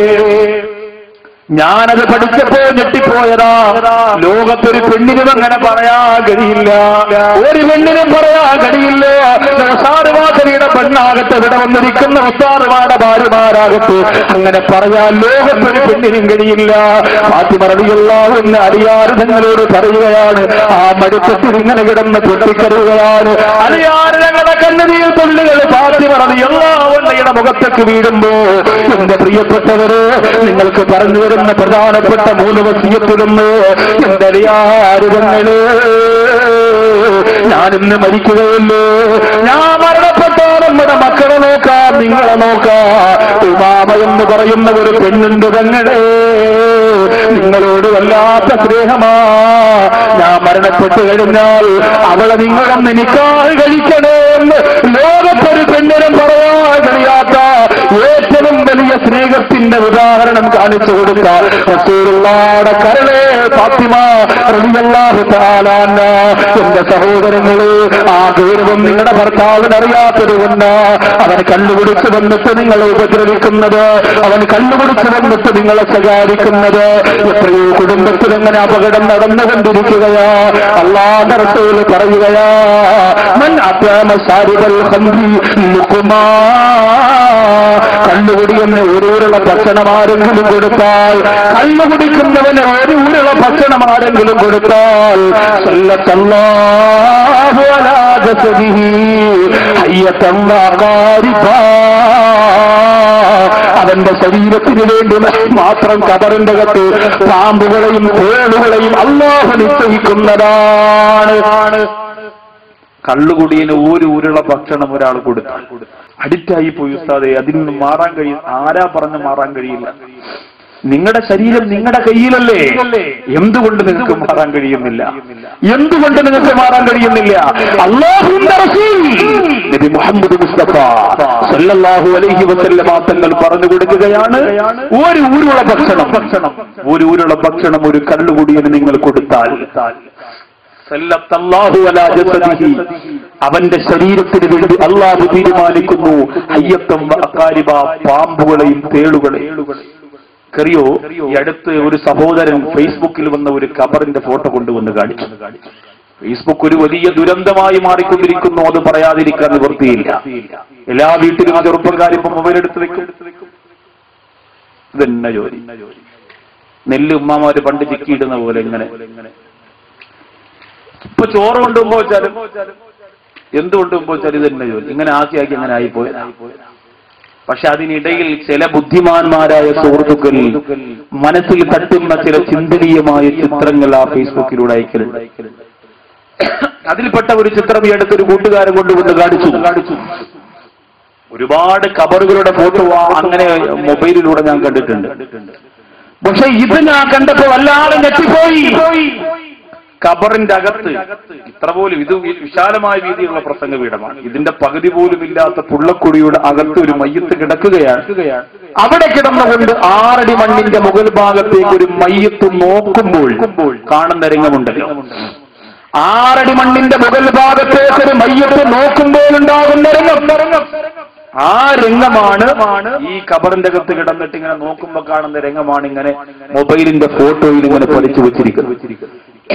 ഞാനത് പഠിച്ചപ്പോ ഞെട്ടിപ്പോയതാ. ലോകത്തൊരു പെണ്ണിനും അങ്ങനെ പറയാൻ കഴിയില്ല, ഒരു പെണ്ണിനും പറയാൻ കഴിയില്ല. ഉസ്താദുമാരുടെ പെണ്ണാകട്ടെ, ഇവിടെ വന്നിരിക്കുന്ന ഉസ്താദുമാരുടെ ഭാര്യമാരാകട്ടെ, അങ്ങനെ പറയാൻ ലോകത്തൊരു പെണ്ണിനും കഴിയില്ല. ഫാത്തിമ റളിയല്ലാഹു അൻഹ അലിയാർ ഞങ്ങളോട് പറയുകയാണ്, ആ മടുപ്പത്തിൽ ഇങ്ങനെ കിടന്ന് പൊട്ടിക്കരുകയാണ്. അലിയാർ ഞങ്ങളുടെ കണ്ണുനീർ തുള്ളികൾ ഫാത്തിമ റളിയല്ലാഹു അൻഹയുടെ മുഖത്തേക്ക് വീഴുമ്പോ, എന്റെ പ്രിയപ്പെട്ടവര്, നിങ്ങൾക്ക് പറഞ്ഞു വരുന്ന പ്രധാനപ്പെട്ട 3 വസിയത്തിലൊന്ന് എന്റെ അലിയാരുകള്, ഞാനിന്ന് മരിക്കുകയല്ലോ, ഞാൻ മരണപ്പെട്ടാൽ നമ്മുടെ മക്കളെ നോക്കാം, നിങ്ങളെ നോക്കാം. ഉമാമ എന്ന് പറയുന്ന ഒരു പെണ്ണുണ്ട് പെങ്ങളെ, നിങ്ങളോട് വല്ലാത്ത സ്നേഹമാ. ഞാൻ മരണപ്പെട്ടു കഴിഞ്ഞാൽ അവളെ നിങ്ങളൊന്ന് നിക്കാഹ് കഴിക്കണേ എന്ന് ലോകത്തൊരു പെണ്ണിനും പറയാൻ കഴിയാത്ത ഏറ്റവും വലിയ സ്നേഹത്തിന്റെ ഉദാഹരണം കാണിച്ചു കൊടുത്ത റസൂലുള്ളാഹിയുടെ കരളെ ഫാത്തിമ റളിയല്ലാഹു തആല അൻഹ. എന്റെ സഹോദരങ്ങളെ, ആ ഗൗരവം നിങ്ങളുടെ ഭർത്താവിന് അറിയാത്തതുകൊണ്ട് അവൻ കല്ലുപിടിച്ച് വന്നിട്ട് നിങ്ങളെ ഉപദ്രവിക്കുന്നത്, അവൻ കല്ലുപിടിച്ച് വന്നിട്ട് നിങ്ങളെ ശകാരിക്കുന്നത്. എത്രയോ കുടുംബത്തിൽ അങ്ങനെ അപകടം നടന്നുകൊണ്ടിരിക്കുകയാ. അല്ലാഹുവിന്റെ റസൂൽ പറയുകയാ, മൻ അത്അമ ശാരിബൽ ഖംരി ലുഖ്മാ, കല്ലുകുടിയെന്ന് ഒരുള്ള ഭക്ഷണം ആരെങ്കിലും കൊടുത്താൽ, കല്ലുകുടിക്കുന്നവന് ഒരുള്ള ഭക്ഷണം ആരെങ്കിലും കൊടുത്താൽ, സല്ലല്ലാഹു അലാ ജസദിഹി ഹയ്യതൻ വഖാരിബാ, അവന്റെ ശരീരത്തിന് വേണ്ടി മാത്രം കബറിന്റെ അകത്ത് പാമ്പുകളെയും തേളുകളെയും അല്ലാഹു നിശ്ചയിക്കുന്നതാണ്. കള്ളുകുടിയന് ഒരു ഉരുള ഭക്ഷണം ഒരാൾ കൊടുത്താൽ അഡിക്റ്റായി പോയി ഉസ്താദേ, അതിൽ നിന്ന് മാറാൻ കഴിയും. ആരാ പറഞ്ഞ് മാറാൻ കഴിയില്ല? നിങ്ങളുടെ ശരീരം നിങ്ങളുടെ കയ്യിലല്ലേ? എന്തുകൊണ്ട് നിങ്ങൾക്ക് മാറാൻ കഴിയുന്നില്ല? എന്തുകൊണ്ട് നിങ്ങൾക്ക് മാറാൻ കഴിയുന്നില്ല? അല്ലാഹുവിന്റെ റസൂൽ നബി മുഹമ്മദ് മുസ്തഫ സല്ലല്ലാഹു അലൈഹി വസല്ലമ തങ്ങൾ പറഞ്ഞു കൊടുക്കുകയാണ്, ഒരു ഊരുള്ള ഭക്ഷണം ഒരു കള്ളുകുടിയന് നിങ്ങൾ കൊടുത്താൽ, സല്ലല്ലാഹു അലാ ജസദിഹി, അവന്റെ ശരീരത്തിന് വേണ്ടി അല്ലാഹു തീരുമാനിക്കുന്നു, ഹയ്യത്തം വഅഖാരിബ, പാമ്പുകളെയും തേളുകളെയും. കറിയോ ഈ അടുത്ത് ഒരു സഹോദരൻ ഫേസ്ബുക്കിൽ വന്ന ഒരു ഖബറിന്റെ ഫോട്ടോ കൊണ്ടുവന്ന് കാണിച്ചു. ഫേസ്ബുക്ക് ഒരു വലിയ ദുരന്തമായി മാറിക്കൊണ്ടിരിക്കുന്നു, അത് പറയാതിരിക്കാൻ നിവൃത്തിയില്ല. എല്ലാ വീട്ടിലും ചെറുപ്പക്കാരിപ്പം മൊബൈൽ എടുത്ത് വെക്കും. ഇതെന്നെ ജോലി. നെല്ല് ഉമ്മാമാര് പണ്ട് ചിക്കിയിടുന്ന പോലെ ഇങ്ങനെ. ഇപ്പൊ ചോറ് കൊണ്ടുപോകുമ്പോ വെച്ചാലും എന്ത് കൊണ്ടുപോകുമ്പോ വെച്ചാലും ഇതെന്നെ ജോലി. ഇങ്ങനെ ആക്കി അങ്ങനെ ആയിപ്പോയി. പക്ഷെ അതിനിടയിൽ ചില ബുദ്ധിമാന്മാരായ സുഹൃത്തുക്കൾ മനസ്സിൽ തട്ടുന്ന ചില ചിന്തനീയമായ ചിത്രങ്ങൾ ആ ഫേസ്ബുക്കിലൂടെ അയക്കലുണ്ട്. അതിൽപ്പെട്ട ഒരു ചിത്രം ഈ അടുത്തൊരു കൂട്ടുകാരൻ കൊണ്ടുകൊണ്ട് കാണിച്ചു. ഒരുപാട് ഖബറുകളുടെ ഫോട്ടോ അങ്ങനെ മൊബൈലിലൂടെ ഞാൻ കണ്ടിട്ടുണ്ട്. പക്ഷെ ഇത് ഞാൻ കണ്ടപ്പോ വല്ലാതെ ഞെട്ടിപ്പോയി. ഖബറിന്റെ അകത്ത് ഇത്ര പോലും ഇത് വിശാലമായ രീതിയിലുള്ള പ്രസംഗ പീഠമാണ്. ഇതിന്റെ പകുതി പോലും ഇല്ലാത്ത പുള്ളക്കുടിയുടെ അകത്ത് ഒരു മയ്യത്ത് കിടക്കുകയാണ്. അവിടെ കിടന്നുകൊണ്ട് 6 അടി മണ്ണിന്റെ മുകൾ ഭാഗത്തേക്ക് ഒരു മയ്യത്ത് നോക്കുമ്പോൾ കാണുന്ന രംഗമുണ്ടല്ലോ. 6 അടി മണ്ണിന്റെ മുകൾ ഭാഗത്തേക്ക് ഒരു മയ്യത്ത് നോക്കുമ്പോൾ ഉണ്ടാകുന്ന രംഗം, ആ രംഗമാണ് ഈ ഖബറിന്റെ അകത്ത് കിടന്നിട്ട് ഇങ്ങനെ നോക്കുമ്പോൾ കാണുന്ന രംഗമാണ് ഇങ്ങനെ മൊബൈലിന്റെ ഫോട്ടോയിൽ ഇങ്ങനെ പഠിച്ചു വെച്ചിരിക്കുന്നത്.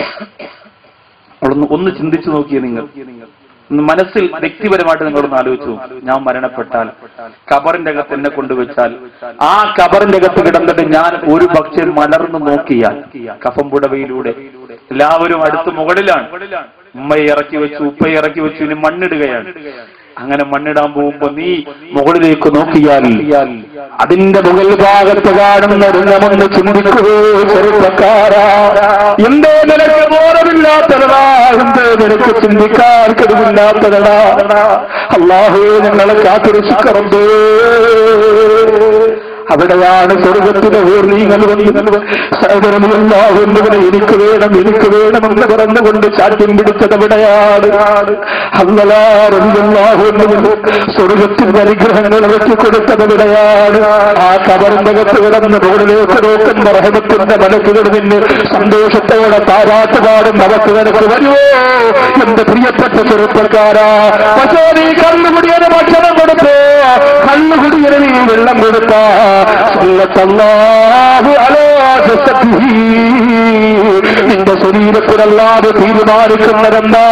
ഒന്ന് ചിന്തിച്ചു നോക്കിയേ നിങ്ങൾ. മനസ്സിൽ വ്യക്തിപരമായിട്ട് നിങ്ങളൊന്ന് ആലോചിച്ചു. ഞാൻ മരണപ്പെട്ടാൽ ഖബറിന്റെ അകത്ത് എന്നെ കൊണ്ടുവച്ചാൽ ആ ഖബറിന്റെ അകത്ത് കിടന്നിട്ട് ഞാൻ ഒരു പക്ഷേ മലർന്നു നോക്കിയാൽ കഫംപുടവയിലൂടെ എല്ലാവരും അടുത്ത് മുകളിലാണ്. ഉമ്മയെ ഇറക്കി വെച്ചു, ഉപ്പയെ ഇറക്കി വെച്ചു, ഇനി മണ്ണിടുകയാണ്. അങ്ങനെ മണ്ണിടാൻ പോകുമ്പോ നീ മുകളിലേക്ക് നോക്കിയാൽ അതിന്റെ മുകൾ ഭാഗത്ത് കാണുന്ന രംഗമൊന്ന് ചിന്തിക്കുകയോ ചെറുപ്പക്കാരാ. എന്തേ നിനക്ക് ബോധമില്ലാത്തതാ, എന്തേ നിനക്ക് ചിന്തിക്കാൻ കഴിവില്ലാത്തതാ. അല്ലാഹുവേ ഞങ്ങളെ കാത്തുരക്ഷിക്കറമ്പേ. അവിടെയാണ് സ്വർഗത്തിന്റെ ഊർണീങ്ങൾ സഹോദരനെല്ലാവരും എനിക്ക് വേണം എന്ന് പറഞ്ഞുകൊണ്ട് ചാട്ടിൻ പിടിച്ചത് അവിടെയാണ്. സ്വർഗത്തിന്റെ അനുഗ്രഹങ്ങൾ വെച്ചു കൊടുത്തത് അവിടെയാണ്. ആ ഖബറിന്റെ അകത്ത് കിടന്ന് റോഡിലേക്ക് നോക്കുന്ന റഹ്മത്തിന്റെ മലക്കുകൾ നിന്ന് സന്തോഷത്തോടെ താരാട്ടുപാടും അവർക്ക് നിനക്ക് വരുമോ എന്റെ പ്രിയപ്പെട്ട ചെറുപ്പക്കാരാ. പക്ഷേ നീ കള്ളുകുടിയന് ഭക്ഷണം കൊടുത്തോ, കള്ളുകുടിയന് നീ വെള്ളം കൊടുത്താ നിന്റെ ശരീരത്തിലല്ലാതെ തീരുമാനിക്കുന്നതെന്താ?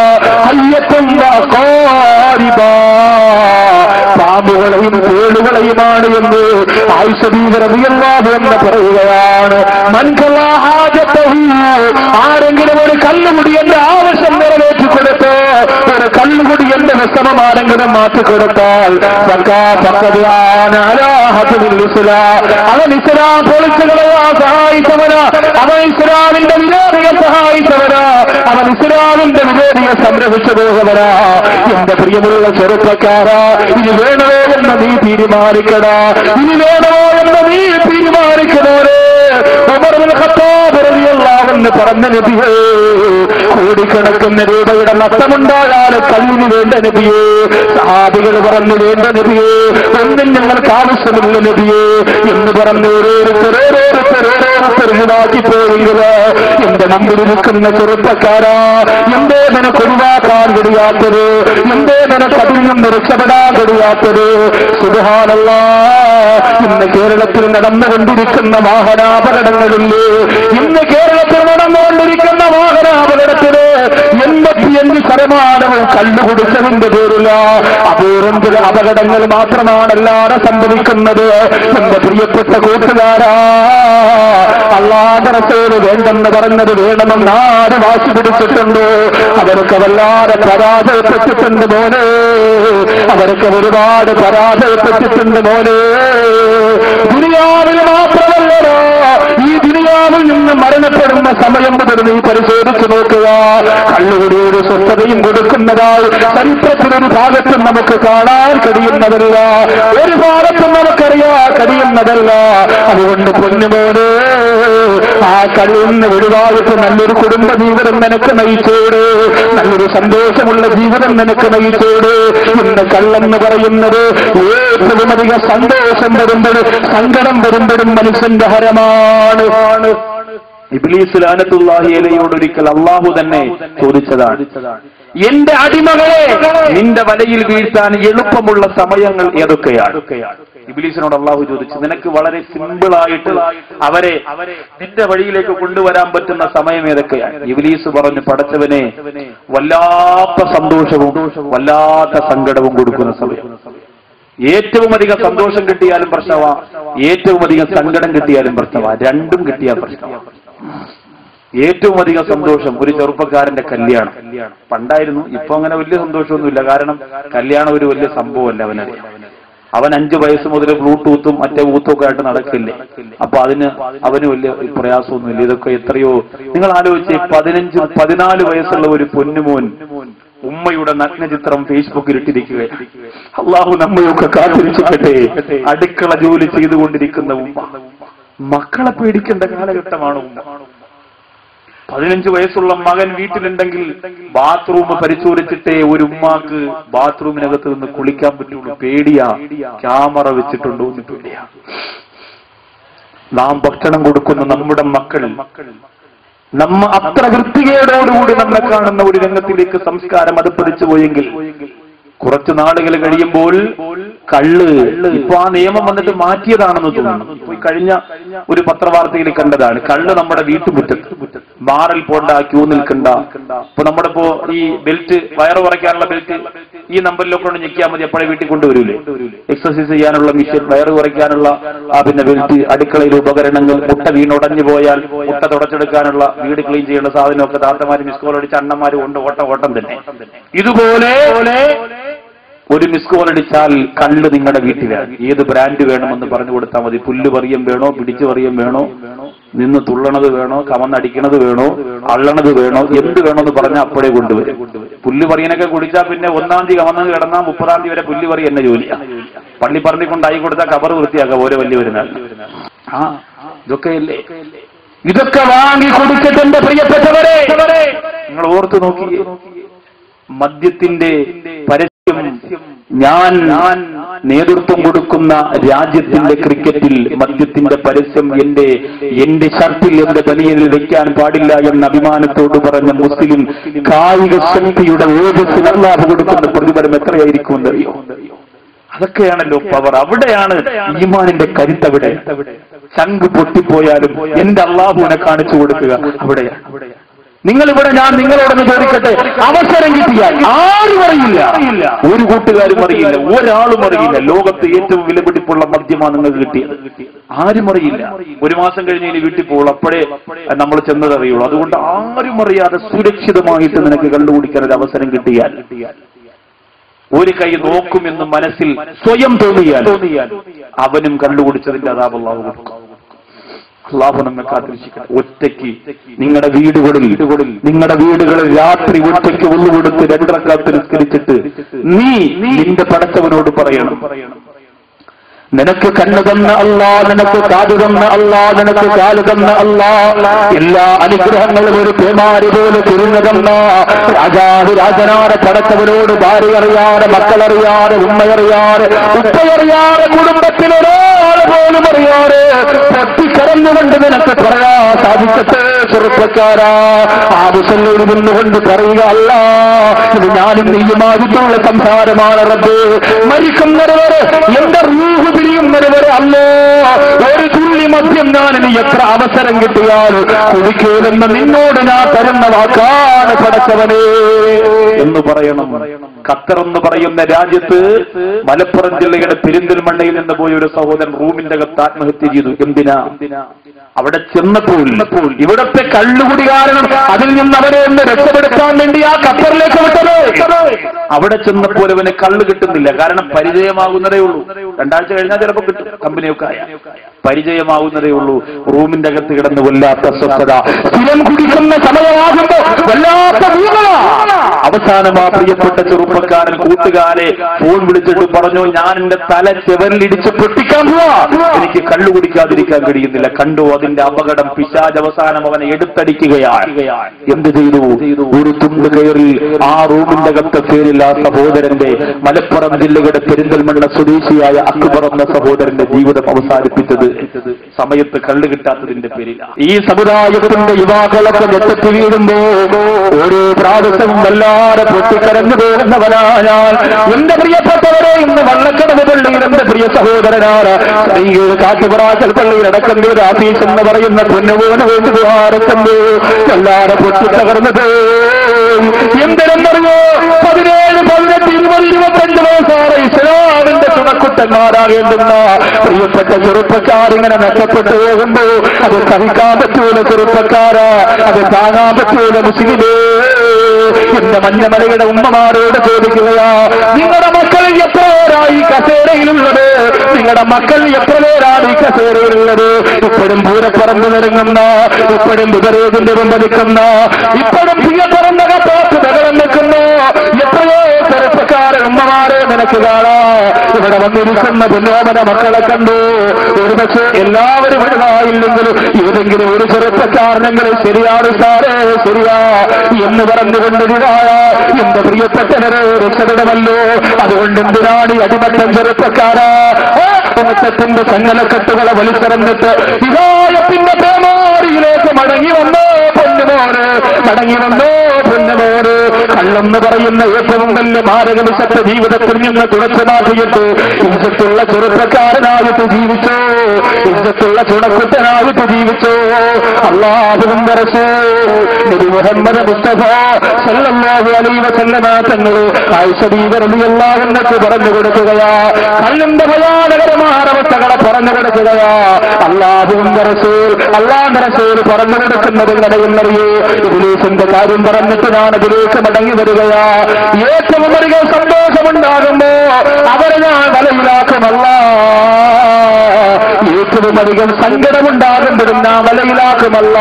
പാമ്പുകളെയും തേളുകളെയുമാണ് എന്ന് ആയിഷ ബീവി റളിയല്ലാഹു അൻഹ പറയുകയാണ്. ആരെങ്കിലും ഒരു കള്ളുകുടിയന്റെ ആവശ്യം നിറവേറ്റിക്കൊടുത്ത് ഒരു കള്ളുകുടിയന്റെ വിശ്രമമാരെങ്കിലും മാറ്റിക്കൊടുത്താൽ അവൻ ഇസ്ലാം പൊളിച്ചു കളയാൻ സഹായിച്ചവനാ, അവൻ ഇസ്ലാമിന്റെ വിരോധിയെ സഹായിച്ചവനാ, അവൻ ഇസ്ലാമിന്റെ വിരോധിയെ സംരക്ഷിച്ചു പോകവനാ. എന്റെ പ്രിയമുള്ള ചെറുപ്പക്കാരാ, ഇനി വേണമോ എന്ന് നീ തീരുമാനിക്കടാ, ഇനി വേണമോ എന്ന് നീ തീരുമാനിക്കണോരേ. ഉമർ ഇബ്നുൽ ഖത്താബ് റളിയല്ലാഹു അൻഹു പറഞ്ഞ നബിയേ, കോടിക്കണക്കിന് രൂപയുടെ നഷ്ടമുണ്ടാകാൻ കല്ലിന് വേണ്ട നബിയേ. സഹാബികൾ പറഞ്ഞു വേണ്ട നബിയേ, ഒന്നും ഞങ്ങൾക്ക് ആവശ്യമില്ല നബിയേ എന്ന് പറഞ്ഞു ഓരോരുത്തരാക്കി പോവുക. എന്റെ മുമ്പിൽ നിൽക്കുന്ന ചെറുപ്പക്കാരാ, എന്തേ നിനക്ക് ഒഴിവാക്കാൻ കഴിയാത്തത്, എന്തേ നിനക്ക് അതിൽ നിന്ന് രക്ഷപ്പെടാൻ കഴിയാത്തത്? സുബ്ഹാനല്ലാഹ്, ഇന്ന് കേരളത്തിൽ നടന്നുകൊണ്ടിരിക്കുന്ന വാഹനാപകടങ്ങളില്ലേ, ഇന്ന് കേരളത്തിൽ നടന്നുകൊണ്ടിരിക്കുന്ന വാഹനാപകടത്തില് 85% കല്ലുകുടിച്ചതിന്റെ പേരില്ല. അപൂർവം ചില അപകടങ്ങൾ മാത്രമാണല്ലാതെ സംഭവിക്കുന്നത്. എന്റെ പ്രിയപ്പെട്ട കൂട്ടുകാരാ, അല്ലാഹുവിന്റെ റസൂൽ വേണ്ടെന്ന് പറഞ്ഞത് വേണമെന്ന് ആര് വാശി പിടിച്ചിട്ടുണ്ടോ അവർക്ക് വല്ലാതെ പരാജയപ്പെട്ടിട്ടുണ്ട് മോനെ, അവർക്ക് ഒരുപാട് പരാജയപ്പെട്ടിട്ടുണ്ട് മോനെ. ദുനിയാവിൽ മാത്രമല്ലല്ലോ, ഈ ദുനിയാവിൽ നിന്ന് മരണപ്പെടുന്ന സമയം മുതൽ നീ പരിശോധിച്ചു നോക്കുക. കള്ളുകുടിയുടെ സ്വസ്ഥതയും കൊടുക്കുന്നതായി ചരിത്രത്തിലൊരു ഭാഗത്തും നമുക്ക് കാണാൻ കഴിയുന്നതല്ല, ഒരു ഭാഗത്തും നമുക്കറിയാൻ കഴിയുന്നതല്ല. അതുകൊണ്ട് പൊന്നുമോനെ, ആ കള്ളിൽ നിന്ന് ഒഴിവായിട്ട് നല്ലൊരു കുടുംബ ജീവിതം നിനക്ക് നയിച്ചോട്, നല്ലൊരു സന്തോഷമുള്ള ജീവിതം നിനക്ക് നയിച്ചോട്. ഇന്ന് കള്ളെന്ന് പറയുന്നത് ഏറ്റവും അധികം സന്തോഷം വരുമ്പോഴും സങ്കടം വരുമ്പോഴും മനുഷ്യന്റെ ഹരമാണ്. ഇബ്ലീസ് ലഅനത്തുല്ലാഹി അലൈഹിയോട് ഒരിക്കൽ അല്ലാഹു തന്നെ ചോദിച്ചതാണ്, എന്റെ അടിമകളെ നിന്റെ വലയിൽ വീഴ്ത്താൻ എളുപ്പമുള്ള സമയങ്ങൾ ഏതൊക്കെയാണ്? ഇബ്ലീസിനോട് അള്ളാഹു ചോദിച്ചു, നിനക്ക് വളരെ സിമ്പിളായിട്ട് അവരെ നിന്റെ വഴിയിലേക്ക് കൊണ്ടുവരാൻ പറ്റുന്ന സമയം ഏതൊക്കെയാണ്? ഇബ്ലീസ് പറഞ്ഞു, പടച്ചവനെ വല്ലാത്ത സന്തോഷവും വല്ലാത്ത സങ്കടവും കൊടുക്കുന്ന സമയം. ഏറ്റവും അധികം സന്തോഷം കിട്ടിയാലും പ്രശ്നമാ, ഏറ്റവും അധികം സങ്കടം കിട്ടിയാലും പ്രശ്നമാ, രണ്ടും കിട്ടിയാൽ പ്രശ്നമാണ്. ഏറ്റവും അധികം സന്തോഷം ഒരു ചെറുപ്പക്കാരന്റെ കല്യാണം. പണ്ടായിരുന്നു, ഇപ്പൊ അങ്ങനെ വലിയ സന്തോഷമൊന്നുമില്ല. കാരണം കല്യാണം ഒരു വലിയ സംഭവമല്ല. അവൻ 5 വയസ്സ് മുതൽ ബ്ലൂടൂത്തും മറ്റേ ഊത്തും ഒക്കെ ആയിട്ട് നടക്കില്ലേ. അപ്പൊ അവന് വലിയ പ്രയാസമൊന്നുമില്ല. ഇതൊക്കെ എത്രയോ, നിങ്ങൾ ആലോചിച്ച് 15-14 വയസ്സുള്ള ഒരു പൊന്നുമോൻ ഉമ്മയുടെ നഗ്നചിത്രം ഫേസ്ബുക്കിൽ ഇട്ടിരിക്കുകയാണ്. അള്ളാഹു നമ്മയൊക്കെ കാത്തിരിച്ചിട്ടെ. അടുക്കള ജോലി ചെയ്തുകൊണ്ടിരിക്കുന്ന ഉമ്മ, മക്കളെ പേടിക്കേണ്ട കാലഘട്ടമാണ് ഉമ്മ. 15 വയസ്സുള്ള മകൻ വീട്ടിലുണ്ടെങ്കിൽ ബാത്റൂം പരിശോധിച്ചിട്ടേ ഒരു ഉമ്മാക്ക് ബാത്റൂമിനകത്ത് നിന്ന് കുളിക്കാൻ പറ്റുള്ളൂ. പേടിയാ, ക്യാമറ വെച്ചിട്ടുണ്ടോ എന്ന് പേടിയാ. നാം ഭക്ഷണം കൊടുക്കുന്ന നമ്മുടെ മക്കൾ നമ്മ അത്ര വൃത്തികേടോടുകൂടി നമ്മളെ കാണുന്ന ഒരു രംഗത്തിലേക്ക് സംസ്കാരം അത് പതിച്ചു പോയെങ്കിൽ കുറച്ചു നാളുകൾ കഴിയുമ്പോൾ കള്ള്, ഇപ്പൊ ആ നിയമം വന്നിട്ട് മാറ്റിയതാണെന്ന് തോന്നുന്നു. ഇപ്പൊ കഴിഞ്ഞ ഒരു പത്രവാർത്തയിൽ കണ്ടതാണ്. കള്ള് നമ്മുടെ വീട്ടുമുറ്റത്ത്, ബാറിൽ പോണ്ട, ക്യൂ നിൽക്കണ്ട. ഇപ്പൊ നമ്മുടെ ഇപ്പോ ഈ ബെൽറ്റ്, വയറ് കുറയ്ക്കാനുള്ള ബെൽറ്റ് ഈ നമ്പറിലൊക്കെ കൊണ്ട് ഞെക്കിയാൽ മതി, എപ്പോഴും വീട്ടിൽ കൊണ്ടുവരൂലേ. എക്സസൈസ് ചെയ്യാനുള്ള മിഷൻ, വയറ് കുറയ്ക്കാനുള്ള പിന്നെ ബെൽറ്റ്, അടുക്കളയിൽ ഉപകരണങ്ങൾ, മുട്ട വീണുടഞ്ഞു പോയാൽ മുട്ട തുടച്ചെടുക്കാനുള്ള, വീട് ക്ലീൻ ചെയ്യേണ്ട സാധനമൊക്കെ താത്തമാര് മിസ് കോൾ അടിച്ച് അണ്ണന്മാര് കൊണ്ട് ഓട്ടം തന്നെ. ഇതുപോലെ ഒരു മിസ് കോൾ അടിച്ചാൽ കള്ള് നിങ്ങളുടെ വീട്ടിലാണ്. ഏത് ബ്രാൻഡ് വേണമെന്ന് പറഞ്ഞു കൊടുത്താൽ മതി. പുല്ല് പറയം വേണോ, പിടിച്ചു പറയം വേണോ, നിന്ന് തുള്ളണത് വേണോ, കമന്നടിക്കണത് വേണോ, അള്ളണത് വേണോ, എന്ത് വേണോന്ന് പറഞ്ഞാൽ അപ്പോഴേ കൊണ്ടുവരും. പുല്ല് പറയനൊക്കെ കുടിച്ചാൽ പിന്നെ 1-ാം തീയതി കമന്നത് കിടന്നാൽ 30-ാം തീയതി വരെ പുല്ല് പറയും എന്നെ ജോലിയാണ്. പള്ളി പറഞ്ഞിക്കൊണ്ടായി കൊടുത്താൽ കബർ വൃത്തിയാക്കാം ഓരോ വലിയ വരുന്ന. ഇതൊക്കെയല്ലേ, ഇതൊക്കെ വാങ്ങി കൊടുത്തിട്ടുണ്ട് പ്രിയപ്പെട്ടവരെ. നിങ്ങൾ ഓർത്തു നോക്കി, മദ്യത്തിന്റെ പരസ്യം ഞാൻ നേതൃത്വം കൊടുക്കുന്ന രാജ്യത്തിന്റെ ക്രിക്കറ്റിൽ മദ്യത്തിന്റെ പരസ്യം എന്റെ ഷർട്ടിൽ, എന്റെ ബനിയനിൽ വെക്കാൻ പാടില്ല എന്ന അഭിമാനത്തോട് പറഞ്ഞ മുസ്ലിം കായിക ശക്തിയുടെ ഓജസ്സിന് അല്ലാഹു കൊടുക്കുന്ന പ്രതിഫലം എത്രയായിരിക്കുമെന്നറിയോ? അതൊക്കെയാണല്ലോ പവർ. അവിടെയാണ് ഈമാനിന്റെ കരുത്തവിടെ. ചങ്ക് പൊട്ടിപ്പോയാലും എന്റെ അല്ലാഹുവിനെ കാണിച്ചു കൊടുക്കുക അവിടെയാണ്. നിങ്ങളിവിടെ, ഞാൻ നിങ്ങളോടൊന്ന് ചോദിക്കട്ടെ, അവസരം കിട്ടിയാൽ ആരും അറിയില്ല, ഒരു കൂട്ടുകാരും അറിയില്ല, ഒരാളും അറിയില്ല. ലോകത്ത് ഏറ്റവും വിലപിടിപ്പുള്ള മദ്യമാണ് നിങ്ങൾക്ക് കിട്ടിയത്. ആരും അറിയില്ല. 1 മാസം കഴിഞ്ഞ് ഇനി വീട്ടിൽ പോകുള്ളൂ, അപ്പോഴേ നമ്മൾ ചെന്നത് അറിയുള്ളൂ. അതുകൊണ്ട് ആരും അറിയാതെ സുരക്ഷിതമായിട്ട് നിനക്ക് കണ്ടുപിടിക്കാൻ ഒരു അവസരം കിട്ടിയാൽ, ഒരു കൈ നോക്കുമെന്ന് മനസ്സിൽ സ്വയം തോന്നിയാൽ അവനും കണ്ടുപിടിച്ചതിന്റെ അദാബ് അല്ലാഹു കൊടുക്കും. അല്ലാഹു നമ്മെ കാത്തിരക്ഷിക്കട്ടെ. ഒറ്റയ്ക്ക് നിങ്ങളുടെ വീടുകളിൽ രാത്രി ഒറ്റയ്ക്ക് ഒന്നുകൊടുത്ത് 2 റക്അത്ത് നിസ്കരിച്ചിട്ട് നിന്റെ പടച്ചവനോട് പറയണം, നിനക്ക് കണ്ണു തന്ന അല്ലാ, നിനക്ക് കാതു തന്ന അല്ലാ, നിനക്ക് കാല് തന്ന അല്ലാ, എല്ലാ അനുഗ്രഹങ്ങളും ഒരു പേമാരി പോലെ തിരിഞ്ഞു തന്ന രാജാതിരാജനായ പടച്ചവനോട് ഭാര്യ അറിയാതെ, മക്കളറിയാതെ, ഉമ്മയറിയാതെ, ഉപ്പയറിയാതെ, കുടുംബത്തിലൊരാൾ പോലും അറിയാതെ പൊട്ടിക്കരഞ്ഞുകൊണ്ട് നിനക്ക് പറയാ സാധിക്കട്ടെ ചെറുപ്പക്കാരാ. ആവശ്യങ്ങളിൽ നിന്നുകൊണ്ട് പറയുക, അല്ല ഇത് ഞാനും നീയുമായിട്ടുള്ള സംസാരമാണ് റബ്ബേ. മരിക്കുന്നവരെ എന്റെ റൂഹ് പിരിയുന്നവരെ അല്ലോ ഒരു തുള്ളി മദ്യം ഞാൻ ഇനി എത്ര അവസരം കിട്ടിയാലും കുടിക്കൂലെന്ന് നിന്നോട് ഞാൻ തരുന്ന വാക്കാണ് പടച്ചവനെ എന്ന് പറയണം. ഖത്തർ എന്ന് പറയുന്ന രാജ്യത്ത് മലപ്പുറം ജില്ലയുടെ പെരിന്തൽമണ്ണയിൽ നിന്ന് പോയ ഒരു സഹോദരൻ റൂമിന്റെ അകത്ത് ആത്മഹത്യ ചെയ്തു. എന്തിനാ? അവിടെ ചെന്നപ്പോൾ ഇവിടത്തെ കള്ളുകുടി കാരണം അതിൽ നിന്ന് അവരെ ഒന്ന് രക്ഷപ്പെടുത്താൻ വേണ്ടി ആ ഖത്തറിലേക്ക് വിട്ടത്. അവിടെ ചെന്നപ്പോൾ അവന് കള്ള് കിട്ടുന്നില്ല. കാരണം പരിചയമാകുന്നതേ ഉള്ളൂ. 2 ആഴ്ച കഴിഞ്ഞാൽ ചിലപ്പോൾ കിട്ടും, കമ്പനിയൊക്കെ ആയ പരിചയമാകുന്നതേ ഉള്ളൂ. റൂമിന്റെ അകത്ത് കിടന്ന് വല്ലാത്ത സ്വസ്ഥത, സ്ഥിരം കുടിക്കുന്ന സമയമാകുമ്പോ വല്ലാത്ത അവസാനം ആ പ്രിയപ്പെട്ട ചെറുപ്പക്കാരൻ കൂട്ടുകാരെ ഫോൺ വിളിച്ചിട്ട് പറഞ്ഞു, ഞാൻ എന്റെ തല ചെവരിലിടിച്ച് പൊട്ടിക്കാൻ പോവാ, എനിക്ക് കള്ളു കുടിക്കാതിരിക്കാൻ കഴിയുന്നില്ല. കണ്ടു അതിന്റെ അപകടം. പിശാച് അവസാനം അവനെ എടുത്തടിക്കുകയാണ്. എന്ത് ചെയ്തു? ഒരു തുണ്ട് കയറി ആ റൂമിന്റെ അകത്ത് പേരിൽ ആ സഹോദരന്റെ, മലപ്പുറം ജില്ലയുടെ പെരിന്തൽമണ്ണ സ്വദേശിയായ അക്ബർ എന്ന സഹോദരന്റെ ജീവിതം അവസാനിപ്പിച്ചത്. സമയത്ത് കള്ളു കിട്ടാത്തതിന്റെ പേരിൽ ഈ സമുദായത്തിന്റെ യുവാക്കളൊക്കെ ഞെട്ടി വീഴുമ്പോ ഓരോ പ്രാവശ്യവും വല്ലാതെ പൊട്ടിക്കരഞ്ഞു പോകുന്നവനാ ഞാൻ. എന്റെ പ്രിയപ്പെട്ടവരെ, ഇന്ന് വള്ളക്കടവ് പള്ളിയിൽ എന്റെ പ്രിയ സഹോദരനാണ് കാട്ടുപറാക്കൽ പള്ളിയിൽ അടക്കന്റെ ആഫീസ് എന്ന് പറയുന്ന പൊന്നുപോന് വേണ്ടി ദ്വാരക്കമ്പോ വല്ലാതെ പൊട്ടിത്തകർന്നത്. എന്തിനെന്നറിയോ? 17, 18, 20, 25 വയസ്സാറ് ഇസ്ലാമിന്റെ ചുണക്കുട്ടന്മാരാകേണ്ടുന്ന പ്രിയപ്പെട്ട ചെറുപ്പക്കാരിങ്ങനെ നഷ്ടപ്പെട്ടു പോകുമ്പോ അത് സഹിക്കാൻ പറ്റൂല ചെറുപ്പക്കാരാ, അത് താങ്ങാൻ പറ്റൂല മുസ്ലിമേ. എന്റെ മഞ്ഞമലയുടെ ഉമ്മമാരോട് ചോദിക്കുകയാ, നിങ്ങളുടെ മക്കൾ എത്ര പേരായി കസേരയിലുള്ളത്? നിങ്ങളുടെ മക്കൾ എത്ര പേരാണ് ഈ കസേരയിലുള്ളത്? ഇപ്പോഴും പൂരപ്പറമ്പ് നിറങ്ങുന്ന, ഇപ്പോഴും വിപരീതിന്റെ വെമ്പതിക്കുന്ന, ഇപ്പോഴും പ്രിയപ്പറന്ന കപ്പാത്ത് ബഹളം നിൽക്കുന്ന എത്രയോ ചെറുപ്പക്കാരൻ ഉമ്മമാരെ നിനക്ക് കാണാ. ഇവിടെ വന്നിരിക്കുന്ന പുന്നോമന മക്കളെ കണ്ടു. ഒരുപക്ഷെ എല്ലാവരും എഴുതായില്ലെങ്കിലും ഏതെങ്കിലും ഒരു ചെറുപ്പക്കാരനെങ്കിലും ശരിയാണ് സാറേ, ശരിയാ എന്ന് പറഞ്ഞുകൊണ്ടിരുന്നായ എന്റെ പ്രിയപ്പെട്ടവരെ രക്ഷപ്പെടമല്ലോ. അതുകൊണ്ട് എന്തിനാണ് ഈ അടിമത്തം ചെറുപ്പക്കാരാ? ത്തിന്റെ ചങ്ങലക്കെട്ടുകളെ വലിച്ചെറിഞ്ഞിട്ട് വിവാഹത്തിന്റെ പേമാരിയിലേക്ക് മടങ്ങി വന്നോ പൊന്നുമോന്, മടങ്ങി വന്നോ പൊന്നുമോന്. കള്ളെന്ന് പറയുന്ന ഏറ്റവും വലിയ മാരകവിശത്ത ജീവിതത്തിൽ നിന്ന് തുടച്ചു മാറ്റിയിട്ട് ഇജ്ജത്തുള്ള ചെറുപ്പക്കാരനായിട്ട് ജീവിച്ചോ, ഇജ്ജത്തുള്ള ചുണക്കുട്ടനായിട്ട് ജീവിച്ചോ. അല്ലാഹുവിന്റെ റസൂൽ നബി മുഹമ്മദ് മുസ്തഫ സല്ലല്ലാഹു അലൈഹി വസല്ലമ തങ്ങൾ ആയിഷ ബീവി റളിയല്ലാഹു അൻഹ പറഞ്ഞു കൊടുക്കുകയാ, കള്ളിന്റെ ഭയാനകരമായ അവസ്ഥകളെ പറഞ്ഞു കൊടുക്കുകയാ. അല്ലാഹുവിന്റെ റസൂൽ പറഞ്ഞു കൊടുക്കുന്നത് എങ്ങനെയെന്നറിയോ? ഇബ്ലീസിന്റെ കാര്യം പറഞ്ഞിട്ട് ഞാൻ ഇതിലേക്ക് മടങ്ങി വരികയാ. ഏറ്റവും അധികം സന്തോഷമുണ്ടാകുമ്പോ അവരെ ഞാൻ വലയിലാക്കുമല്ല, ഏറ്റവും അധികം സങ്കടമുണ്ടാകുമ്പോഴും ഞാൻ വലയിലാക്കുമല്ല.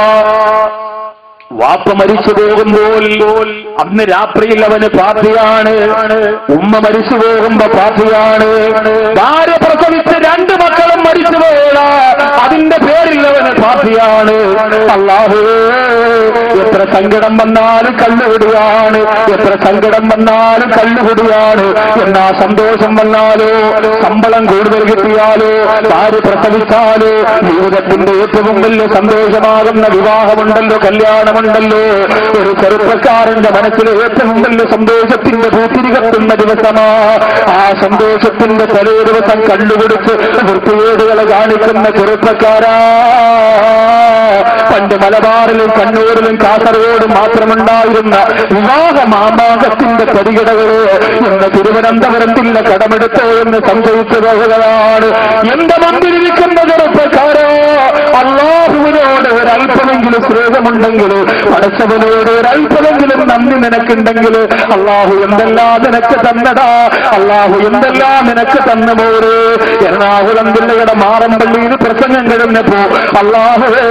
വാപ്പ മരിച്ചു പോകുമ്പോൾ അന്ന് രാത്രിയിൽ അവന് പാർട്ടിയാണ്, ഉമ്മ മരിച്ചു പോകുമ്പോ പാർട്ടിയാണ്. ഭാര്യ പ്രസവിച്ച് 2 മക്കളും മരിച്ചു പോയാ അതിന്റെ പേരിൽ അവന് പാർട്ടിയാണ്. അല്ലാഹുവേ, എത്ര സങ്കടം വന്നാലും കള്ളുപിടിയാണ്, എത്ര സങ്കടം വന്നാലും കള്ളുപിടിയാണ്. എന്നാ സന്തോഷം വന്നാലോ, ശമ്പളം കൂടുതൽ കിട്ടിയാലോ, ഭാര്യ പ്രസവിച്ചാലോ, ജീവിതത്തിന്റെ ഏറ്റവും വലിയ സന്തോഷമാകുന്ന വിവാഹമുണ്ടല്ലോ, കല്യാണമുണ്ടല്ലോ. ഒരു ചെറുപ്പക്കാരന്റെ മനസ്സിൽ ഏറ്റവും വലിയ സന്തോഷത്തിന്റെ പൂത്തിരി കത്തുന്ന ദിവസമാ. ആ സന്തോഷത്തിന്റെ തലേ ദിവസം കണ്ടുപിടിച്ച് വൃത്തികേടുകളെ കാണിക്കുന്ന ചെറുപ്പക്കാരാ. പണ്ട് മലബാറിലും കണ്ണൂരിലും കാസർഗോഡും മാത്രമുണ്ടായിരുന്ന വിവാഹ മാമാകത്തിന്റെ പരിഗണകള് ഇന്ന് തിരുവനന്തപുരത്തിന്റെ കടമെടുത്തോ എന്ന് സംശയിച്ചു പോകുകയാണ്. എന്റെ മുമ്പിലിരിക്കുന്ന ചെറുപ്പക്കാരോ, അല്ലാഹുവിനോട് ഒരല്പമെങ്കിലും സ്നേഹമുണ്ടെങ്കിൽ, പടച്ചവനോട് ഒരല്പമെങ്കിലും നന്ദി നിനക്കുണ്ടെങ്കിൽ, അല്ലാഹു എന്തെല്ലാം നിനക്ക് തന്നടാ, അല്ലാഹു എന്തെല്ലാം നിനക്ക് തന്നു പോര്. എറണാകുളം ജില്ലയുടെ മാറമ്പള്ളിയിൽ പ്രസംഗം കഴിഞ്ഞപ്പോ അല്ലാഹുവേ,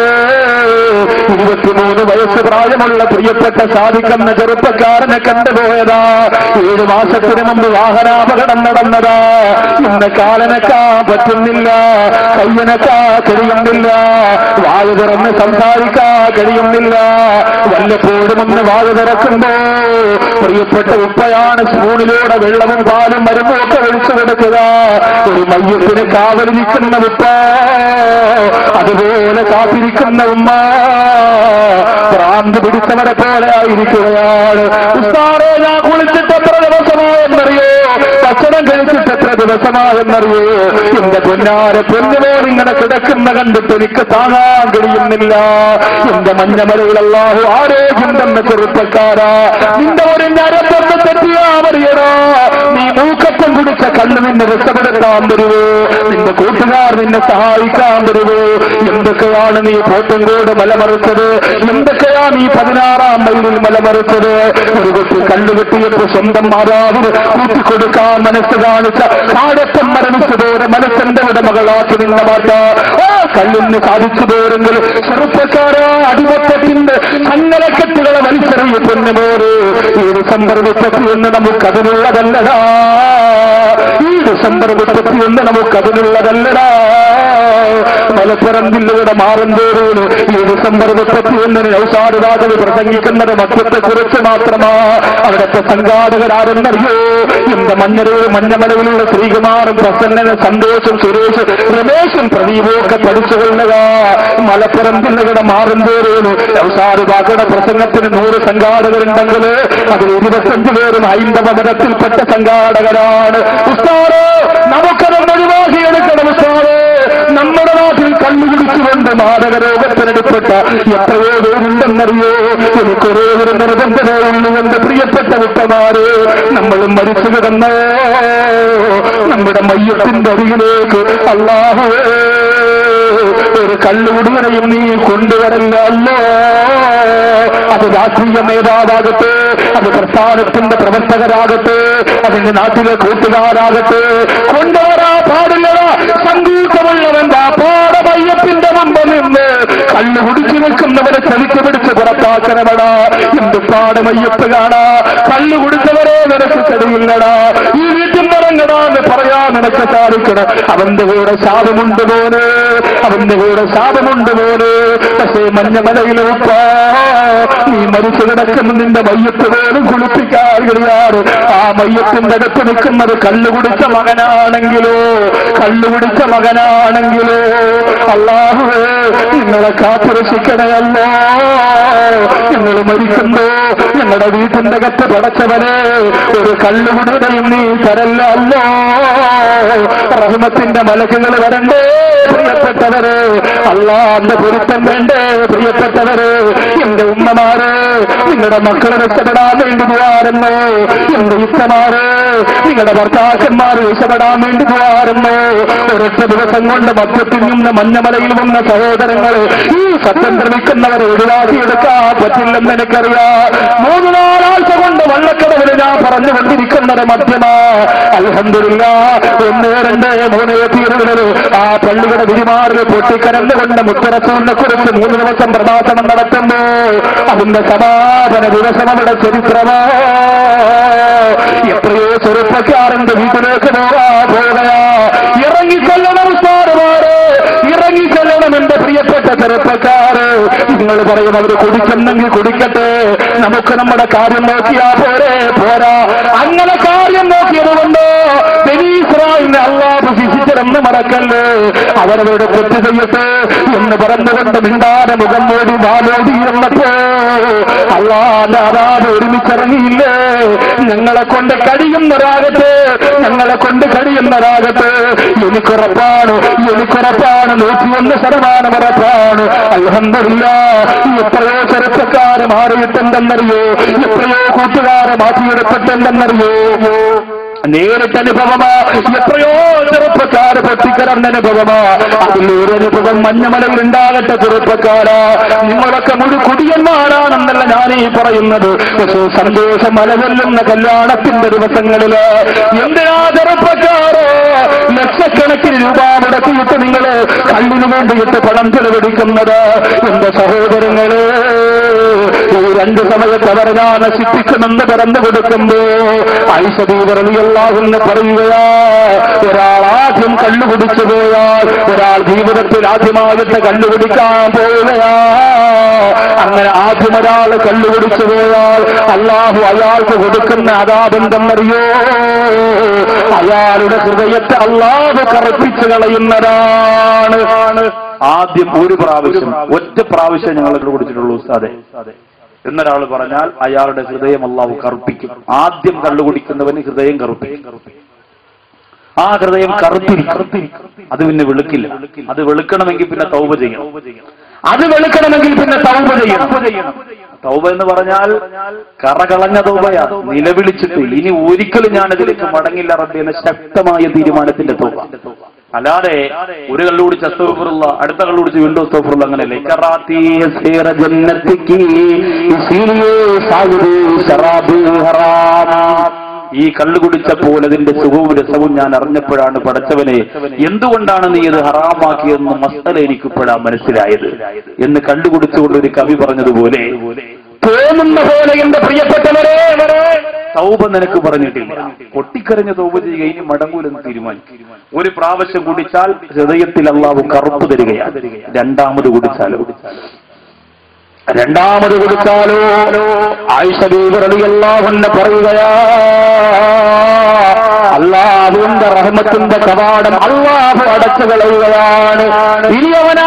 23 വയസ്സ് പ്രായമുള്ള പ്രിയപ്പെട്ട സാധിക്കുന്ന ചെറുപ്പക്കാരനെ കണ്ടുപോയതാ. 7 മാസത്തിന് മുമ്പ് വാഹനാപകടം നടന്നതാ. ഇന്ന് കാലനക്കാ പറ്റുന്നില്ല, കയ്യനക്കാ കഴിയുന്നില്ല, വായു തുറന്ന് സംസാരിക്കാ കഴിയുന്നില്ല. വല്ലപ്പോഴും ഒന്ന് വായു തുറക്കുമ്പോ പ്രിയപ്പെട്ട ഉപ്പയാണ് സ്പൂണിലൂടെ വെള്ളവും പാലും മരുന്നും ഒക്കെ ഒഴിച്ചു കൊടുക്കുക. ഒരു മയ്യത്തിന് കാവലിരിക്കുന്ന ഉപ്പ, അതുപോലെ കാത്തിരിക്കുന്ന ഉമ്മ ഭ്രാന്ത് പിടിച്ചവരെ പോലെ ആയിരിക്കുകയാണ്. ഉസ്താദേ, ഞാൻ കുളിച്ചിട്ട് എത്ര ദിവസമായെന്നറിയോ, ഭക്ഷണം കഴിച്ചിട്ട് എത്ര ദിവസമായെന്നറിയോ, എന്റെ പൊന്നാരെ പൊന്നുമോൻ ഇങ്ങനെ കിടക്കുന്ന കണ്ടിട്ട് എനിക്ക് താങ്ങാൻ കഴിയുന്നില്ല. എന്റെ മഞ്ഞമലയിൽ അല്ലാഹു ആരോഗ്യം തന്ന ചെറുപ്പക്കാരാ, നിന്റെ ഒരു ഞരമ്പൊന്ന് തെറ്റിയാ മറിയണോ, നീ മൂക്കപ്പം കുടിച്ച കണ്ണ് നിന്നെ രക്ഷപ്പെടുത്താൻ വരുവോ, നിന്റെ കൂട്ടുകാർ നിന്നെ സഹായിക്കാൻ വരുവോ? എന്തൊക്കെയാണ് നീ പോത്തങ്കോട് മലമറിച്ചത്, എന്തൊക്കെയാ നീ 16-ാം മൈലിൽ മലമറിച്ചത്? ഒരു കുട്ടി കണ്ടുകെട്ടിയപ്പോ സ്വന്തം മാതാവിന് കൂട്ടിക്കൊടുക്കാൻ മനസ്സ് കാണിച്ച കാടത്തം മരണിച്ചതോടെ മനസ്സിന്റെ ഉടമകളാക്കി നിന്ന മാറ്റ കല്ലിന് സാധിച്ചു പോരെങ്കിൽ ചെറുപ്പക്കാരാ, അടിമത്തത്തിന്റെ ചങ്ങലക്കെട്ടുകളെ വലിച്ചെറിയ പൊന്നുപോര്. ഈ ഡിസംബർ 31 നമുക്കതിനുള്ളതല്ലടാ, ഈ ഡിസംബർ 31 നമുക്കതിനുള്ളതല്ലടാ. മലപ്പുറം ജില്ലയുടെ മാറന്തോറിന് ഈ ഡിസംബർ 31 നൗഷാദ് രാഘവ് പ്രസംഗിക്കുന്നത് മദ്യത്തെക്കുറിച്ച് മാത്രമാ. അവിടുത്തെ സംഘാടകരാരെന്നറിയോ? എന്റെ മഞ്ഞമലയിലുള്ള ശ്രീകുമാറും പ്രസന്നനും സന്തോഷും സുരേഷും രമേശും പ്രദീപും ഒക്കെ പഠിച്ചുകൊള്ളുക. മലപ്പുറം ജില്ലയുടെ മാറന്തോറിന് നൗഷാദ് രാഘവയുടെ പ്രസംഗത്തിന് 100 സംഘാടകരുണ്ടെങ്കിൽ അതിൽ 25 പേരും ഹൈന്ദവ മതത്തിൽപ്പെട്ട സംഘാടകരാണ്. ഉസ്താദേ, നമുക്കതൊന്ന് ഒഴിവാക്കിയെടുക്കണം ഉസ്താദേ. നമ്മുടെ നാട്ടിൽ കണ്ണുപിടിച്ചുകൊണ്ട് മാരകരോഗത്തിനടിപ്പെട്ട എത്രയോ പേരുണ്ടെന്നറിയോ? എനിക്കൊരേ ഒരു നിർബന്ധതയുള്ളൂ, എന്റെ പ്രിയപ്പെട്ട കുട്ടന്മാര്. നമ്മളും മരിച്ചു കിടന്നോ നമ്മുടെ മയ്യത്തിന്റെ അരികിലേക്ക് അല്ലാഹുവേ ഒരു കള്ളുകുടിയനെയും നീ കൊണ്ടുവരല്ലോ. അത് രാഷ്ട്രീയ നേതാവാകട്ടെ, അത് പ്രസ്ഥാനത്തിന്റെ പ്രവർത്തകരാകട്ടെ, അതിന്റെ നാട്ടിലെ കൂട്ടുകാരാകട്ടെ, കൊണ്ടുവരാ പാടില്ലടാ. സംഗീതമുള്ളവന്റെ ആ പാടമയ്യത്തിന്റെ മുമ്പ് നിന്ന് കള്ളു കുടിച്ചു നിൽക്കുന്നവരെ ചലിച്ചു പിടിച്ച് പുറത്താക്കണമടാ. എന്ത് പാടമയ്യപ്പ് കാണാ. കള്ളു കുടിച്ചവരെ നിനക്ക് ചെടിയില്ലടാ. ഈ വീട്ടിൽ നിറങ്ങടാന്ന് പറയാൻ നിനക്ക് സാധിക്കണം. അവന്റെ കൂടെ ശാപമുണ്ട് പോന്, അവന്റെ കൂടെ ശാപമുണ്ട് പോന്. പക്ഷേ മഞ്ഞമലയിലുപ്പാ നീ മരിച്ചു കിടക്കുന്ന നിന്റെ മയ്യത്ത് പോലും കുളിപ്പിക്കാൻ കഴിയാറ്. ആ മയ്യത്തിന്റെ അടുത്ത് നിൽക്കുന്നത് കള്ളുകുടിച്ച മകനാണെങ്കിലോ, കള്ളുകുടിച്ച മകനാണെങ്കിലോ അല്ലാഹുവേ നിങ്ങളെ കാത്തുരക്ഷിക്കണയല്ലോ. നിങ്ങൾ മരിക്കുമ്പോ ഞങ്ങളുടെ വീട്ടിന്റെ അകത്ത് പടച്ചവനെ ഒരു കള്ളുകുടിയുടെയും നീ തരല്ലോ. റഹ്മത്തിന്റെ മലക്കുകൾ വരണ്ടേ പ്രിയപ്പെട്ടവരെ, അല്ലാഹുവിന്റെ പൊരുത്തം വേണ്ടേ പ്രിയപ്പെട്ടവരെ. എന്റെ ഉമ്മമാരെ, നിങ്ങളുടെ മക്കളെ രക്ഷപ്പെടാൻ വേണ്ടി പോവാറുന്നോ? എന്റെ ഇഷ്ടമാരെ, നിങ്ങളുടെ ഭർത്താക്കന്മാർ രക്ഷപ്പെടാൻ വേണ്ടി പോവാറുന്നോ? ഒരൊറ്റ ദിവസം കൊണ്ട് മദ്യത്തിൽ നിന്ന് മഞ്ഞമലയിൽ വന്ന സഹോദരങ്ങൾ ഈ സത്യം ശ്രമിക്കുന്നവരെ ഒഴിവാക്കിയെടുക്കാൻ പറ്റില്ലെന്ന് എനിക്കറിയാം. 3-4 ആഴ്ച കൊണ്ട് വള്ളക്കടവിൽ ഞാൻ പറഞ്ഞുകൊണ്ടിരിക്കുന്നത് മദ്യമാ. അൽഹംദുലില്ലാഹ് 1, 2, 3 തീരുന്നത് ആ പള്ളിയുടെ വിരിമാറിൽ പൊട്ടിക്കരന്നുകൊണ്ട് മുത്തറസൂലിനെ കുറിച്ച് 3 ദിവസം പ്രഭാഷണം നടത്തുന്നു. അതിന്റെ സമാപന ദിവസം അവിടെ ചരിത്രമോ. എത്രയോ ചെറുപ്പക്കാരന്റെ വീട്ടിലേക്ക് പോവുകയാ. ഇറങ്ങിക്കൊല്ലണം ഉസ്താദുമാരെ, ഇറങ്ങിക്കൊല്ലണം എന്റെ പ്രിയപ്പെട്ട ചെറുപ്പക്കാര്. നിങ്ങൾ പറയും അവര് കുടിക്കുന്നെങ്കിൽ കുടിക്കട്ടെ, നമുക്ക് നമ്മുടെ കാര്യം നോക്കിയാ പോരാ. അങ്ങനെ കാര്യം നോക്കിയത് കൊണ്ട് ബനീഇസ്രായേലിനെ അല്ലാഹു ശിക്ഷിച്ചതെന്ന് മറക്കല്ലേ. അവരവരുടെ തെറ്റ് ചെയ്യട്ടെ എന്ന് പറഞ്ഞുകൊണ്ട് മിണ്ടാതെ മുഖം മൂടി വാലോടി എന്നപ്പോ അല്ലാഹുവിന്റെ അതാത് ഒരുമിച്ചിറങ്ങിയില്ലേ. ഞങ്ങളെ കൊണ്ട് കഴിയുന്നവരാകട്ടെ, ഞങ്ങളെ കൊണ്ട് കഴിയുന്നവരാകട്ടെ. എനിക്കുറപ്പാണ് 101% ഉറപ്പാണ്. അൽഹംദുലില്ലാഹ് എത്രയോ ചെറുപ്പക്കാരെ മാറിയിട്ടുണ്ടെന്നറിയോ, എത്രയോ കൂട്ടുകാരെ മാറ്റിയെടുത്തിട്ടുണ്ടെന്നറിയോ. നേരിട്ട അനുഭവമാ. എത്രയോ ചെറുപ്പക്കാര് പൊട്ടിക്കരണ്ട അനുഭവമാ. അതിലൊരു അനുഭവം മഞ്ഞമലയിൽ ഉണ്ടാകട്ടെ ചെറുപ്പക്കാരാ. നിങ്ങളൊക്കെ കുടിയന്മാരാണെന്നല്ല ഞാനീ പറയുന്നത്. പക്ഷേ സന്തോഷം മലവെല്ലുന്ന കല്യാണത്തിന്റെ ദിവസങ്ങളില് എന്തിനാ ചെറുപ്പക്കാരോ ലക്ഷക്കണക്കിന് രൂപ മുടക്കിയിട്ട് നിങ്ങള് കള്ളിനു വേണ്ടിയിട്ട് പണം ചെലവഴിക്കുന്നത്? എന്റെ സഹോദരങ്ങള്, ഈ 2 സമയത്ത് അവരെ ഞാൻ നശിപ്പിക്കുമെന്ന് പറഞ്ഞു കൊടുക്കുമ്പോ ആയിഷ ബീവി റളിയല്ലാഹു അൻഹ പറയുകയാ, ഒരാൾ ആദ്യം കള്ളുകുടിച്ചു പോയാൽ, ഒരാൾ ജീവിതത്തിൽ ആദ്യമായിട്ട് കള്ളുകുടിക്കാൻ പോവുകയാ. അങ്ങനെ ആദ്യം ഒരാൾ കള്ളുകുടിച്ചു പോയാൽ അല്ലാഹു അയാൾക്ക് കൊടുക്കുന്ന അദാബെന്തെന്നറിയോ? അയാളുടെ ഹൃദയത്തെ അല്ലാഹു കറുപ്പിച്ചു കളയുന്നതാണ്. ആദ്യം ഒരു പ്രാവശ്യം, ഒറ്റ പ്രാവശ്യം ഞങ്ങൾ കുടിച്ചിട്ടുള്ളൂ ഉസ്താദേ എന്നൊരാൾ പറഞ്ഞാൽ അയാളുടെ ഹൃദയം അല്ലാഹു കറുപ്പിക്കും. ആദ്യം കള്ളുകുടിക്കുന്നവന് ഹൃദയം കറുപ്പിക്കും. ആ ഹൃദയം കറുത്തിരിക്കും. അത് പിന്നെ വെളുക്കില്ല. അത് വെളുക്കണമെങ്കിൽ പിന്നെ തൗബ ചെയ്യണം. അത് വെളുക്കണമെങ്കിൽ പിന്നെ തൗബ ചെയ്യണം. തൗബ എന്ന് പറഞ്ഞാൽ കറകളഞ്ഞ തൗബയാ. നിലവിളിച്ചിട്ട് ഇനി ഒരിക്കലും ഞാനതിലേക്ക് മടങ്ങില്ല റബ്ബേ എന്ന ശക്തമായ തീരുമാനത്തിന്റെ തൗബ. അല്ലാതെ ഒരു കള്ളു കുടിച്ച് അസ്തഗ്ഫിറുല്ലാ, അടുത്ത കള്ളു കുടിച്ച് വീണ്ടും അസ്തഗ്ഫിറുല്ലാ, അങ്ങനെയല്ലേ. ഈ കള്ളു കുടിച്ചപ്പോൾ അതിന്റെ സുഖവും രസവും ഞാൻ അറിഞ്ഞപ്പോഴാണ് പടച്ചവനെ എന്തുകൊണ്ടാണ് നീ ഇത് ഹറാമാക്കിയെന്ന് മസ്തല എനിക്കിപ്പോഴാ മനസ്സിലായത് എന്ന് കണ്ടുകുടിച്ചുകൊണ്ട് ഒരു കവി പറഞ്ഞതുപോലെ തോന്നുന്ന പോലെ എന്റെ പ്രിയപ്പെട്ടവരെ തൗബ നിനക്ക് പറഞ്ഞിട്ടില്ല. പൊട്ടിക്കരഞ്ഞ തൗബ ചെയ്യുക, ഇനി മടങ്ങൂലെന്ന് തീരുമാനിക്കും. ഒരു പ്രാവശ്യം കുടിച്ചാൽ ഹൃദയത്തിൽ അല്ലാഹു കറുപ്പ് തരികയാണ്. രണ്ടാമത് കുടിച്ചാലോ ആയിഷ ബീവി റളിയല്ലാഹു അൻഹ പറയുകയാ, അല്ലാഹുവിന്റെ റഹ്മത്തിന്റെ കവാടം അല്ലാഹു അടച്ചു കളയുകയാണ്. ഇനി അവനാ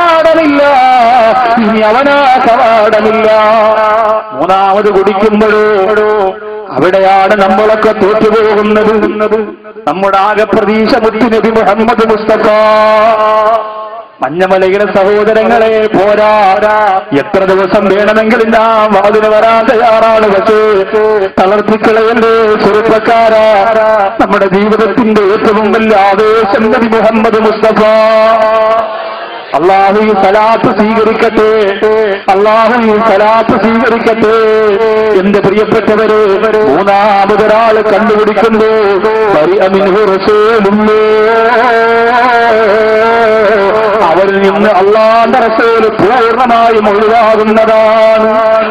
കവാടമില്ല. മൂന്നാമത് കുടിക്കുമ്പോഴോ അവിടെയാണ് നമ്മളൊക്കെ തോറ്റുപോകുന്നത്. നമ്മുടെ ആകെ പ്രതീക്ഷ മുത്തുനബി മുഹമ്മദ് മുസ്തഫ. മഞ്ഞമലയിലെ സഹോദരങ്ങളെ, പോരാ, എത്ര ദിവസം വേണമെങ്കിലും ഞാൻ വാതിന് വരാൻ തയ്യാറാണ്. പക്ഷേ തളർത്തിക്കളയല്ലേ ചെറുപ്പക്കാരാ. നമ്മുടെ ജീവിതത്തിന്റെ ഏറ്റവും വലിയ ആവേശം നബി മുഹമ്മദ് മുസ്തഫ. അല്ലാഹു ഈ സലാത്ത് സ്വീകരിക്കട്ടെ, അല്ലാഹു ഈ സലാത്ത് സ്വീകരിക്കട്ടെ. എന്റെ പ്രിയപ്പെട്ടവര്, മൂന്നാമതൊരാൾ കണ്ടുപിടിക്കുന്നു. അവരിൽ നിന്ന് അല്ലാഹുവിന്റെ റസൂൽ പൂർണ്ണമായും ഒഴിവാകുന്നതാണ്.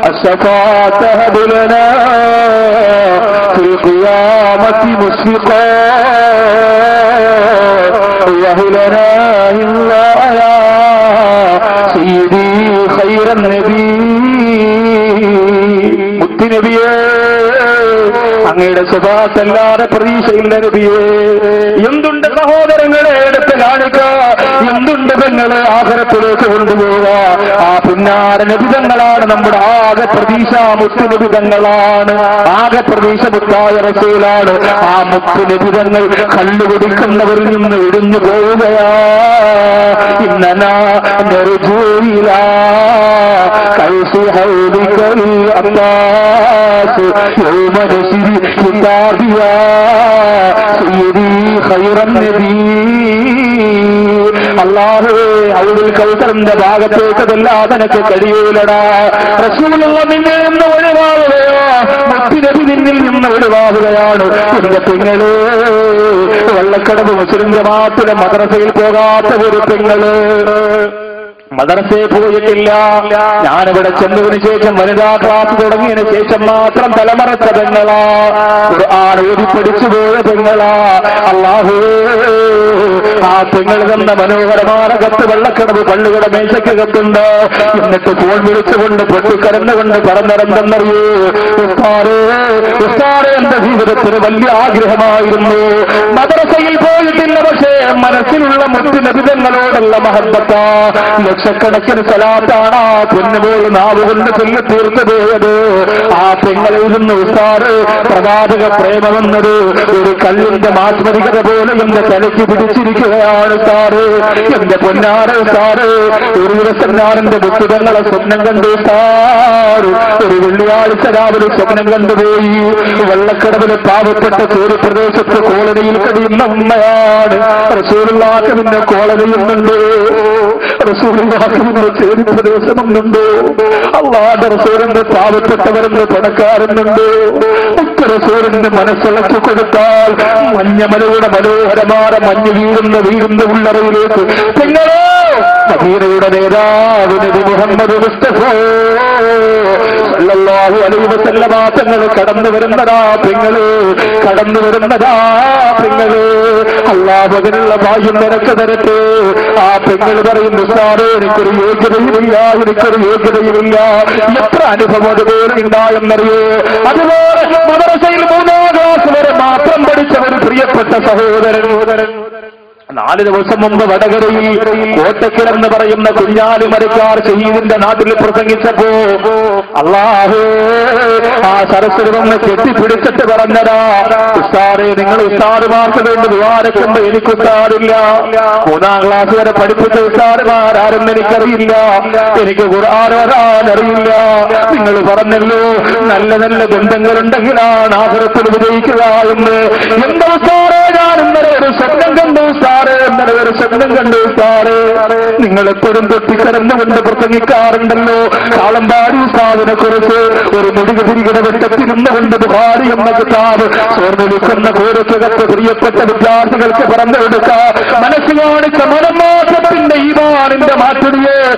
മുത്തുനബിയേ, അങ്ങയുടെ സ്വഭാവത്തല്ലാതെ പ്രതീക്ഷയില്ല നബിയേ. എന്തുണ്ട് സഹോദരങ്ങളെ എടുത്ത് കാണിക്കുക, എന്തുണ്ട് പെങ്ങളെ ആഖിറത്തിലേക്ക് കൊണ്ടുപോവുക. ആ പുന്നാര നബിതങ്ങളാണ് നമ്മുടെ ആകെ പ്രതീക്ഷ. മുത്തുനബിതങ്ങളാണ് ആകെ പ്രതീക്ഷ. മുത്തായ റസൂലാണ്. ആ മുത്തുനബിതങ്ങൾ കണ്ടുപിടിക്കുന്നവരിൽ നിന്ന് ഇടിഞ്ഞു പോവുകയാ. ഇന്നനാ നെറുജൂല കൈസി ഹൗദിക്കൽ അല്ലാഹു യൗമ നശ്രി കിതാബിയാ സയ്യിദി ഖൈറൻ നബി. അല്ലാഹുവേ, ഔദുൽ കൗസറിന്റെ ഭാഗത്തേക്കതല്ലാതെ എനിക്ക് കഴിയൂലടാ. റസൂലുള്ള നിന്നിൽ നിന്ന് ഒഴിവാകുകയോ, മുത്തുനബി നിന്നിൽ നിന്ന് ഒഴിവാകുകയാണ്. എന്റെ പെങ്ങള്, വെള്ളക്കടവ് മുസ്ലിം ജമാഅത്തിലെ മദ്രസയിൽ പോകാത്ത ഒരു പെങ്ങള്, മദ്രസയിൽ പോയിട്ടില്ല. ഞാനിവിടെ ചെന്നതിന് ശേഷം വനിതാ ക്ലാസ് തുടങ്ങിയതിന് ശേഷം മാത്രം തലമറച്ച പെങ്ങളാ. ഖുർആൻ ഓതി പഠിച്ചു പോയ പെങ്ങളാ. അല്ലാഹു, ആ പെങ്ങൾ തന്ന മനോഹരമായ കത്ത് വെള്ളക്കടവ് പള്ളിയുടെ മേശക്കകത്തുണ്ട്. എന്നിട്ട് ഫോൺ വിളിച്ചുകൊണ്ട് പൊട്ടിക്കരന്നുകൊണ്ട് പറഞ്ഞിറങ്ങുന്നറിയൂ, ഉസ്താദേ, എന്റെ ജീവിതത്തിന് വലിയ ആഗ്രഹമായിരുന്നു. മദ്രസയിൽ പോയിട്ടില്ല, പക്ഷേ മനസ്സിലുള്ള മുത്തുനബിതങ്ങളോടുള്ള മഹബ്ബത്താ. ലക്ഷക്കണക്കിന് സലാത്താണ് ആ പൊന്നുപോയി നാവ് കൊണ്ട് ചൊല്ലി തീർത്തു പോയത്. ആ പെങ്ങളിൽ നിന്ന് ഉസ്താദ് പ്രവാചക പ്രേമമെന്നത് ഒരു കല്ലിന്റെ മാസ്മരികത പോലെ എന്റെ തലയ്ക്ക് പിടിച്ചിരിക്കുകയാണ് സാറ്. എന്റെ പൊന്നാറ് സാറ്, ഒരു ദിവസം ഞാൻ എന്റെ മുത്തുതങ്ങളെ സ്വപ്നം കണ്ടു സാറ്. ഒരു വെള്ളിയാഴ്ച രാവിലെ സ്വപ്നം കണ്ടുപോയി. വെള്ളക്കടവിലെ പാവപ്പെട്ട ചേരി പ്രദേശത്ത് കോളനിയിൽ കഴിയുന്ന ഉമ്മയാണ്. റസൂലുള്ളാഹിക്ക് പിന്നെ കോളനിയുന്നുണ്ട്, റസൂലുള്ളാഹിന്റെ ചേരി പ്രദേശമുണ്ട്. അല്ലാഹുവിന്റെ റസൂലിന്റെ പാവപ്പെട്ടവരെന്ന് പണക്കാരെന്നുണ്ട്. റസൂലിന്റെ മനസ്സിളക്കി കൊടുത്താൽ മഞ്ഞമലയുടെ മനോഹരമായ മഞ്ഞ് വീഴുന്ന ഉള്ളറയിലേക്ക് പെങ്ങളോ മദീനയുടെ നേതാവ് നബി മുഹമ്മദ് മുസ്തഫ സല്ലല്ലാഹു അലൈഹി വസല്ലമ തങ്ങൾ കടന്നു വരുന്നതാ പെങ്ങള്, കടന്നു വരുന്നതാ പെങ്ങള്. അല്ലാഹു അതിനുള്ള ഭാഗ്യം നിനക്ക് തരട്ടെ. ആ പെങ്ങൾ പറയുന്നു, സാറേ, എനിക്കൊരു യോഗ്യതയുമില്ല, എനിക്കൊരു യോഗ്യതയുമില്ല. എത്ര അനുഭവം അതുപോലെ ഉണ്ടായെന്നറിയോ. അതുപോലെ മദ്രസയിൽ 3ാം ക്ലാസ് വരെ മാത്രം പഠിച്ച ഒരു പ്രിയപ്പെട്ട സഹോദരൻ 4 ദിവസം മുമ്പ് വടകരയിൽ കോട്ടക്കൽ എന്ന് പറയുന്ന കുഞ്ഞാലിമരക്കാർ ഷഹീദിന്റെ നാട്ടിൽ പ്രസംഗിച്ചപ്പോ അല്ലാഹു ആ സരസ്വതി വന്ന് കെട്ടിപ്പിടിച്ചിട്ട് പറഞ്ഞതാ, ഉസ്താദേ, നിങ്ങൾ ഉസ്താദുമാർക്ക് വേണ്ടി ദുആരക്കുമ്പോ എനിക്ക് ഉസ്താദില്ല. 3ാം ക്ലാസ് വരെ പഠിപ്പിച്ച ഉസ്താദുമാരാരും എനിക്കറിയില്ല. എനിക്ക് ഖുർആൻ ഓതാൻ അറിയില്ല. നിങ്ങൾ പറഞ്ഞല്ലോ നല്ല നല്ല ബന്ധങ്ങളുണ്ടെങ്കിലാണ് ആഖിറത്തിൽ വിജയിക്കുക എന്ന്. എന്താ ഉസ്താദേ, ഞാൻ ഇന്നലെ ഒരു സ്വപ്നം കണ്ടു ഉസ്താദേ, ഇന്നലെ ഒരു സ്വപ്നം കണ്ടു ഉസ്താദേ. നിങ്ങൾ എപ്പോഴും പൊട്ടിക്കരന്നുകൊണ്ട് പ്രസംഗിക്കാറുണ്ടല്ലോ കാളമ്പാടി ഉസ്താദിനെ കുറിച്ച്. ഒരു മുടികതിരികട വെട്ടത്തിരുന്നുകൊണ്ട് ബുഖാരി എന്ന കിതാബ് ചോർന്നൊലിക്കുന്ന കോരക്കകത്ത് പ്രിയപ്പെട്ട വിദ്യാർത്ഥികൾക്ക് പറഞ്ഞു കൊടുക്ക. മനസ്സ് കാണിച്ച മനംമാറ്റത്തിന്റെ ഈമാനിന്റെ മാറ്റുടിയെ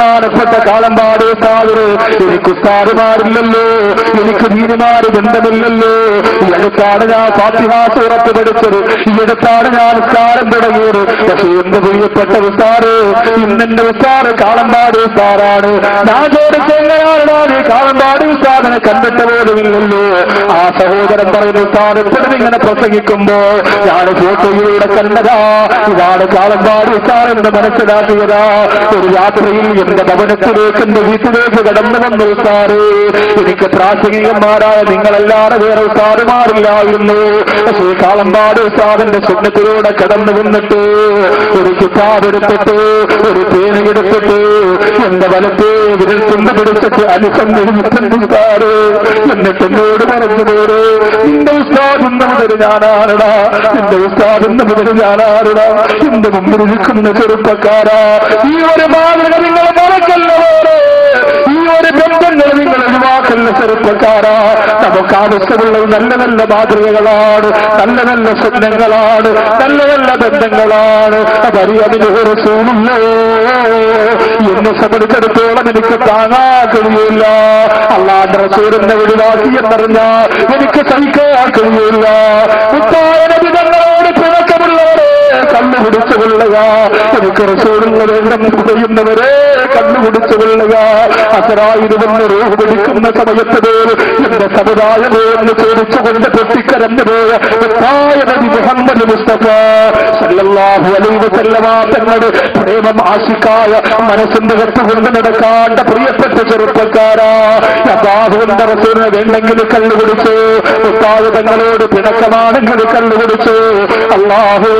ബഹുമാനപ്പെട്ട കാളമ്പാട് ഉസ്താദ്, എനിക്ക് ഉസ്താദുമാരില്ലല്ലോ, എനിക്ക് ദീനുമാര് ബന്ധമില്ലല്ലോ, ഈ അടുത്താണ് ഞാൻ ഫാത്തിഹ സൂറത്ത് പഠിച്ചത്, ഈ അടുത്താണ് ഞാൻ നിസ്കാരം തുടങ്ങിയത്. പക്ഷെ എന്റെ പ്രിയപ്പെട്ട ഉസ്താദ്, ഇന്നെന്റെ ഉസ്താദ് കാളമ്പാട് ഉസ്താദാണ്. ഞാൻ ചോദിച്ചെങ്ങനെയാണ് നീ കാളമ്പാട് ഉസ്താദിനെ കണ്ടിട്ട് പോലുമില്ലല്ലോ. ആ സഹോദരൻ പറയുന്ന ഉസ്താദ് എപ്പോഴും ഇങ്ങനെ പ്രസംഗിക്കുമ്പോ ഞാൻ ഫോട്ടോയിലൂടെ കണ്ടതാ, ഇതാണ് കാളമ്പാട് ഉസ്താദ് എന്ന് മനസ്സിലാക്കിയതാ. ഒരു രാത്രിയിൽ എന്റെ ഭവനത്തിലേക്ക്, എന്റെ വീട്ടിലേക്ക് കടന്നു വന്ന ഉസ്താദ്, എനിക്ക് പ്രാസംഗികന്മാരായ നിങ്ങളല്ലാതെ വേറെ ഉസ്താദുമാരില്ലായിരുന്നു. പക്ഷേ കാളമ്പാട് ഉസ്താദിന്റെ സ്വപ്നത്തിലൂടെ കടന്നു വന്നിട്ട് ഒരു കിതാബ് എടുത്തിട്ട്, ഒരു പേനയെടുത്തിട്ട് എന്റെ വലത്തെ വിരൽ തുമ്പ് പിടിച്ചിട്ട് അനുസന്ധിച്ചിട്ടുണ്ട് ഉസ്താദ്. എന്നിട്ട് എന്നോട് പറഞ്ഞു പോര്, നിന്റെ ഉസ്താദ് ഇന്ന് മുതൽ ഞാനാരടാ, നിന്റെ ഉസ്താദ് ഇന്ന് മുതൽ ഞാനാരടാ, എന്റെ മുമ്പിൽ നിൽക്കുന്ന ചെറുപ്പക്കാരാ, ഈ ഒരു മാതൃക നിങ്ങൾ മറക്കല്ല പോരെ, ഈ ഒരു ബന്ധങ്ങൾ നിങ്ങൾ ഒഴിവാക്കല്ല ചെറുപ്പക്കാരാ. നമുക്ക് ആവശ്യമുള്ളത് നല്ല നല്ല മാതൃകകളാണ്, നല്ല നല്ല സ്വപ്നങ്ങളാണ്, നല്ല നല്ല ബന്ധങ്ങളാണ്. അതറിയാതിന് റസൂലുള്ളോ എന്നെ സംബന്ധിച്ചിടത്തോളം എനിക്ക് താങ്ങാൻ കഴിയില്ല. അല്ലാഹുവിന്റെ റസൂലിനെ ഒഴിവാക്കി എന്നറിഞ്ഞാൽ എനിക്ക് സഹിക്കാൻ കഴിയില്ല. മുത്തായ നബി തങ്ങളോട് പിണക്കമുള്ളവരെ കണ്ണുപിടിച്ചു കൊള്ളുക, എനിക്ക് റസൂലുള്ളവരെ ചെയ്യുന്നവരെ കണ്ണുപിടിച്ചു കൊള്ളുക. അസറായിരുവെന്ന് റൂഹ് പിടിക്കുന്ന സമയത്ത് എന്റെ സമുദായമേ എന്ന് ചോദിച്ചുകൊണ്ട് പൊട്ടിക്കരഞ്ഞു പോയ മുത്തായ നബി മുഹമ്മദ് മുസ്തഫ സല്ലല്ലാഹു അലൈഹി വസല്ലമ തങ്ങളുടെ പ്രേമം ആശിക്കായ മനസ്സിന്റെ കത്തുകൊണ്ട് നടക്കാണ്ട പ്രിയപ്പെട്ട ചെറുപ്പക്കാരാ, അല്ലാഹുവിന്റെ റസൂലിനെ വേണ്ടെങ്കിൽ കള്ളുകുടിച്ചു, മുത്തായ തങ്ങളോട് പിണക്കമാണെങ്കിൽ കള്ളുകുടിച്ചു. അല്ലാഹു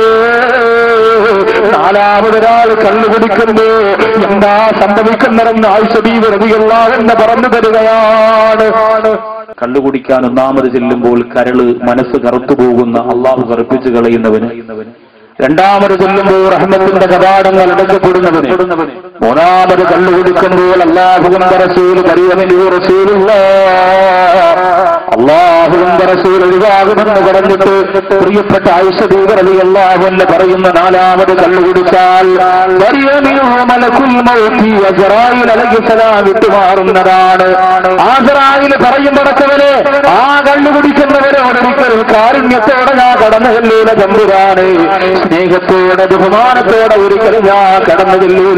നാലാമതൊരാൾ കള്ളുകുടിക്കുന്നു, എന്താ സംഭവിക്കുന്നതെന്ന് ആയിഷ ബീവി റളിയല്ലാഹു അൻഹ പറഞ്ഞു തരികയാണ്. കള്ളുകുടിക്കാൻ ഒന്നാമത് ചെല്ലുമ്പോൾ കരള് മനസ്സ് കറുത്തുപോകുന്ന, അള്ളാഹു കറുപ്പിച്ചു കളയുന്നവന്. രണ്ടാമത് ചെല്ലുമ്പോൾ റഹ്മത്തിന്റെ കവാടങ്ങൾ അടക്കപ്പെടുന്നവന്. മൂന്നാമത് കള്ളുകുടിക്കുമ്പോൾ അല്ലാഹുവിന്റെ റസൂൽ അല്ലാഹുവിന്റെ റസൂൽ ഒഴിവാകുമെന്ന് പറഞ്ഞിട്ട് പ്രിയപ്പെട്ട ആയിഷ ബീവി റളിയല്ലാഹു അൻഹ പറയുന്ന നാലാമത് കള്ളുകുടിച്ചാൽ മലക്കുൽ മൗത്ത് അസ്റായീൽ അലൈഹിസ്സലാം വിട്ടുമാറുന്നതാണ്. അസ്റായീൽ പറയുമ്പോഴൊക്കെ ആ കള്ളുകുടിക്കുന്നവരോട് ഒരിക്കലും കാരുണ്യത്തോടെ ഞാൻ കടന്നു ചെല്ലൂല തമ്പുരാനെ, സ്നേഹത്തോടെ ബഹുമാനത്തോടെ ഒരിക്കലും ഞാൻ കടന്നു ചെല്ലൂല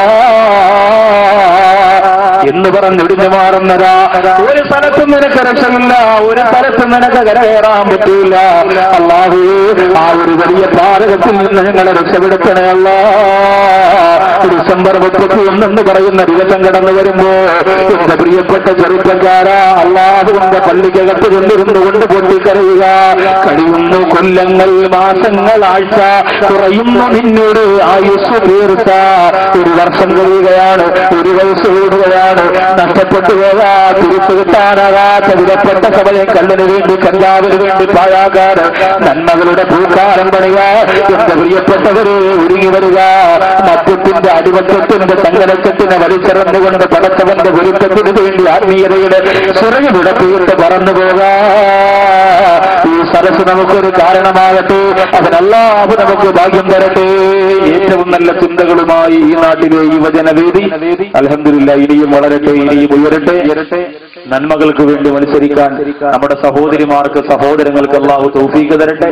എന്ന് പറഞ്ഞൊടിഞ്ഞു മാറുന്നതാ. ഒരു സ്ഥലത്തും നിനക്ക് രക്ഷമില്ല, ഒരു സ്ഥലത്തും നിനക്ക് കരകയറാൻ പറ്റൂല. അല്ലാഹു ആ ഒരു വലിയ പാതകത്തിൽ നിന്ന് ഞങ്ങളെ രക്ഷപ്പെടുത്തണേ അല്ലാ. ഡിസംബർ 31 എന്ന് പറയുന്ന ദിവസം കടന്നു വരുമ്പോ എന്റെ പ്രിയപ്പെട്ട ചെറുപ്പക്കാരാ, അല്ലാഹുവിന്റെ പള്ളിക്കകത്ത് കൊണ്ടിരുന്നു കൊണ്ട് പൊട്ടിക്കരയുക. കഴിയുന്നു കൊല്ലങ്ങൾ, മാസങ്ങൾ, ആഴ്ച, കുറയുന്നു നിന്നോട് ആയുസ് തീർത്ത. ഒരു വർഷം കഴിയുകയാണ്, ഒരു വയസ്സ് കൂടുകയാണ്. നഷ്ടപ്പെട്ടു പോകാ, തിരിച്ചു കിട്ടാനാകാത്ത വിലപ്പെട്ട സമയം കല്ലിന് വേണ്ടി, കഞ്ചാവിന് വേണ്ടി പാഴാകാറ്. നന്മകളുടെ പൂക്കാലം പണിക. എന്റെ പ്രിയപ്പെട്ടവരെ ഒരുങ്ങി വരിക. മദ്യത്തിന്റെ അടിമത്തത്തിന്റെ സങ്കടത്തിന് വലിച്ചെറിഞ്ഞുകൊണ്ട് പടച്ചവന്റെ പൊരുത്തത്തിന് വേണ്ടി ആത്മീയതയുടെ ചിറകുവിടപ്പിട്ട് പറന്നു പോകാ. ഈ സരസ് നമുക്കൊരു കാരണമാകട്ടെ, അതിനല്ലാഹു നമുക്ക് ഭാഗ്യം തരട്ടെ. ഏറ്റവും നല്ല ചിന്തകളുമായി ഈ നാട്ടിലെ യുവജനവേദി അൽഹംദുലില്ലാഹ് ഇനിയും വളരട്ടെ, ഇനിയും ഉയരട്ടെ. നന്മകൾക്ക് വേണ്ടി മത്സരിക്കാൻ നമ്മുടെ സഹോദരിമാർക്ക്, സഹോദരങ്ങൾക്ക് അല്ലാഹു തൗഫീഖ് തരട്ടെ.